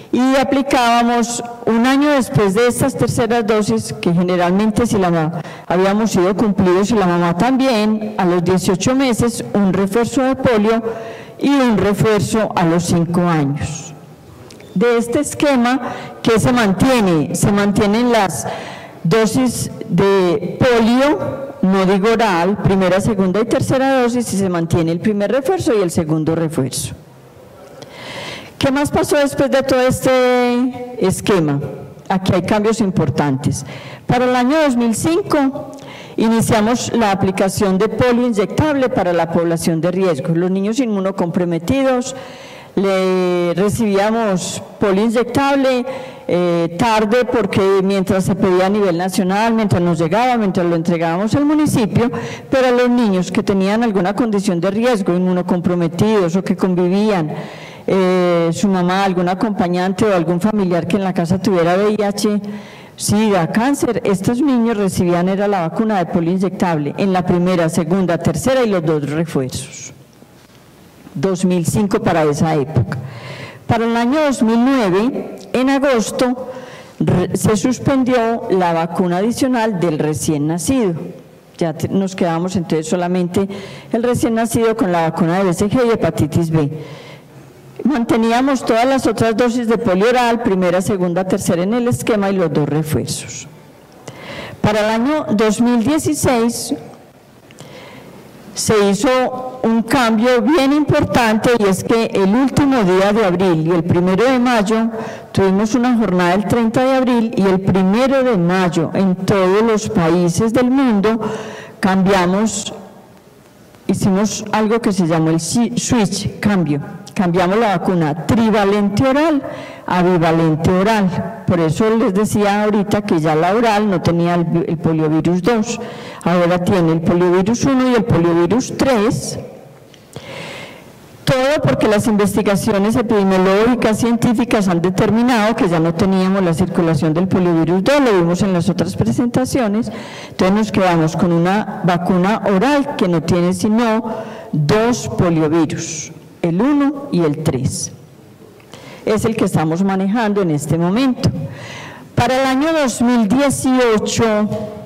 y aplicábamos un año después de estas terceras dosis, que generalmente si habíamos sido cumplidos y la mamá también, a los 18 meses un refuerzo de polio y un refuerzo a los 5 años. De este esquema, ¿qué se mantiene? Se mantienen las dosis de polio, no digo oral, primera, segunda y tercera dosis, y se mantiene el primer refuerzo y el segundo refuerzo. ¿Qué más pasó después de todo este esquema? Aquí hay cambios importantes. Para el año 2005 iniciamos la aplicación de polio inyectable para la población de riesgo. Los niños inmunocomprometidos, le recibíamos polio inyectable tarde porque mientras se pedía a nivel nacional, mientras nos llegaba, mientras lo entregábamos al municipio, pero a los niños que tenían alguna condición de riesgo, inmunocomprometidos o que convivían, su mamá, algún acompañante o algún familiar que en la casa tuviera VIH, SIDA, cáncer, estos niños recibían era la vacuna de polio inyectable en la primera, segunda, tercera y los 2 refuerzos. 2005 para esa época. Para el año 2009, en agosto, se suspendió la vacuna adicional del recién nacido. Ya nos quedamos entonces solamente el recién nacido con la vacuna de BCG y hepatitis B. Manteníamos todas las otras dosis de polio oral, primera, segunda, tercera en el esquema y los 2 refuerzos. Para el año 2016 se hizo un cambio bien importante, y es que el último día de abril y el 1 de mayo tuvimos una jornada el 30 de abril y el 1 de mayo en todos los países del mundo cambiamos, hicimos algo que se llamó el switch, cambiamos la vacuna trivalente oral a bivalente oral. Por eso les decía ahorita que ya la oral no tenía el poliovirus 2, ahora tiene el poliovirus 1 y el poliovirus 3. Todo porque las investigaciones epidemiológicas científicas han determinado que ya no teníamos la circulación del poliovirus 2, lo vimos en las otras presentaciones. Entonces nos quedamos con una vacuna oral que no tiene sino 2 poliovirus, el 1 y el 3. Es el que estamos manejando en este momento. Para el año 2018,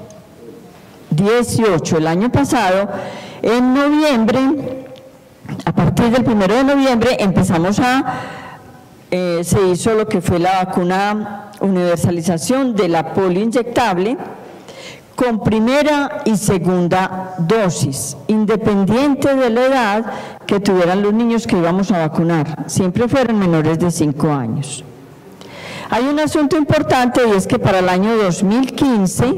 el año pasado, en noviembre, a partir del 1 de noviembre empezamos se hizo lo que fue la vacuna universalización de la polio inyectable con primera y segunda dosis, independiente de la edad que tuvieran los niños que íbamos a vacunar, siempre fueron menores de 5 años. Hay un asunto importante, y es que para el año 2015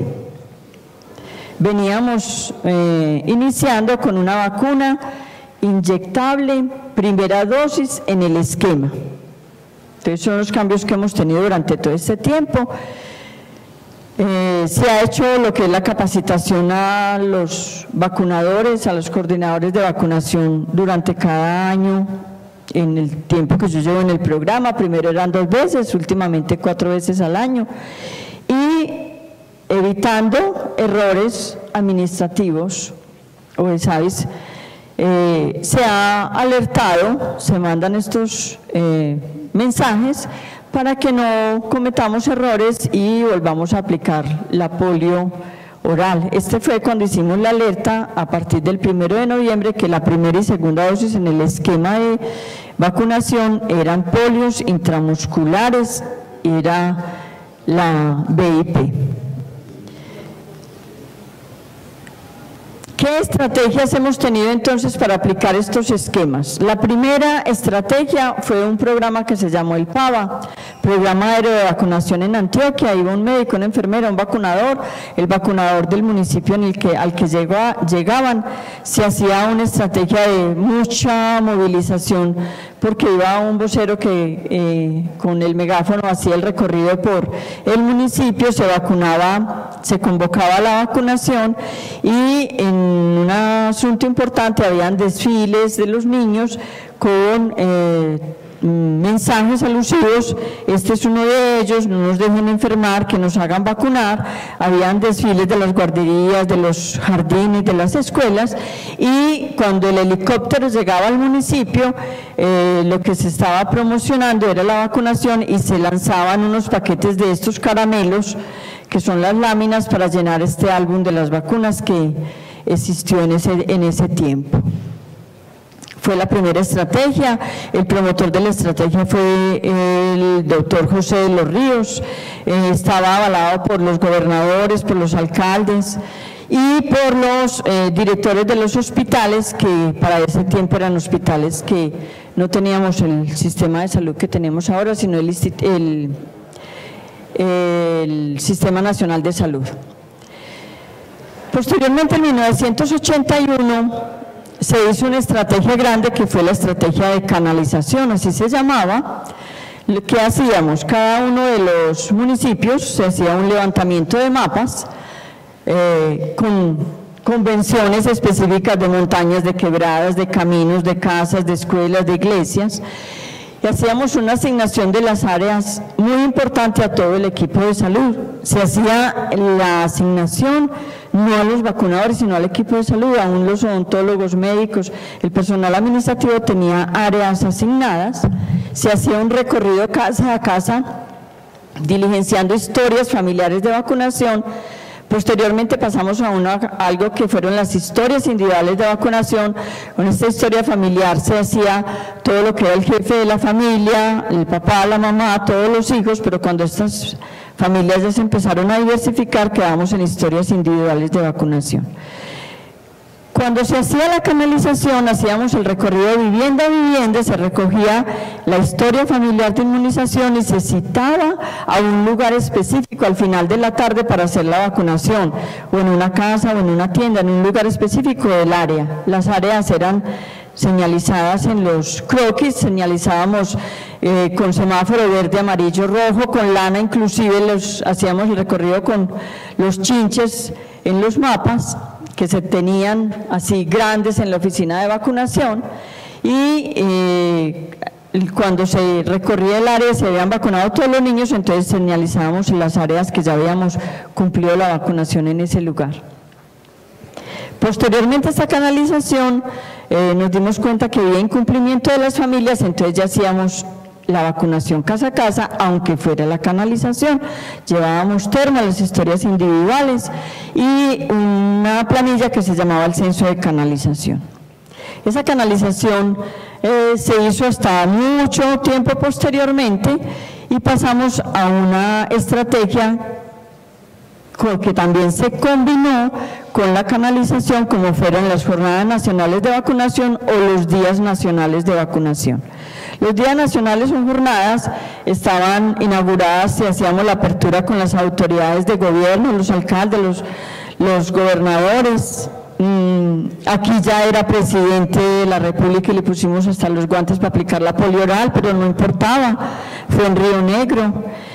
veníamos iniciando con una vacuna inyectable, primera dosis en el esquema. Entonces son los cambios que hemos tenido durante todo este tiempo. Se ha hecho lo que es la capacitación a los vacunadores, a los coordinadores de vacunación durante cada año, en el tiempo que yo llevo en el programa. Primero eran 2 veces, últimamente 4 veces al año, y evitando errores administrativos o ¿sabes? Se ha alertado, se mandan estos mensajes para que no cometamos errores y volvamos a aplicar la polio oral. Este fue cuando hicimos la alerta a partir del 1 de noviembre, que la primera y segunda dosis en el esquema de vacunación eran polios intramusculares, era la BIP. ¿Qué estrategias hemos tenido entonces para aplicar estos esquemas? La primera estrategia fue un programa que se llamó el PAVA, Programa Aéreo de Vacunación en Antioquia. Iba un médico, una enfermera, un vacunador, el vacunador del municipio al que llegaban. Se hacía una estrategia de mucha movilización, porque iba un vocero que con el megáfono hacía el recorrido por el municipio, se vacunaba, se convocaba a la vacunación, y en un asunto importante habían desfiles de los niños con mensajes alusivos, este es uno de ellos, no nos dejen enfermar, que nos hagan vacunar. Habían desfiles de las guarderías, de los jardines, de las escuelas, y cuando el helicóptero llegaba al municipio, lo que se estaba promocionando era la vacunación y se lanzaban unos paquetes de estos caramelos, que son las láminas para llenar este álbum de las vacunas que existió en ese tiempo. Fue la primera estrategia. El promotor de la estrategia fue el doctor José de los Ríos, estaba avalado por los gobernadores, por los alcaldes y por los directores de los hospitales, que para ese tiempo eran hospitales que no teníamos el sistema de salud que tenemos ahora, sino el Sistema Nacional de Salud. Posteriormente, en 1981, se hizo una estrategia grande que fue la estrategia de canalización, así se llamaba. ¿Qué hacíamos? Cada uno de los municipios se hacía un levantamiento de mapas con convenciones específicas de montañas, de quebradas, de caminos, de casas, de escuelas, de iglesias, y hacíamos una asignación de las áreas muy importante a todo el equipo de salud. Se hacía la asignación no a los vacunadores, sino al equipo de salud, aún los odontólogos, médicos, el personal administrativo tenía áreas asignadas. Se hacía un recorrido casa a casa, diligenciando historias familiares de vacunación. Posteriormente pasamos a algo que fueron las historias individuales de vacunación. Con esta historia familiar se hacía todo lo que era el jefe de la familia, el papá, la mamá, todos los hijos, pero cuando estas familias ya se empezaron a diversificar, quedamos en historias individuales de vacunación. Cuando se hacía la canalización, hacíamos el recorrido de vivienda a vivienda, se recogía la historia familiar de inmunización y se citaba a un lugar específico al final de la tarde para hacer la vacunación, o en una casa o en una tienda, en un lugar específico del área. Las áreas eran señalizadas en los croquis, señalizábamos con semáforo verde, amarillo, rojo, con lana, inclusive hacíamos el recorrido con los chinches en los mapas, que se tenían así grandes en la oficina de vacunación, y cuando se recorría el área se habían vacunado todos los niños, entonces señalizábamos en las áreas que ya habíamos cumplido la vacunación en ese lugar. Posteriormente a esta canalización nos dimos cuenta que había incumplimiento de las familias, entonces ya hacíamos la vacunación casa a casa, aunque fuera la canalización. Llevábamos termo, las historias individuales y una planilla que se llamaba el censo de canalización. Esa canalización se hizo hasta mucho tiempo posteriormente y pasamos a una estrategia que también se combinó con la canalización, como fueron las jornadas nacionales de vacunación o los días nacionales de vacunación. Los días nacionales son jornadas, estaban inauguradas y hacíamos la apertura con las autoridades de gobierno, los alcaldes, los gobernadores. Aquí ya era presidente de la República y le pusimos hasta los guantes para aplicar la polio oral, pero no importaba, fue en Río Negro.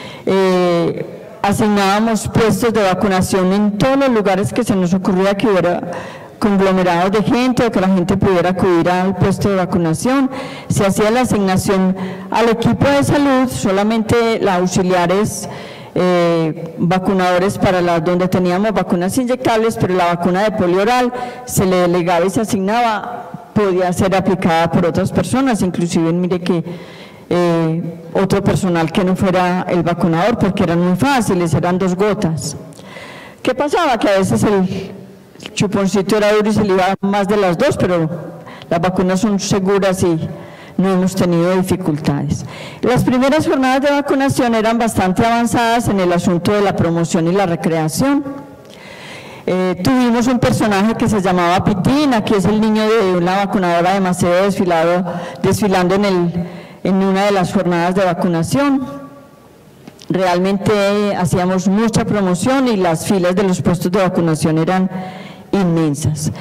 Asignábamos puestos de vacunación en todos los lugares que se nos ocurría que hubiera conglomerados de gente o que la gente pudiera acudir al puesto de vacunación. Se hacía la asignación al equipo de salud, solamente los auxiliares vacunadores para donde teníamos vacunas inyectables, pero la vacuna de polio oral se le delegaba y se asignaba, podía ser aplicada por otras personas, inclusive mire que otro personal que no fuera el vacunador, porque eran muy fáciles, eran 2 gotas. ¿Qué pasaba? Que a veces el chuponcito era duro y se le iba más de las 2, pero las vacunas son seguras y no hemos tenido dificultades. Las primeras jornadas de vacunación eran bastante avanzadas en el asunto de la promoción y la recreación. Tuvimos un personaje que se llamaba Pitín, aquí es el niño de una vacunadora de Macedo desfilando en una de las jornadas de vacunación. Realmente hacíamos mucha promoción y las filas de los puestos de vacunación eran inmensas.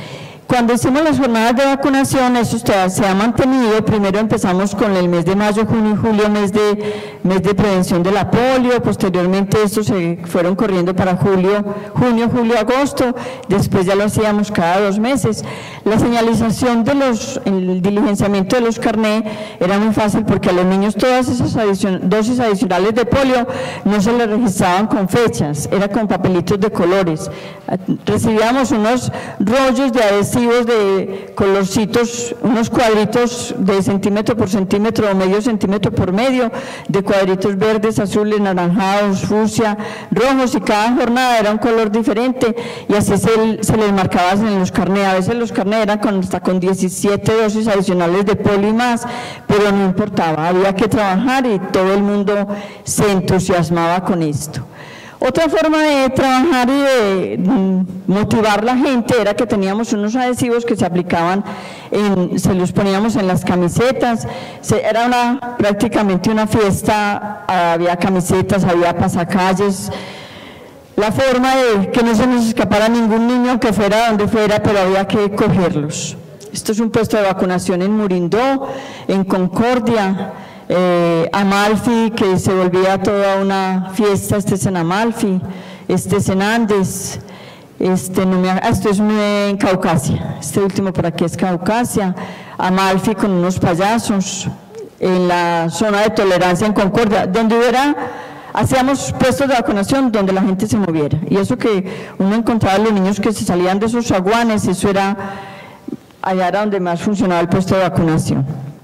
Cuando hicimos las jornadas de vacunación, eso se ha mantenido. Primero empezamos con el mes de mayo, junio y julio, mes de prevención de la polio. Posteriormente estos se fueron corriendo para junio, julio, agosto. Después ya lo hacíamos cada 2 meses. La señalización el diligenciamiento de los carnés era muy fácil porque a los niños todas esas dosis adicionales de polio no se les registraban con fechas, era con papelitos de colores. Recibíamos unos rollos de adhesivos de colorcitos, unos cuadritos de centímetro por centímetro o medio centímetro por medio, de cuadritos verdes, azules, naranjados, fucsia, rojos, y cada jornada era un color diferente, y así se les marcaba en los carnés. A veces los carnés eran hasta con 17 dosis adicionales de polio y más, pero no importaba, había que trabajar y todo el mundo se entusiasmaba con esto. Otra forma de trabajar y de motivar a la gente era que teníamos unos adhesivos que se aplicaban, se los poníamos en las camisetas. Era prácticamente una fiesta, había camisetas, había pasacalles. La forma de que no se nos escapara ningún niño, que fuera donde fuera, pero había que cogerlos. Esto es un puesto de vacunación en Murindó, en Concordia, Amalfi, que se volvía toda una fiesta. Este es en Amalfi, este es en Andes, esto es en Caucasia, este último por aquí es Caucasia. Amalfi con unos payasos, en la zona de tolerancia en Concordia, donde hacíamos puestos de vacunación donde la gente se moviera, y eso que uno encontraba a los niños que se salían de esos zaguanes, allá era donde más funcionaba el puesto de vacunación.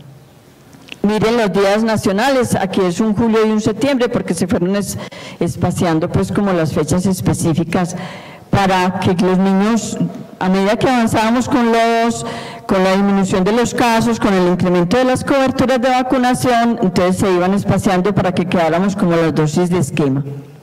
Miren los días nacionales, aquí es un julio y un septiembre, porque se fueron espaciando pues como las fechas específicas para que los niños, a medida que avanzábamos con la disminución de los casos, con el incremento de las coberturas de vacunación, entonces se iban espaciando para que quedáramos como las dosis de esquema.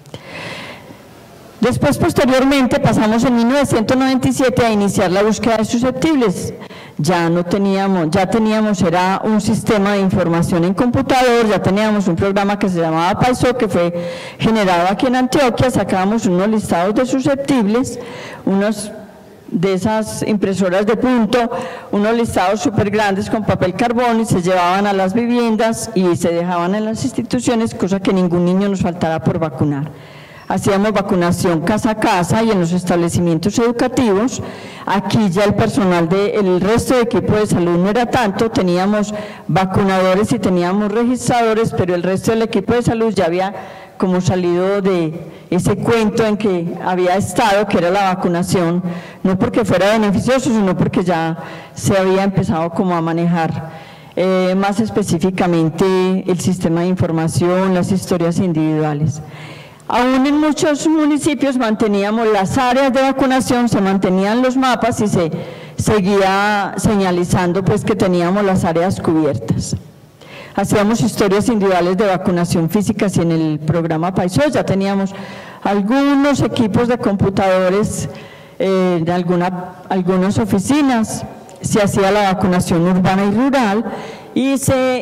Después, posteriormente, pasamos en 1997 a iniciar la búsqueda de susceptibles. Ya teníamos, era un sistema de información en computador, ya teníamos un programa que se llamaba PAISO, que fue generado aquí en Antioquia. Sacábamos unos listados de susceptibles, unos de esas impresoras de punto, unos listados súper grandes con papel carbón, y se llevaban a las viviendas y se dejaban en las instituciones, cosa que ningún niño nos faltara por vacunar. Hacíamos vacunación casa a casa y en los establecimientos educativos. Aquí ya el personal el resto de equipo de salud no era tanto, teníamos vacunadores y teníamos registradores, pero el resto del equipo de salud ya había como salido de ese cuento en que había estado, que era la vacunación, no porque fuera beneficioso, sino porque ya se había empezado como a manejar más específicamente el sistema de información, las historias individuales. Aún en muchos municipios manteníamos las áreas de vacunación, se mantenían los mapas y se seguía señalizando pues que teníamos las áreas cubiertas. Hacíamos historias individuales de vacunación física y en el programa PAISO ya teníamos algunos equipos de computadores en algunas oficinas. Se hacía la vacunación urbana y rural y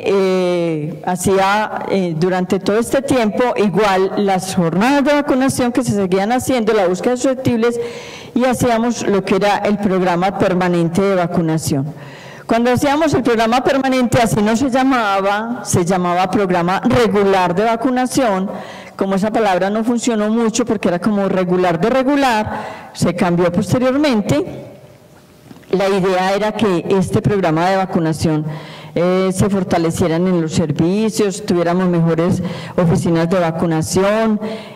se hacía durante todo este tiempo igual las jornadas de vacunación que se seguían haciendo, la búsqueda de susceptibles, y hacíamos lo que era el programa permanente de vacunación. Cuando hacíamos el programa permanente, así no se llamaba programa regular de vacunación. Como esa palabra no funcionó mucho porque era como regular de regular, se cambió posteriormente. La idea era que este programa de vacunación se fortalecieran en los servicios, tuviéramos mejores oficinas de vacunación.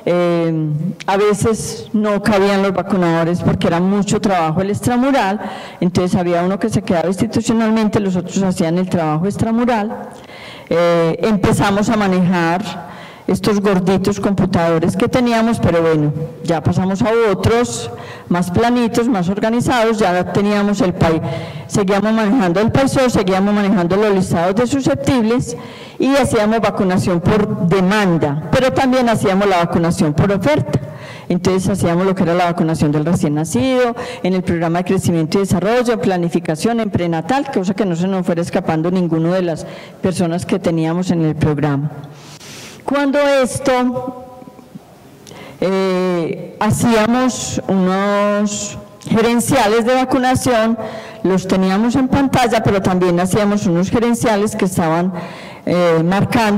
A veces no cabían los vacunadores porque era mucho trabajo el extramural, entonces había uno que se quedaba institucionalmente, los otros hacían el trabajo extramural. Empezamos a manejar estos gorditos computadores que teníamos, pero bueno, ya pasamos a otros más planitos, más organizados. Ya teníamos el PAI, seguíamos manejando el PAISO, seguíamos manejando los listados de susceptibles y hacíamos vacunación por demanda, pero también hacíamos la vacunación por oferta. Entonces hacíamos lo que era la vacunación del recién nacido, en el programa de crecimiento y desarrollo, en planificación, en prenatal, cosa que no se nos fuera escapando ninguno de las personas que teníamos en el programa. Cuando hacíamos unos gerenciales de vacunación, los teníamos en pantalla, pero también hacíamos unos gerenciales que estaban marcando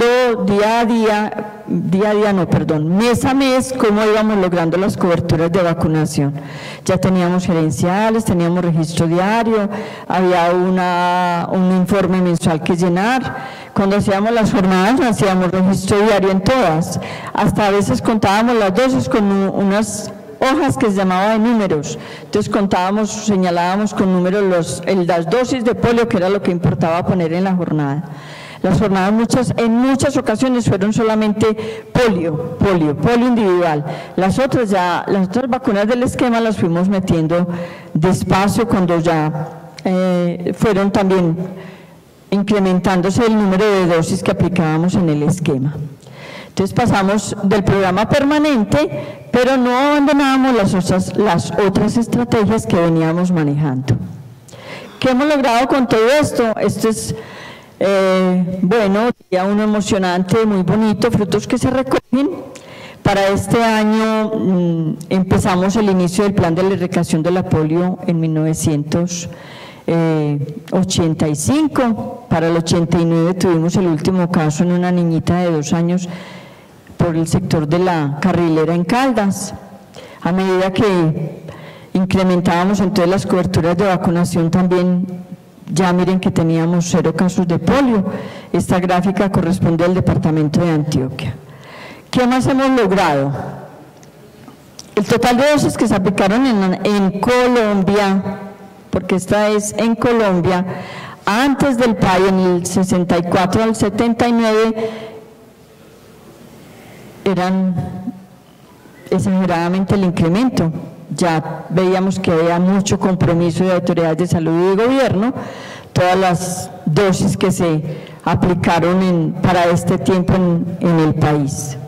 mes a mes cómo íbamos logrando las coberturas de vacunación. Ya teníamos gerenciales, teníamos registro diario, había un informe mensual que llenar. Cuando hacíamos las jornadas hacíamos registro diario en todas, hasta a veces contábamos las dosis con unas hojas que se llamaba de números. Entonces contábamos, señalábamos con números las dosis de polio, que era lo que importaba poner en la jornada. Las jornadas en muchas ocasiones fueron solamente polio individual. Las otras vacunas del esquema las fuimos metiendo despacio cuando ya fueron también incrementándose el número de dosis que aplicábamos en el esquema. Entonces pasamos del programa permanente, pero no abandonábamos las otras estrategias que veníamos manejando. ¿Qué hemos logrado con todo esto? Esto es ya uno emocionante, muy bonito, frutos que se recogen. Para este año empezamos el inicio del plan de la erradicación de la polio en 1985. Para el 89 tuvimos el último caso en una niñita de 2 años por el sector de la Carrilera en Caldas. A medida que incrementábamos entonces las coberturas de vacunación también, ya miren que teníamos 0 casos de polio. Esta gráfica corresponde al departamento de Antioquia. ¿Qué más hemos logrado? El total de dosis que se aplicaron en Colombia, porque esta es en Colombia, antes del PAI, en el 64 al 79, eran exageradamente el incremento. Ya veíamos que había mucho compromiso de autoridades de salud y de gobierno. Todas las dosis que se aplicaron para este tiempo en el país.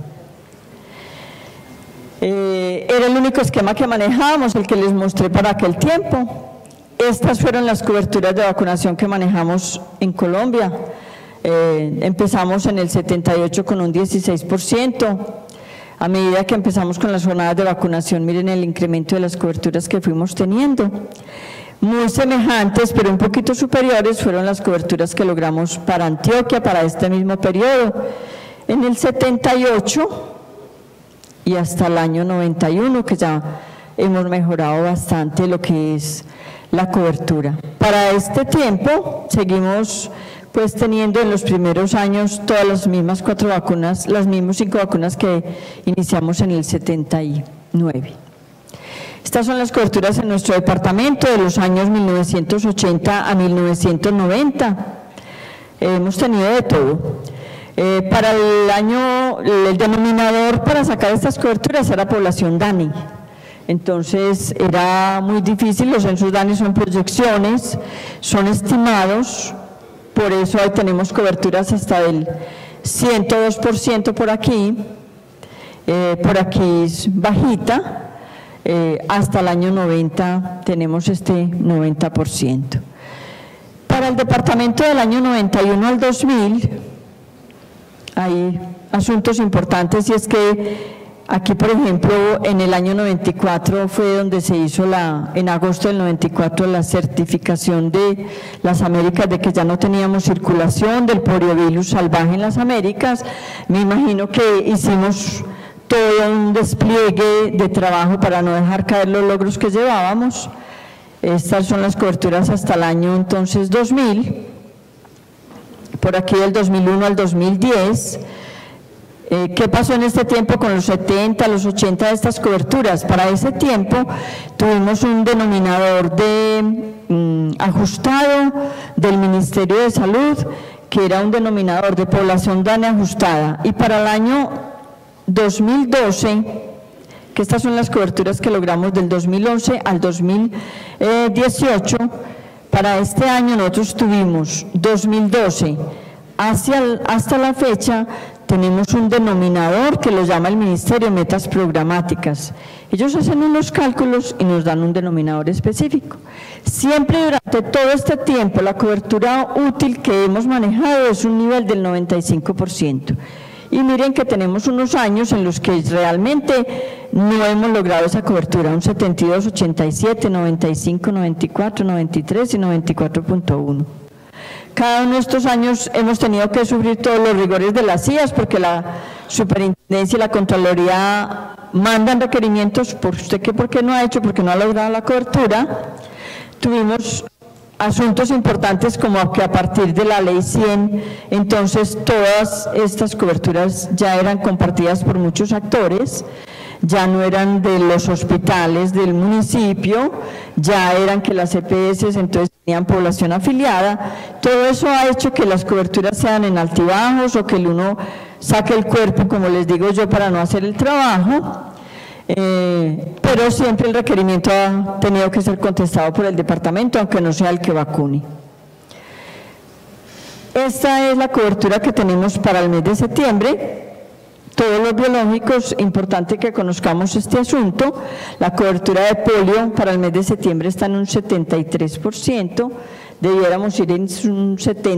Era el único esquema que manejábamos, el que les mostré para aquel tiempo. Estas fueron las coberturas de vacunación que manejamos en Colombia. Empezamos en el 78 con un 16%. A medida que empezamos con las jornadas de vacunación, miren el incremento de las coberturas que fuimos teniendo. Muy semejantes, pero un poquito superiores, fueron las coberturas que logramos para Antioquia, para este mismo periodo. En el 78 y hasta el año 91, que ya hemos mejorado bastante lo que es la cobertura. Para este tiempo, seguimos pues teniendo en los primeros años todas las mismas 4 vacunas, las mismas 5 vacunas que iniciamos en el 79. Estas son las coberturas en nuestro departamento de los años 1980 a 1990. Hemos tenido de todo. Para el año, el denominador para sacar estas coberturas era población DANI. Entonces era muy difícil, los censos DANI son proyecciones, son estimados. Por eso ahí tenemos coberturas hasta del 102% por aquí es bajita, hasta el año 90 tenemos este 90%. Para el departamento del año 91 al 2000 hay asuntos importantes, y es que aquí, por ejemplo, en el año 94 fue donde se hizo en agosto del 94 la certificación de las Américas de que ya no teníamos circulación del poliovirus salvaje en las Américas. Me imagino que hicimos todo un despliegue de trabajo para no dejar caer los logros que llevábamos. Estas son las coberturas hasta el año entonces 2000. Por aquí del 2001 al 2010. ¿Qué pasó en este tiempo con los 70, los 80 de estas coberturas? Para ese tiempo tuvimos un denominador ajustado del Ministerio de Salud, que era un denominador de población DANI ajustada. Y para el año 2012, que estas son las coberturas que logramos del 2011 al 2018, para este año nosotros tuvimos 2012 hasta la fecha. Tenemos un denominador que lo llama el Ministerio Metas Programáticas. Ellos hacen unos cálculos y nos dan un denominador específico. Siempre durante todo este tiempo la cobertura útil que hemos manejado es un nivel del 95%. Y Y miren que tenemos unos años en los que realmente no hemos logrado esa cobertura, un 72, 87, 95, 94, 93 y 94.1. Cada uno de estos años hemos tenido que sufrir todos los rigores de las CIAs porque la Superintendencia y la Contraloría mandan requerimientos por usted que por qué no ha hecho, porque no ha logrado la cobertura. Tuvimos asuntos importantes como que a partir de la ley 100, entonces todas estas coberturas ya eran compartidas por muchos actores, ya no eran de los hospitales del municipio, ya eran que las EPS entonces tenían población afiliada. Todo eso ha hecho que las coberturas sean en altibajos o que el uno saque el cuerpo, como les digo yo, para no hacer el trabajo. Pero siempre el requerimiento ha tenido que ser contestado por el departamento, aunque no sea el que vacune. Esta es la cobertura que tenemos para el mes de septiembre. Todos los biológicos, importante que conozcamos este asunto. La cobertura de polio para el mes de septiembre está en un 73%, debiéramos ir en un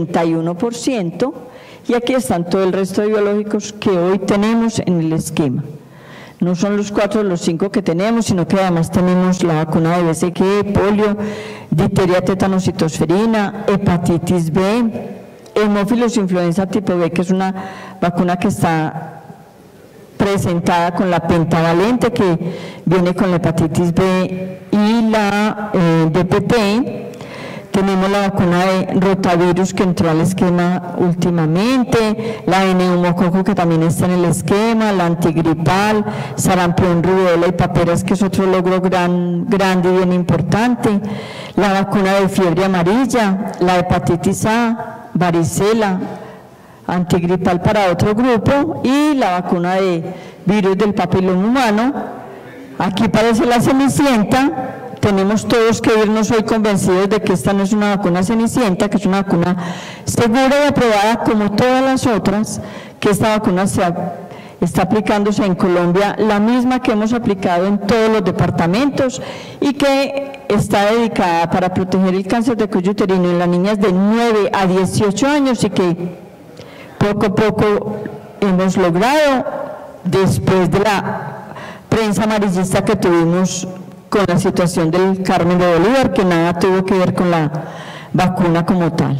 71%, y aquí están todo el resto de biológicos que hoy tenemos en el esquema. No son los 4 o los 5 que tenemos, sino que además tenemos la vacuna de BCG, polio, difteria, tétano-citosferina, hepatitis B, hemófilos influenza tipo B, que es una vacuna que está presentada con la pentavalente, que viene con la hepatitis B y la DPT. Tenemos la vacuna de rotavirus que entró al esquema últimamente, la de neumococo que también está en el esquema, la antigripal, sarampión, rubiola y paperas, que es otro logro grande y bien importante, la vacuna de fiebre amarilla, la hepatitis A, varicela, antigripal para otro grupo, y la vacuna de virus del papiloma humano. Aquí parece la cenicienta. Tenemos todos que irnos hoy convencidos de que esta no es una vacuna cenicienta, que es una vacuna segura y aprobada como todas las otras, que esta vacuna está aplicándose en Colombia, la misma que hemos aplicado en todos los departamentos y que está dedicada para proteger el cáncer de cuello uterino en las niñas de 9 a 18 años y que poco a poco hemos logrado después de la prensa amarillista que tuvimos con la situación del Carmen de Bolívar, que nada tuvo que ver con la vacuna como tal.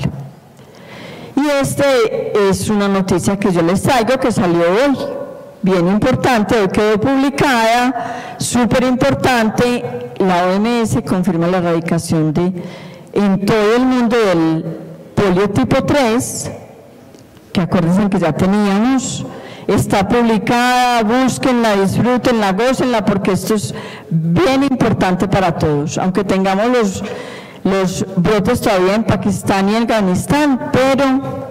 Y este es una noticia que yo les traigo que salió hoy, bien importante, hoy quedó publicada, súper importante. La OMS confirma la erradicación en todo el mundo del polio tipo 3, que acuérdense que ya teníamos. Está publicada, búsquenla, disfrútenla, gócenla, porque esto es bien importante para todos, aunque tengamos los brotes todavía en Pakistán y en Afganistán, pero,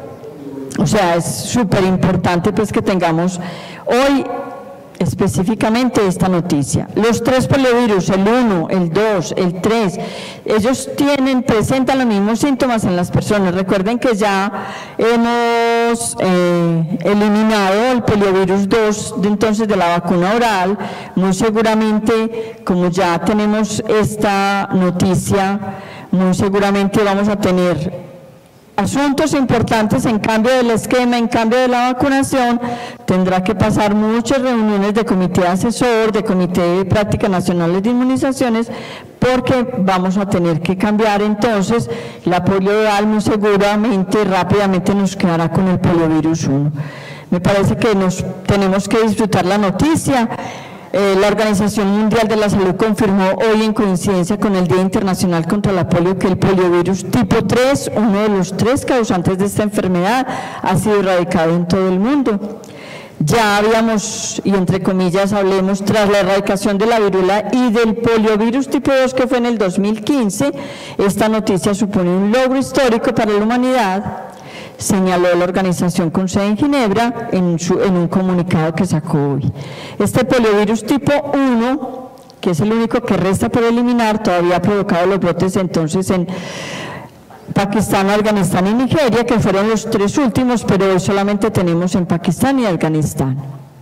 o sea, es súper importante pues que tengamos hoy específicamente esta noticia. Los 3 poliovirus, el 1, el 2, el 3, ellos presentan los mismos síntomas en las personas. Recuerden que ya hemos eliminado el poliovirus 2 entonces de la vacuna oral. Muy seguramente, como ya tenemos esta noticia, muy seguramente vamos a tener asuntos importantes en cambio del esquema, en cambio de la vacunación. Tendrá que pasar muchas reuniones de comité asesor, de comité de prácticas nacionales de inmunizaciones, porque vamos a tener que cambiar entonces la polio oral. Muy seguramente, rápidamente nos quedará con el poliovirus 1. Me parece que tenemos que disfrutar la noticia. La Organización Mundial de la Salud confirmó hoy, en coincidencia con el Día Internacional contra la Polio, que el poliovirus tipo 3, uno de los 3 causantes de esta enfermedad, ha sido erradicado en todo el mundo. Ya habíamos, y entre comillas hablemos, tras la erradicación de la viruela y del poliovirus tipo 2, que fue en el 2015, esta noticia supone un logro histórico para la humanidad, señaló la organización con sede en Ginebra en un comunicado que sacó hoy. Este poliovirus tipo 1, que es el único que resta por eliminar, todavía ha provocado los brotes entonces en Pakistán, Afganistán y Nigeria, que fueron los 3 últimos, pero hoy solamente tenemos en Pakistán y Afganistán.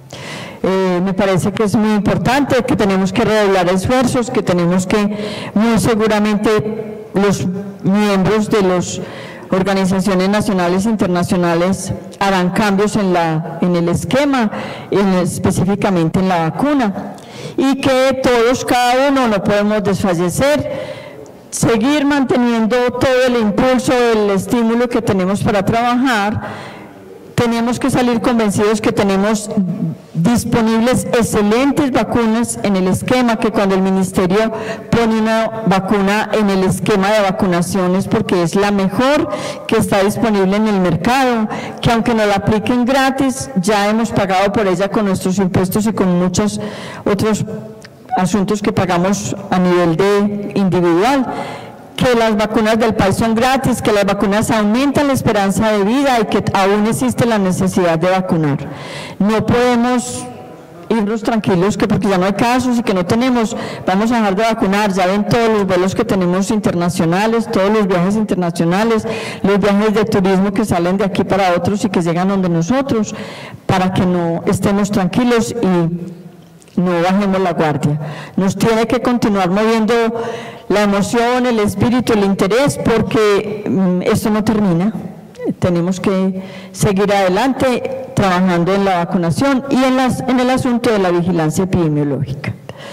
Me parece que es muy importante, que tenemos que redoblar esfuerzos, que tenemos que muy seguramente los miembros de los organizaciones nacionales e internacionales harán cambios en el esquema, específicamente en la vacuna, y que todos, cada uno, no podemos desfallecer, seguir manteniendo todo el impulso, el estímulo que tenemos para trabajar. Tenemos que salir convencidos que tenemos disponibles excelentes vacunas en el esquema, que cuando el Ministerio pone una vacuna en el esquema de vacunaciones porque es la mejor que está disponible en el mercado, que aunque nos la apliquen gratis, ya hemos pagado por ella con nuestros impuestos y con muchos otros asuntos que pagamos a nivel de individual, que las vacunas del país son gratis, que las vacunas aumentan la esperanza de vida y que aún existe la necesidad de vacunar. No podemos irnos tranquilos que porque ya no hay casos y que no tenemos, vamos a dejar de vacunar. Ya ven todos los vuelos que tenemos internacionales, todos los viajes internacionales, los viajes de turismo que salen de aquí para otros y que llegan donde nosotros, para que no estemos tranquilos y no bajemos la guardia. Nos tiene que continuar moviendo la emoción, el espíritu, el interés, porque esto no termina. Tenemos que seguir adelante trabajando en la vacunación y en el asunto de la vigilancia epidemiológica.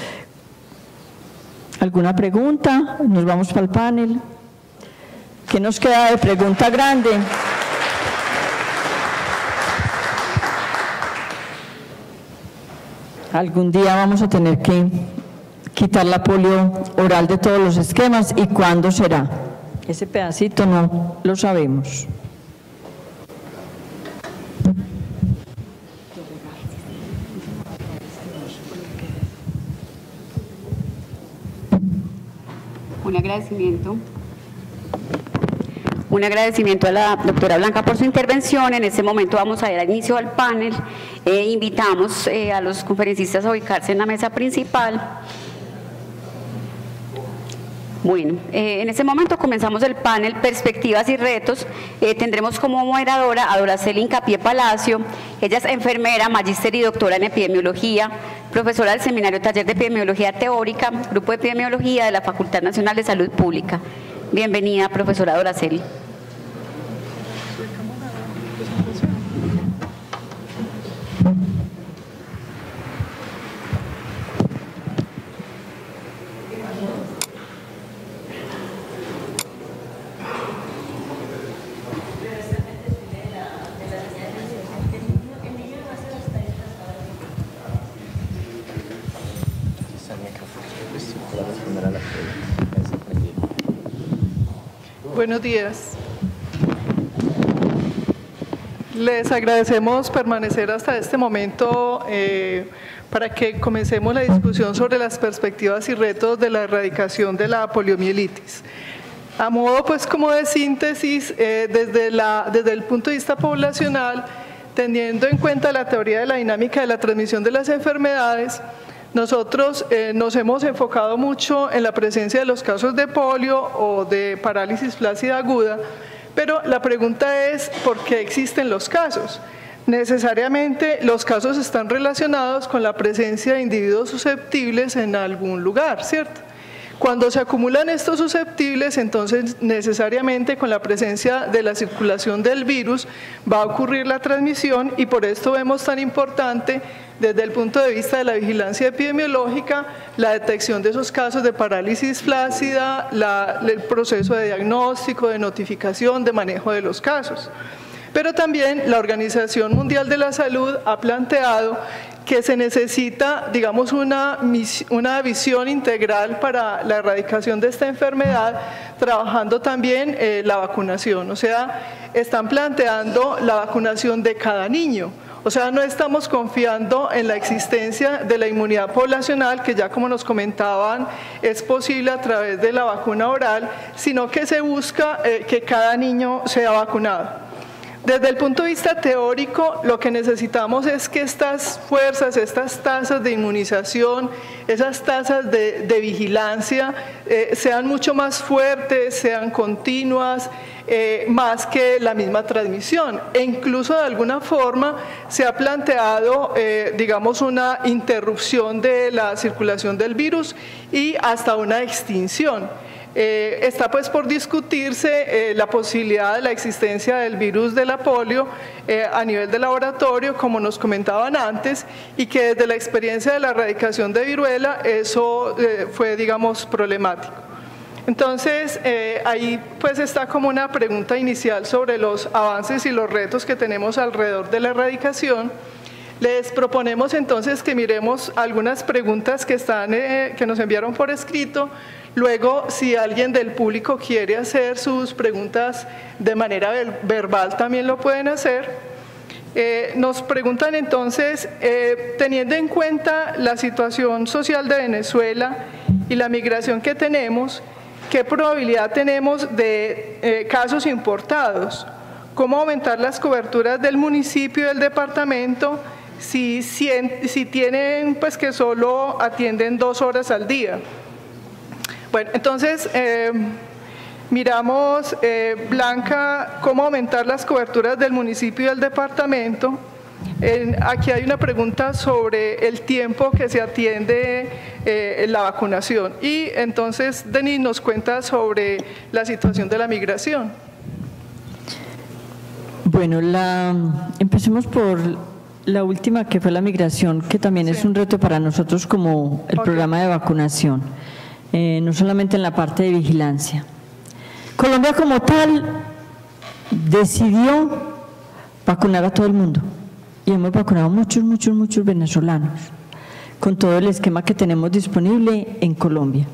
¿Alguna pregunta? Nos vamos para el panel. ¿Qué nos queda de pregunta grande? Algún día vamos a tener que quitar la polio oral de todos los esquemas, ¿y cuándo será? Ese pedacito no lo sabemos. Un agradecimiento a la doctora Blanca por su intervención. En este momento vamos a dar inicio al panel. Invitamos a los conferencistas a ubicarse en la mesa principal. Bueno, en este momento comenzamos el panel Perspectivas y Retos. Tendremos como moderadora a Doraceli Hincapié Palacio. Ella es enfermera, magíster y doctora en epidemiología, profesora del Seminario Taller de Epidemiología Teórica, Grupo de Epidemiología de la Facultad Nacional de Salud Pública. Bienvenida, profesora Doraceli. Buenos días. Les agradecemos permanecer hasta este momento para que comencemos la discusión sobre las perspectivas y retos de la erradicación de la poliomielitis. A modo pues como de síntesis, desde el punto de vista poblacional, teniendo en cuenta la teoría de la dinámica de la transmisión de las enfermedades, nosotros nos hemos enfocado mucho en la presencia de los casos de polio o de parálisis flácida aguda, pero la pregunta es ¿por qué existen los casos? Necesariamente los casos están relacionados con la presencia de individuos susceptibles en algún lugar, ¿cierto? Cuando se acumulan estos susceptibles, entonces necesariamente con la presencia de la circulación del virus va a ocurrir la transmisión, y por esto vemos tan importante desde el punto de vista de la vigilancia epidemiológica la detección de esos casos de parálisis flácida, el proceso de diagnóstico, de notificación, de manejo de los casos. Pero también la Organización Mundial de la Salud ha planteado que se necesita, digamos, una visión integral para la erradicación de esta enfermedad, trabajando también la vacunación. O sea, están planteando la vacunación de cada niño. O sea, no estamos confiando en la existencia de la inmunidad poblacional, que ya como nos comentaban es posible a través de la vacuna oral, sino que se busca que cada niño sea vacunado. Desde el punto de vista teórico, lo que necesitamos es que estas fuerzas, estas tasas de inmunización, esas tasas de vigilancia sean mucho más fuertes, sean continuas, más que la misma transmisión. E incluso de alguna forma se ha planteado, digamos, una interrupción de la circulación del virus y hasta una extinción. Está pues por discutirse la posibilidad de la existencia del virus de la polio a nivel de laboratorio, como nos comentaban antes, y que desde la experiencia de la erradicación de viruela eso fue, digamos, problemático. Entonces, ahí pues está como una pregunta inicial sobre los avances y los retos que tenemos alrededor de la erradicación. Les proponemos entonces que miremos algunas preguntas que nos enviaron por escrito. Luego, si alguien del público quiere hacer sus preguntas de manera verbal, también lo pueden hacer. Nos preguntan entonces, teniendo en cuenta la situación social de Venezuela y la migración que tenemos, ¿qué probabilidad tenemos de casos importados? ¿Cómo aumentar las coberturas del municipio y del departamento si tienen pues que solo atienden 2 horas al día? Bueno, entonces miramos, Blanca, cómo aumentar las coberturas del municipio y del departamento. Aquí hay una pregunta sobre el tiempo que se atiende la vacunación. Y entonces Denis nos cuenta sobre la situación de la migración. Bueno, empecemos por la última, que fue la migración, que también es un reto para nosotros como el programa de vacunación. No solamente en la parte de vigilancia. Colombia como tal decidió vacunar a todo el mundo y hemos vacunado muchos venezolanos con todo el esquema que tenemos disponible en Colombia.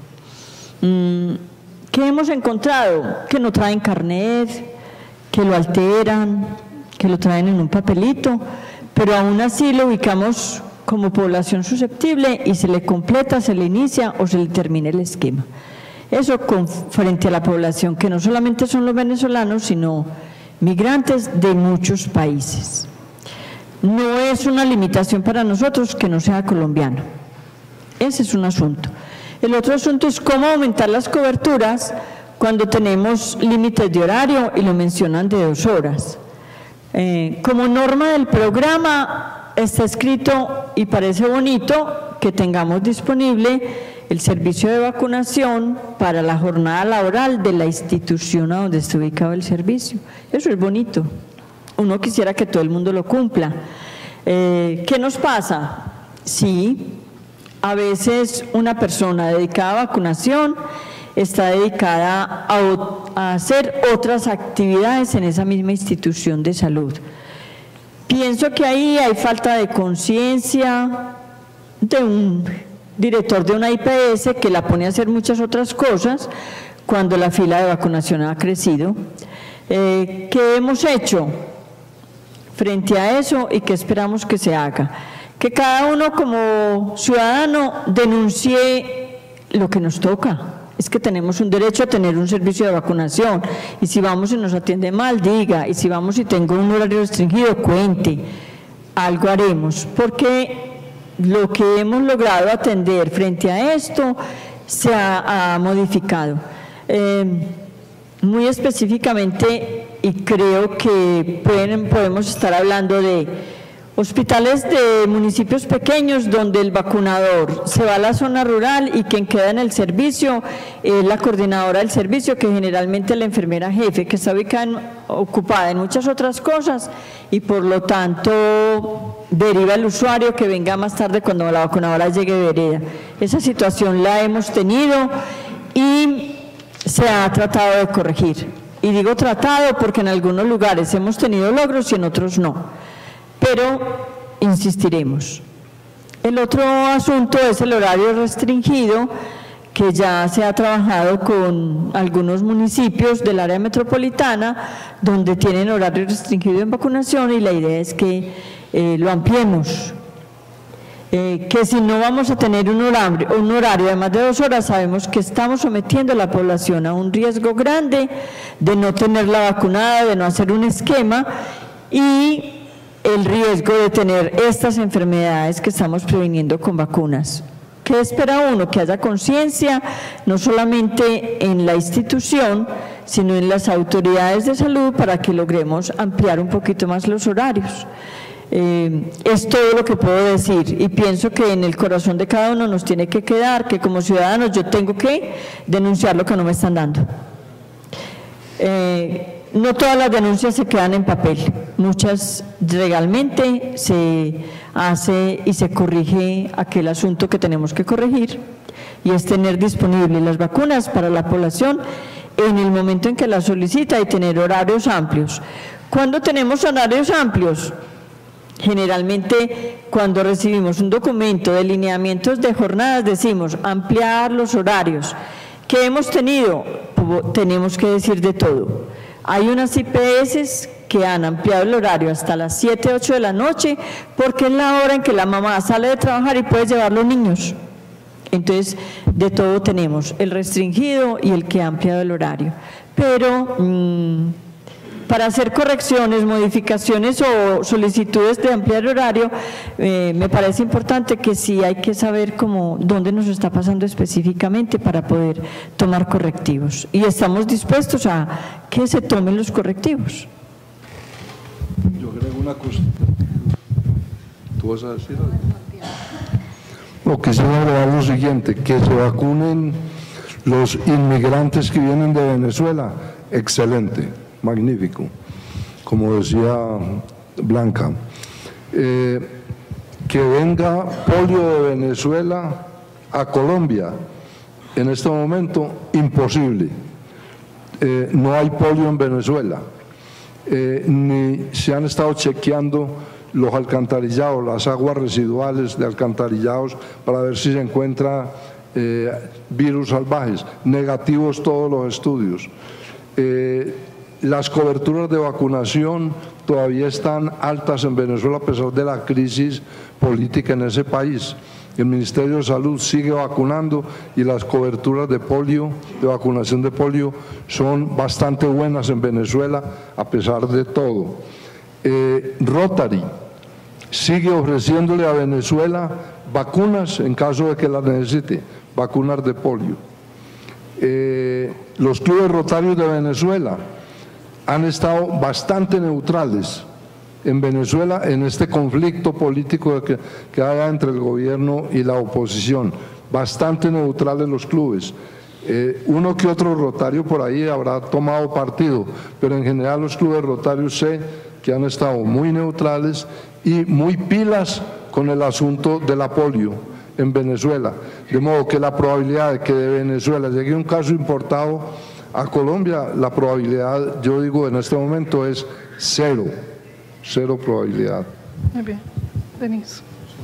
¿Qué hemos encontrado? Que no traen carnet, que lo alteran, que lo traen en un papelito, pero aún así lo ubicamos como población susceptible y se le completa, se le inicia o se le termina el esquema. Eso frente a la población que no solamente son los venezolanos, sino migrantes de muchos países. No es una limitación para nosotros que no sea colombiano. Ese es un asunto. El otro asunto es cómo aumentar las coberturas cuando tenemos límites de horario y lo mencionan de 2 horas. Como norma del programa está escrito y parece bonito que tengamos disponible el servicio de vacunación para la jornada laboral de la institución a donde está ubicado el servicio. Eso es bonito. Uno quisiera que todo el mundo lo cumpla. ¿Qué nos pasa? Sí, a veces una persona dedicada a vacunación está dedicada a hacer otras actividades en esa misma institución de salud. Pienso que ahí hay falta de conciencia de un director de una IPS que la pone a hacer muchas otras cosas cuando la fila de vacunación ha crecido. ¿Qué hemos hecho frente a eso y qué esperamos que se haga? Que cada uno como ciudadano denuncie lo que nos toca. Es que tenemos un derecho a tener un servicio de vacunación, y si vamos y nos atiende mal, diga, y si vamos y tengo un horario restringido, cuente, algo haremos, porque lo que hemos logrado atender frente a esto se ha modificado. Muy específicamente, y creo que podemos estar hablando de hospitales de municipios pequeños donde el vacunador se va a la zona rural y quien queda en el servicio es la coordinadora del servicio, que generalmente es la enfermera jefe, que está ocupada en muchas otras cosas y por lo tanto deriva el usuario que venga más tarde cuando la vacunadora llegue de vereda. Esa situación la hemos tenido y se ha tratado de corregir. Y digo tratado porque en algunos lugares hemos tenido logros y en otros no. Pero insistiremos. El otro asunto es el horario restringido, que ya se ha trabajado con algunos municipios del área metropolitana donde tienen horario restringido en vacunación, y la idea es que lo ampliemos. Que si no vamos a tener un horario de más de 2 horas, sabemos que estamos sometiendo a la población a un riesgo grande de no tenerla vacunada, de no hacer un esquema, y el riesgo de tener estas enfermedades que estamos previniendo con vacunas. ¿Qué espera uno? Que haya conciencia, no solamente en la institución, sino en las autoridades de salud, para que logremos ampliar un poquito más los horarios. Es todo lo que puedo decir, y pienso que en el corazón de cada uno nos tiene que quedar que como ciudadanos yo tengo que denunciar lo que no me están dando. No todas las denuncias se quedan en papel, muchas legalmente se hace y se corrige aquel asunto que tenemos que corregir, y es tener disponibles las vacunas para la población en el momento en que las solicita y tener horarios amplios. ¿Cuándo tenemos horarios amplios? Generalmente cuando recibimos un documento de lineamientos de jornadas decimos ampliar los horarios. ¿Qué hemos tenido? Tenemos que decir de todo. Hay unas IPS que han ampliado el horario hasta las 7, 8 de la noche porque es la hora en que la mamá sale de trabajar y puede llevar los niños. Entonces, de todo tenemos, el restringido y el que ha ampliado el horario. Pero para hacer correcciones, modificaciones o solicitudes de ampliar horario, me parece importante que sí hay que saber dónde nos está pasando específicamente para poder tomar correctivos. Y estamos dispuestos a que se tomen los correctivos. Yo agrego una cosa. ¿Tú vas a decir algo? No, quisiera agregar lo siguiente, que se vacunen los inmigrantes que vienen de Venezuela. Excelente, magnífico, como decía Blanca. Que venga polio de Venezuela a Colombia, en este momento imposible. No hay polio en Venezuela, ni se han estado chequeando los alcantarillados, las aguas residuales de alcantarillados para ver si se encuentra virus salvajes. Negativos todos los estudios. Las coberturas de vacunación todavía están altas en Venezuela a pesar de la crisis política en ese país. El Ministerio de Salud sigue vacunando y las coberturas de polio, de vacunación de polio, son bastante buenas en Venezuela a pesar de todo. Rotary sigue ofreciéndole a Venezuela vacunas en caso de que las necesite, vacunas de polio. Los clubes rotarios de Venezuela han estado bastante neutrales en Venezuela en este conflicto político que hay entre el gobierno y la oposición, bastante neutrales los clubes. Uno que otro rotario por ahí habrá tomado partido, pero en general los clubes rotarios sé que han estado muy neutrales y muy pilas con el asunto de la polio en Venezuela, de modo que la probabilidad de que de Venezuela llegue un caso importado a Colombia, la probabilidad, yo digo en este momento, es cero probabilidad. Muy bien, Denise.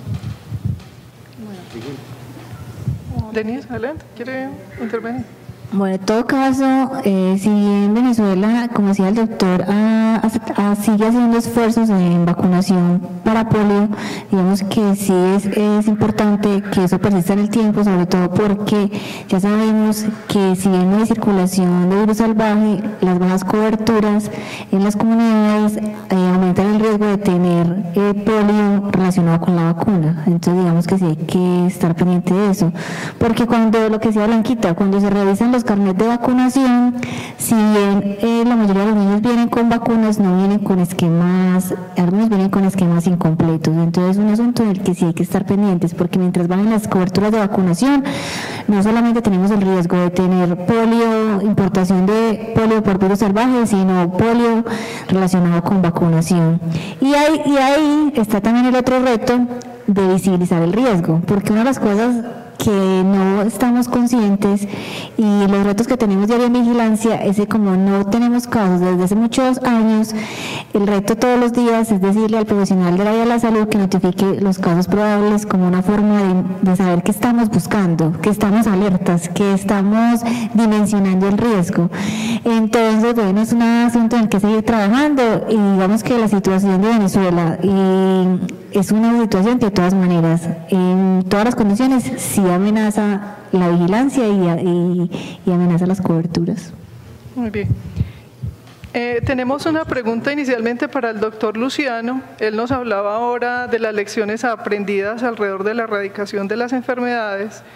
Denise, adelante, ¿quiere intervenir? Bueno, en todo caso, si bien Venezuela, como decía el doctor, sigue haciendo esfuerzos en vacunación para polio, digamos que sí es importante que eso persista en el tiempo, sobre todo porque ya sabemos que si bien no hay circulación de virus salvaje, las bajas coberturas en las comunidades aumentan el riesgo de tener polio relacionado con la vacuna. Entonces digamos que sí hay que estar pendiente de eso, porque cuando, lo que decía Blanquita, cuando se revisan los carnets de vacunación, si bien la mayoría de los niños vienen con vacunas, no vienen con esquemas, algunos vienen con esquemas incompletos. Entonces es un asunto en el que sí hay que estar pendientes, porque mientras van las coberturas de vacunación, no solamente tenemos el riesgo de tener polio, importación de polio por virus salvaje, sino polio relacionado con vacunación. Y ahí está también el otro reto de visibilizar el riesgo, porque una de las cosas que no estamos conscientes y los retos que tenemos diario en vigilancia es que como no tenemos casos desde hace muchos años, el reto todos los días es decirle al profesional del área de la salud que notifique los casos probables como una forma de saber que estamos buscando, que estamos alertas, que estamos dimensionando el riesgo. Entonces, bueno, es un asunto en el que seguir trabajando y digamos que la situación de Venezuela es una situación que de todas maneras, en todas las condiciones, sí amenaza la vigilancia y amenaza las coberturas. Muy bien. Tenemos una pregunta inicialmente para el doctor Luciano. Él nos hablaba ahora de las lecciones aprendidas alrededor de la erradicación de las enfermedades.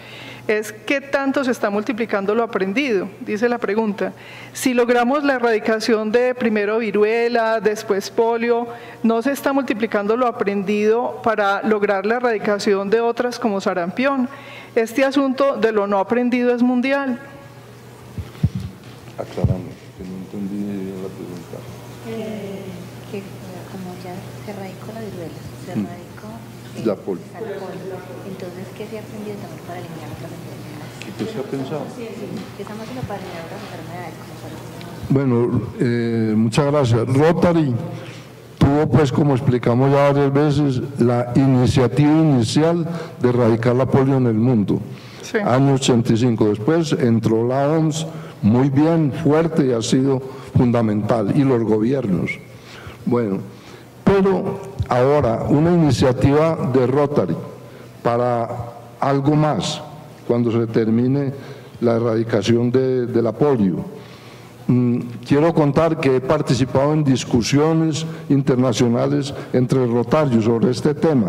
es ¿qué tanto se está multiplicando lo aprendido? Dice la pregunta. Si logramos la erradicación de primero viruela, después polio, ¿no se está multiplicando lo aprendido para lograr la erradicación de otras como sarampión? Este asunto de lo no aprendido es mundial. Aclaramos, que no entendí bien la pregunta. Que como ya se erradicó la viruela, se erradicó la polio. Entonces, ¿qué se ha aprendido también para eliminar otras enfermedades? ¿Qué se ha pensado? Sí, ¿qué estamos haciendo para eliminar otras enfermedades? Bueno, muchas gracias. Rotary tuvo, pues, como explicamos ya varias veces, la iniciativa inicial de erradicar la polio en el mundo, sí. Año 85. Después entró la OMS, muy bien, fuerte, y ha sido fundamental, y los gobiernos. Bueno, pero ahora una iniciativa de Rotary para algo más, cuando se termine la erradicación de la polio. Quiero contar que he participado en discusiones internacionales entre rotarios sobre este tema,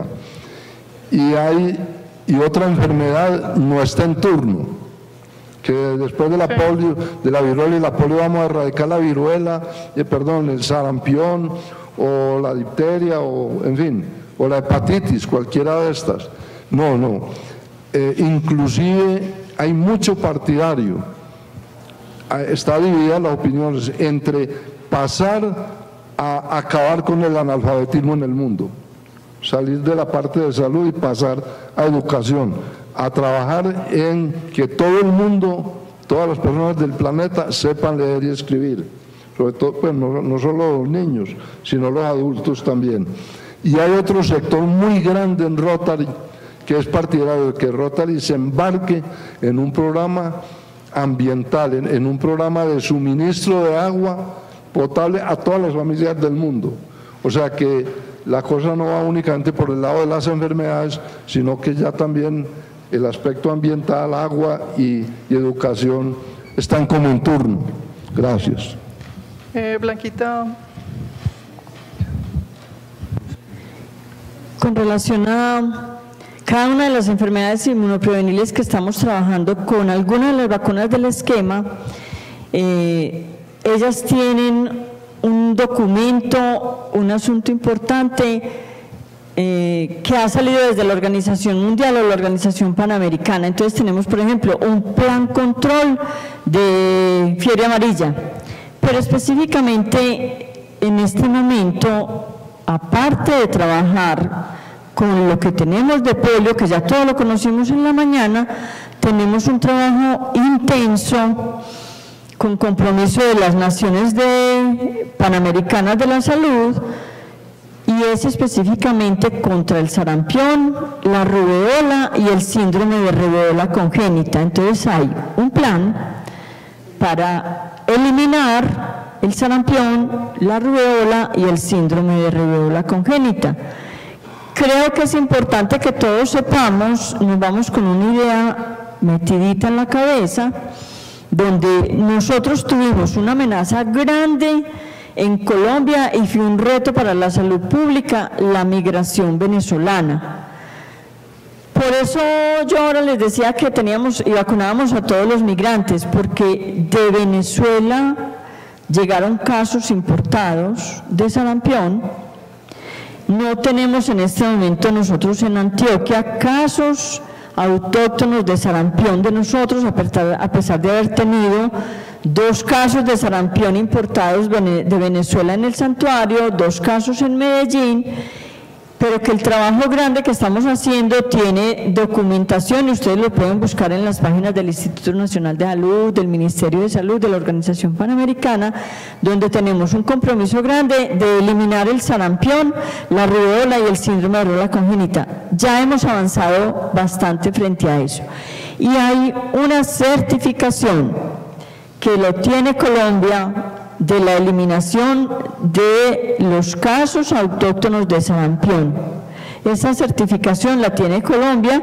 y otra enfermedad no está en turno, que después de la polio, de la viruela y la polio, vamos a erradicar la viruela, el sarampión o la difteria, o en fin, o la hepatitis, cualquiera de estas. No. Inclusive hay mucho partidario, está dividida las opiniones entre pasar a acabar con el analfabetismo en el mundo, salir de la parte de salud y pasar a educación, a trabajar en que todo el mundo, todas las personas del planeta sepan leer y escribir, sobre todo, pues, no solo los niños, sino los adultos también. Y hay otro sector muy grande en Rotary que es partidario de que Rotary se embarque en un programa ambiental, en un programa de suministro de agua potable a todas las familias del mundo. O sea que la cosa no va únicamente por el lado de las enfermedades, sino que ya también el aspecto ambiental, agua y educación están como en turno. Gracias. Blanquita. Con relación a cada una de las enfermedades inmunoprevenibles que estamos trabajando con algunas de las vacunas del esquema, ellas tienen un documento, un asunto importante que ha salido desde la Organización Mundial o la Organización Panamericana. Entonces tenemos, por ejemplo, un plan control de fiebre amarilla, pero específicamente en este momento, aparte de trabajar con lo que tenemos de polio, que ya todo lo conocimos en la mañana, tenemos un trabajo intenso con compromiso de las Naciones Panamericanas de la Salud, y es específicamente contra el sarampión, la rubeola y el síndrome de rubeola congénita. Entonces hay un plan para eliminar el sarampión, la rubeola y el síndrome de rubeola congénita. Creo que es importante que todos sepamos, nos vamos con una idea metidita en la cabeza, donde nosotros tuvimos una amenaza grande en Colombia y fue un reto para la salud pública, la migración venezolana. Por eso yo ahora les decía que teníamos y vacunábamos a todos los migrantes, porque de Venezuela llegaron casos importados de sarampión. No tenemos en este momento nosotros en Antioquia casos autóctonos de sarampión de nosotros, a pesar de haber tenido 2 casos de sarampión importados de Venezuela en el santuario, 2 casos en Medellín, pero que el trabajo grande que estamos haciendo tiene documentación, y ustedes lo pueden buscar en las páginas del Instituto Nacional de Salud, del Ministerio de Salud, de la Organización Panamericana, donde tenemos un compromiso grande de eliminar el sarampión, la rubeola y el síndrome de rubeola congénita. Ya hemos avanzado bastante frente a eso. Y hay una certificación que lo tiene Colombia de la eliminación de los casos autóctonos de sarampión. Esa certificación la tiene Colombia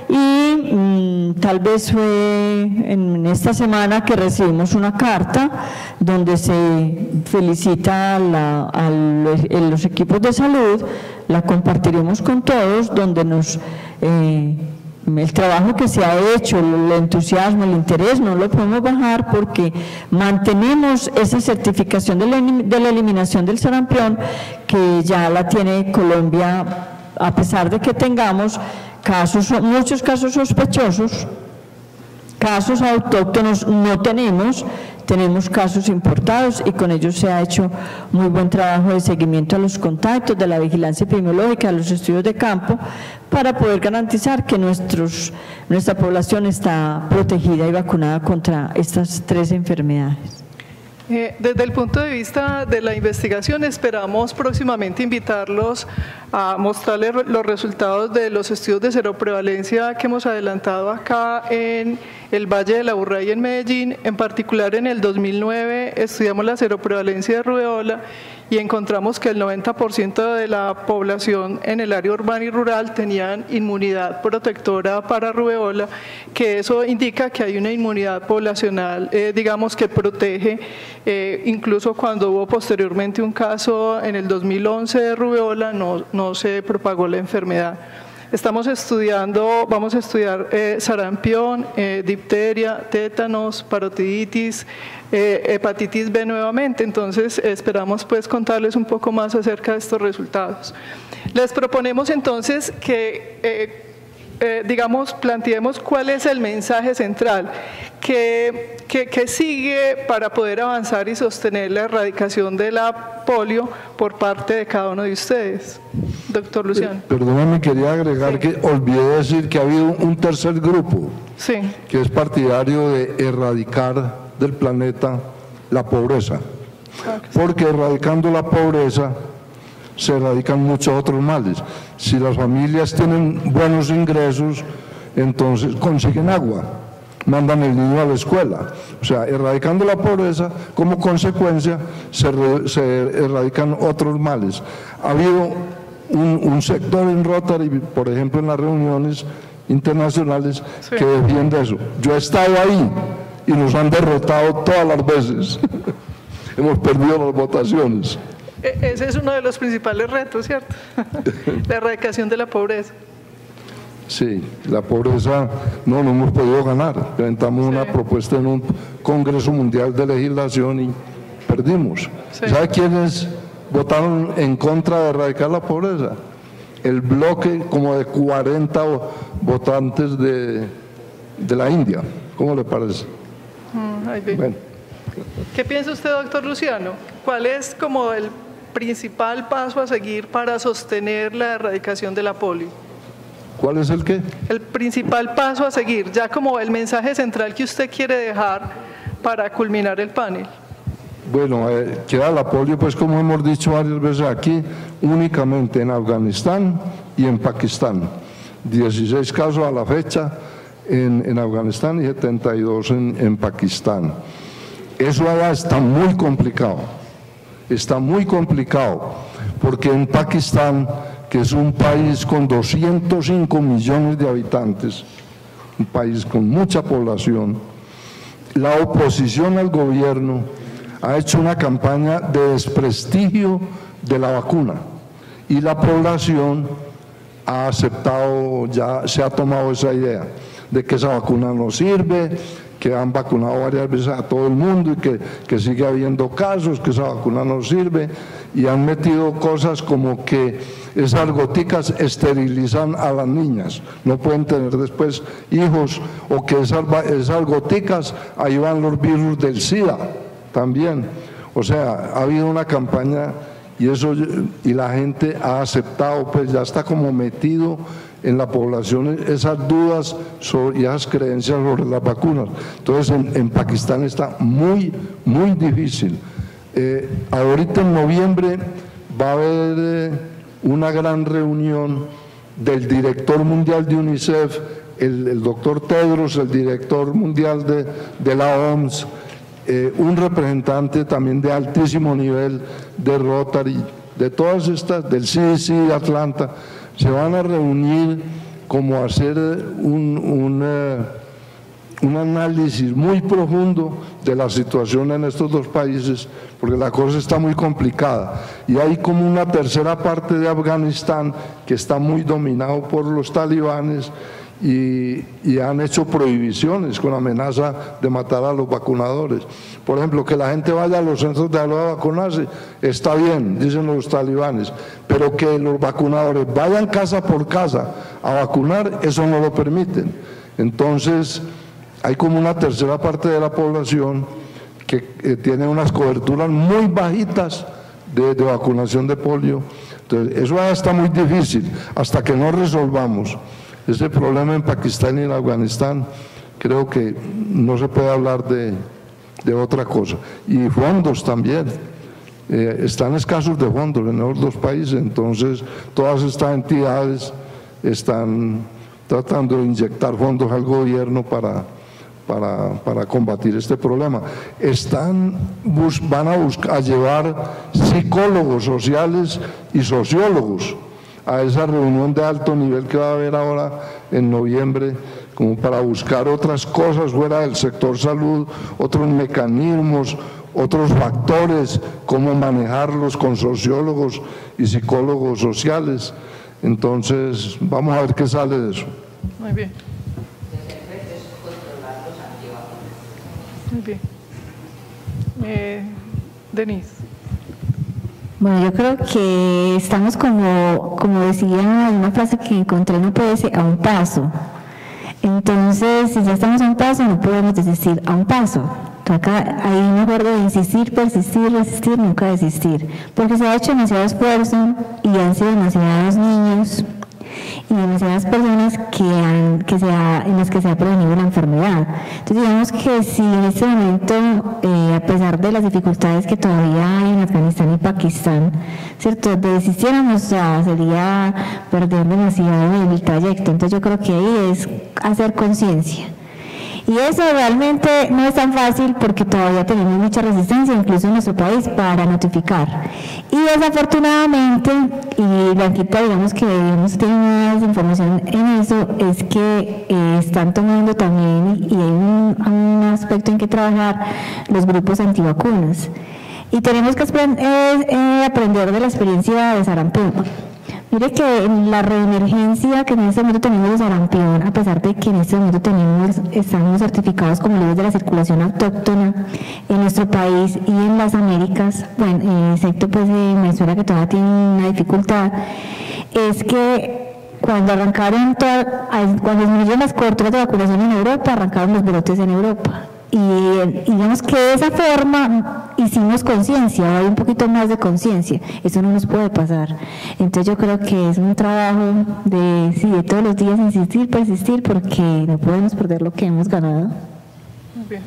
y tal vez fue en esta semana que recibimos una carta donde se felicita a los equipos de salud, la compartiremos con todos, donde nos el trabajo que se ha hecho, el entusiasmo, el interés, no lo podemos bajar porque mantenemos esa certificación de la eliminación del sarampión que ya la tiene Colombia, a pesar de que tengamos muchos casos sospechosos, casos autóctonos no tenemos casos importados y con ellos se ha hecho muy buen trabajo de seguimiento a los contactos, de la vigilancia epidemiológica, de los estudios de campo, para poder garantizar que nuestra población está protegida y vacunada contra estas 3 enfermedades. Desde el punto de vista de la investigación, esperamos próximamente invitarlos a mostrarles los resultados de los estudios de seroprevalencia que hemos adelantado acá en el Valle de la Aburrá y en Medellín. En particular, en el 2009 estudiamos la seroprevalencia de rubeola y encontramos que el 90% de la población en el área urbana y rural tenían inmunidad protectora para rubeola, que eso indica que hay una inmunidad poblacional, digamos, que protege, incluso cuando hubo posteriormente un caso en el 2011 de rubeola, no se propagó la enfermedad. Vamos a estudiar sarampión, difteria, tétanos, parotiditis, hepatitis B nuevamente, entonces esperamos pues contarles un poco más acerca de estos resultados. Les proponemos entonces que, planteemos cuál es el mensaje central que sigue para poder avanzar y sostener la erradicación de la polio por parte de cada uno de ustedes. Doctor Luciano. Perdóname, quería agregar que olvidé decir que ha habido un tercer grupo, sí, que es partidario de erradicar del planeta la pobreza, porque erradicando la pobreza se erradican muchos otros males. Si las familias tienen buenos ingresos, entonces consiguen agua, mandan el niño a la escuela. O sea, erradicando la pobreza, como consecuencia se erradican otros males. Ha habido un sector en Rotary, por ejemplo en las reuniones internacionales, sí, que defiende eso. Yo he estado ahí y nos han derrotado todas las veces. Hemos perdido las votaciones. Ese es uno de los principales retos, ¿cierto? La erradicación de la pobreza. Sí, la pobreza no hemos podido ganar. Presentamos una propuesta en un Congreso Mundial de Legislación y perdimos. Sí. ¿Sabe quiénes votaron en contra de erradicar la pobreza? El bloque como de 40 votantes de la India. ¿Cómo le parece? Bueno. ¿Qué piensa usted, doctor Luciano? ¿Cuál es como el principal paso a seguir para sostener la erradicación de la polio? ¿Cuál es el qué? El principal paso a seguir, ya como el mensaje central que usted quiere dejar para culminar el panel. Bueno, queda la polio, pues como hemos dicho varias veces aquí, únicamente en Afganistán y en Pakistán. 16 casos a la fecha en Afganistán y 72 en Pakistán. Eso allá está muy complicado, porque en Pakistán, que es un país con 205 millones de habitantes, un país con mucha población, la oposición al gobierno ha hecho una campaña de desprestigio de la vacuna y la población ha aceptado, ya se ha tomado esa idea de que esa vacuna no sirve, que han vacunado varias veces a todo el mundo y que sigue habiendo casos, que esa vacuna no sirve, y han metido cosas como que esas goticas esterilizan a las niñas, no pueden tener después hijos, o que esas goticas ayudan los virus del SIDA también. O sea, ha habido una campaña y la gente ha aceptado, pues ya está como metido en la población esas dudas y esas creencias sobre las vacunas. Entonces en Pakistán está muy difícil. Ahorita en noviembre va a haber una gran reunión del director mundial de UNICEF, el doctor Tedros, el director mundial de la OMS, un representante también de altísimo nivel de Rotary, de todas estas, del CDC de Atlanta. Se van a reunir como a hacer un análisis muy profundo de la situación en estos dos países, porque la cosa está muy complicada. Y hay como una tercera parte de Afganistán que está muy dominado por los talibanes, y han hecho prohibiciones con amenaza de matar a los vacunadores. Por ejemplo, que la gente vaya a los centros de salud a vacunarse, está bien, dicen los talibanes, pero que los vacunadores vayan casa por casa a vacunar, eso no lo permiten. Entonces, hay como una tercera parte de la población que tiene unas coberturas muy bajitas de vacunación de polio. Entonces, eso está muy difícil hasta que no resolvamos ese problema en Pakistán y en Afganistán. Creo que no se puede hablar de otra cosa. Y fondos también, están escasos de fondos en los dos países, entonces todas estas entidades están tratando de inyectar fondos al gobierno para combatir este problema. Van a llevar psicólogos sociales y sociólogos a esa reunión de alto nivel que va a haber ahora en noviembre, como para buscar otras cosas fuera del sector salud, otros mecanismos, otros factores, cómo manejarlos con sociólogos y psicólogos sociales. Entonces, vamos a ver qué sale de eso. Muy bien. Muy bien. Denise. Bueno, yo creo que estamos como decía una frase que encontré en UPS, a un paso. Entonces, si ya estamos a un paso, no podemos desistir a un paso. Toca ahí mejor de insistir, persistir, resistir, nunca desistir. Porque se ha hecho demasiado esfuerzo y han sido demasiados niños y demasiadas personas en las que se ha prevenido la enfermedad. Entonces digamos que si en este momento, a pesar de las dificultades que todavía hay en Afganistán y Pakistán, ¿cierto?, desistiéramos, sería perder demasiado el trayecto. Entonces yo creo que ahí es hacer conciencia. Y eso realmente no es tan fácil porque todavía tenemos mucha resistencia, incluso en nuestro país, para notificar. Y desafortunadamente, y Blanquita, digamos que tiene más información en eso, es que están tomando también, y hay un aspecto en que trabajar, los grupos antivacunas. Y tenemos que aprender de la experiencia de sarampión. Mire que en la reemergencia que en este momento tenemos de sarampión, a pesar de que en este momento estamos certificados como libres de la circulación autóctona en nuestro país y en las Américas, bueno, excepto pues en Venezuela que todavía tiene una dificultad, es que cuando cuando disminuyeron las coberturas de vacunación en Europa, arrancaron los brotes en Europa. Y digamos que de esa forma hicimos conciencia, hay un poquito más de conciencia, eso no nos puede pasar. Entonces yo creo que es un trabajo de todos los días insistir, persistir, porque no podemos perder lo que hemos ganado. Muy bien.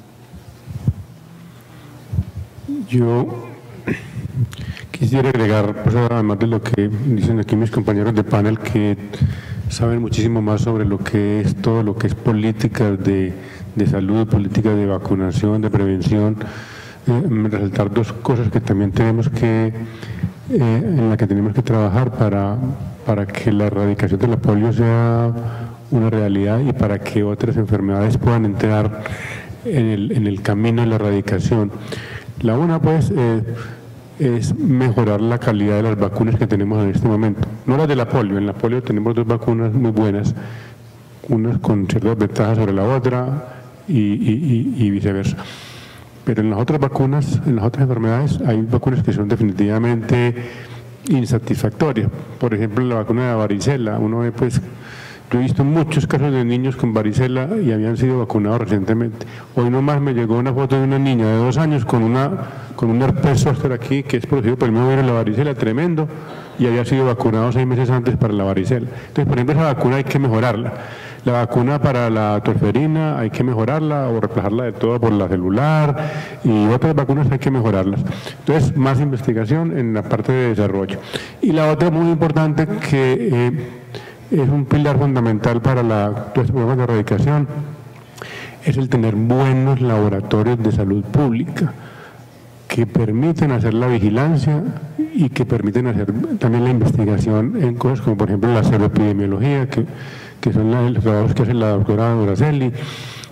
Yo quisiera agregar, pues, además de lo que dicen aquí mis compañeros de panel, que saben muchísimo más sobre lo que es todo lo que es políticas de salud, políticas de vacunación, de prevención, resaltar dos cosas que también tenemos que, en las que tenemos que trabajar para que la erradicación de la polio sea una realidad y para que otras enfermedades puedan entrar en el camino de la erradicación. La una, pues, es mejorar la calidad de las vacunas que tenemos en este momento. No las de la polio, en la polio tenemos dos vacunas muy buenas, unas con ciertas ventajas sobre la otra y viceversa. Pero en las otras vacunas, en las otras enfermedades, hay vacunas que son definitivamente insatisfactorias. Por ejemplo, la vacuna de la varicela, uno ve, pues, yo he visto muchos casos de niños con varicela y habían sido vacunados recientemente. Hoy nomás me llegó una foto de una niña de 2 años con un herpes zóster aquí, que es producido por el mismo virus de la varicela, tremendo, y había sido vacunado 6 meses antes para la varicela. Entonces, por ejemplo, esa vacuna hay que mejorarla. La vacuna para la torferina hay que mejorarla o reemplazarla de todo por la celular, y otras vacunas hay que mejorarlas. Entonces, más investigación en la parte de desarrollo. Y la otra muy importante, que es un pilar fundamental para todos estos programas de erradicación, es el tener buenos laboratorios de salud pública que permiten hacer la vigilancia y que permiten hacer también la investigación en cosas como, por ejemplo, la seroepidemiología, que son los trabajos que hace la doctora Doracelli,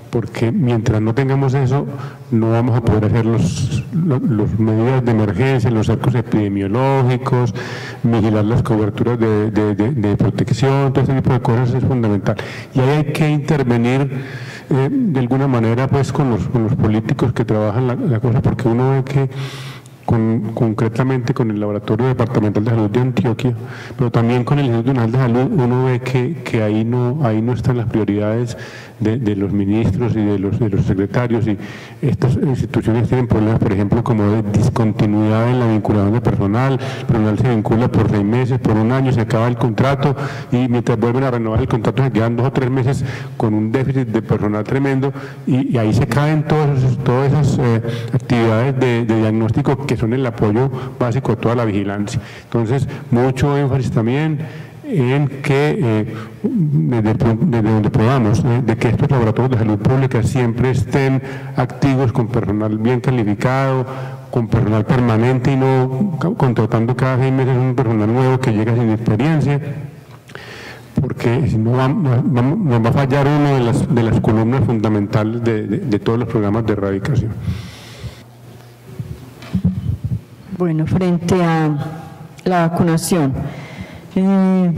porque mientras no tengamos eso, no vamos a poder hacer las medidas de emergencia, los cercos epidemiológicos, vigilar las coberturas de protección, todo ese tipo de cosas es fundamental. Y ahí hay que intervenir de alguna manera pues con los políticos que trabajan la cosa, porque uno ve que concretamente con el Laboratorio Departamental de Salud de Antioquia, pero también con el Instituto Nacional de Salud, uno ve que ahí no están las prioridades de los ministros y de los secretarios, y estas instituciones tienen problemas, por ejemplo, como de discontinuidad en la vinculación de personal. El personal se vincula por 6 meses, por 1 año, se acaba el contrato, y mientras vuelven a renovar el contrato se quedan 2 o 3 meses con un déficit de personal tremendo, y ahí se caen todas esas actividades de diagnóstico que son el apoyo básico a toda la vigilancia. Entonces, mucho énfasis también en que desde donde podamos, de que estos laboratorios de salud pública siempre estén activos con personal bien calificado, con personal permanente, y no contratando cada 6 meses un personal nuevo que llega sin experiencia, porque si no nos va a fallar una de las columnas fundamentales de todos los programas de erradicación. Bueno, frente a la vacunación, no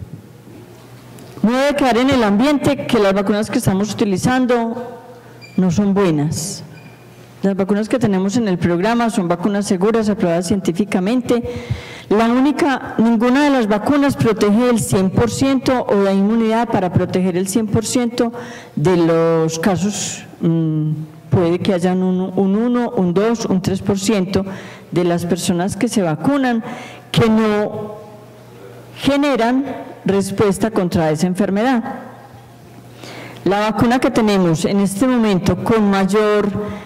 debe quedar en el ambiente que las vacunas que estamos utilizando no son buenas. Las vacunas que tenemos en el programa son vacunas seguras, aprobadas científicamente. Ninguna de las vacunas protege el 100% o da inmunidad para proteger el 100% de los casos. Puede que haya un 1, un 2, un 3% de las personas que se vacunan que no generan respuesta contra esa enfermedad. La vacuna que tenemos en este momento con mayor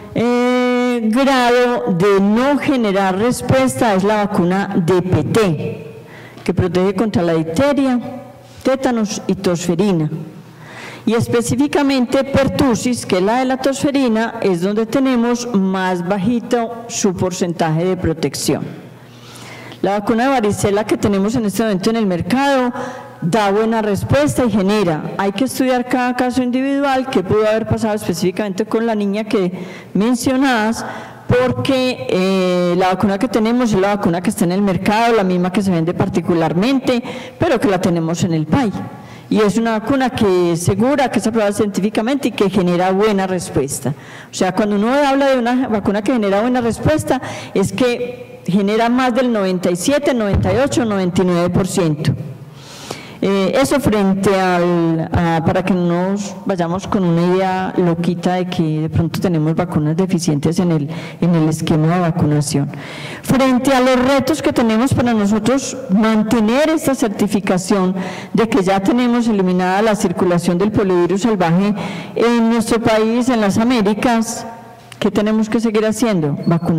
grado de no generar respuesta es la vacuna DPT, que protege contra la difteria, tétanos y tosferina. Y específicamente pertussis, que es la de la tosferina, es donde tenemos más bajito su porcentaje de protección. La vacuna de varicela que tenemos en este momento en el mercado da buena respuesta y genera. Hay que estudiar cada caso individual, qué pudo haber pasado específicamente con la niña que mencionabas, porque la vacuna que tenemos es la vacuna que está en el mercado, la misma que se vende particularmente, pero que la tenemos en el país. Y es una vacuna que es segura, que es aprobada científicamente y que genera buena respuesta. O sea, cuando uno habla de una vacuna que genera buena respuesta, es que genera más del 97, 98, 99%. Eso frente para que no nos vayamos con una idea loquita de que de pronto tenemos vacunas deficientes en el esquema de vacunación. Frente a los retos que tenemos para nosotros mantener esta certificación de que ya tenemos eliminada la circulación del poliovirus salvaje en nuestro país, en las Américas, ¿qué tenemos que seguir haciendo?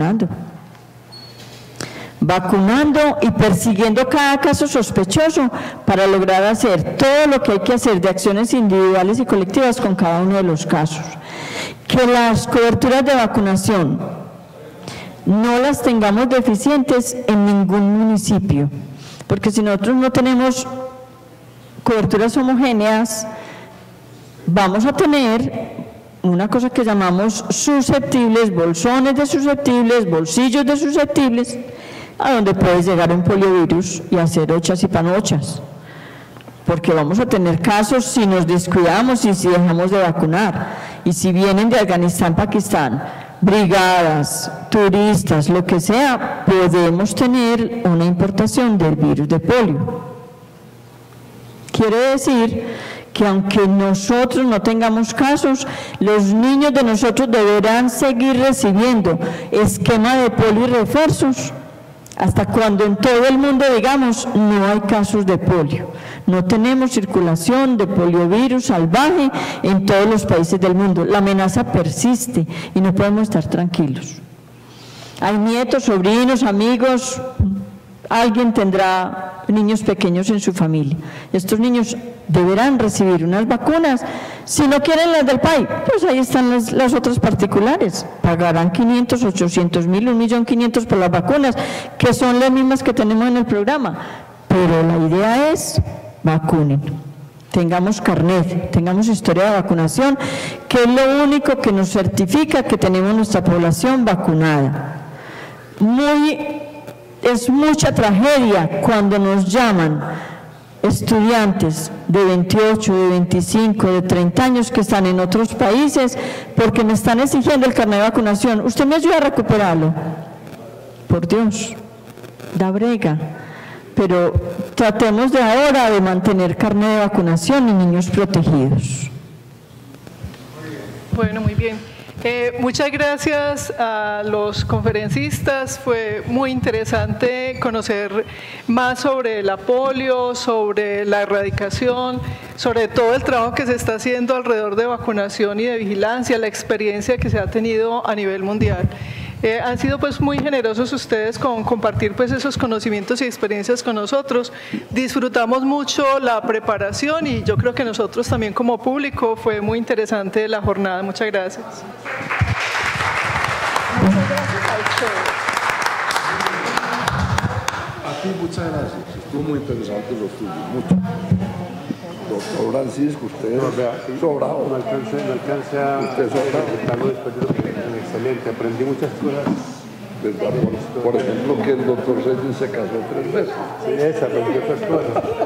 Vacunando y persiguiendo cada caso sospechoso para lograr hacer todo lo que hay que hacer de acciones individuales y colectivas con cada uno de los casos. Que las coberturas de vacunación no las tengamos deficientes en ningún municipio, porque si nosotros no tenemos coberturas homogéneas, vamos a tener una cosa que llamamos susceptibles, bolsones de susceptibles, bolsillos de susceptibles, a donde puede llegar un poliovirus y hacer ochas y panochas, porque vamos a tener casos si nos descuidamos y si dejamos de vacunar, y si vienen de Afganistán, Pakistán, brigadas, turistas, lo que sea, podemos tener una importación del virus de polio. Quiere decir que aunque nosotros no tengamos casos, los niños de nosotros deberán seguir recibiendo esquema de polio y refuerzos hasta cuando en todo el mundo digamos no hay casos de polio, no tenemos circulación de poliovirus salvaje en todos los países del mundo. La amenaza persiste y no podemos estar tranquilos. Hay nietos, sobrinos, amigos, alguien tendrá niños pequeños en su familia. Estos niños deberán recibir unas vacunas. Si no quieren las del PAI, pues ahí están las otras particulares. Pagarán 500, 800 mil, 1.500.000 por las vacunas, que son las mismas que tenemos en el programa. Pero la idea es vacunen. tengamos carnet, tengamos historia de vacunación, que es lo único que nos certifica que tenemos nuestra población vacunada. Es mucha tragedia cuando nos llaman estudiantes de 28, de 25, de 30 años que están en otros países porque me están exigiendo el carnet de vacunación. ¿Usted me ayuda a recuperarlo? Por Dios, da brega. Pero tratemos de ahora de mantener carnet de vacunación y niños protegidos. Bueno, muy bien. Muchas gracias a los conferencistas. Fue muy interesante conocer más sobre la polio, sobre la erradicación, sobre todo el trabajo que se está haciendo alrededor de vacunación y de vigilancia, la experiencia que se ha tenido a nivel mundial. Han sido pues muy generosos ustedes con compartir pues esos conocimientos y experiencias con nosotros. Disfrutamos mucho la preparación y yo creo que nosotros también como público fue muy interesante la jornada. Muchas gracias. Muchas gracias a ustedes. A ti muchas gracias. Estuvo muy interesante lo tuyo, mucho. Doctor Francisco, usted es sobrado. No alcance a presentarlo después de lo que excelente, aprendí muchas cosas. Por ejemplo, que el doctor Reyes se casó 3 veces. Sí, aprendí otras cosas.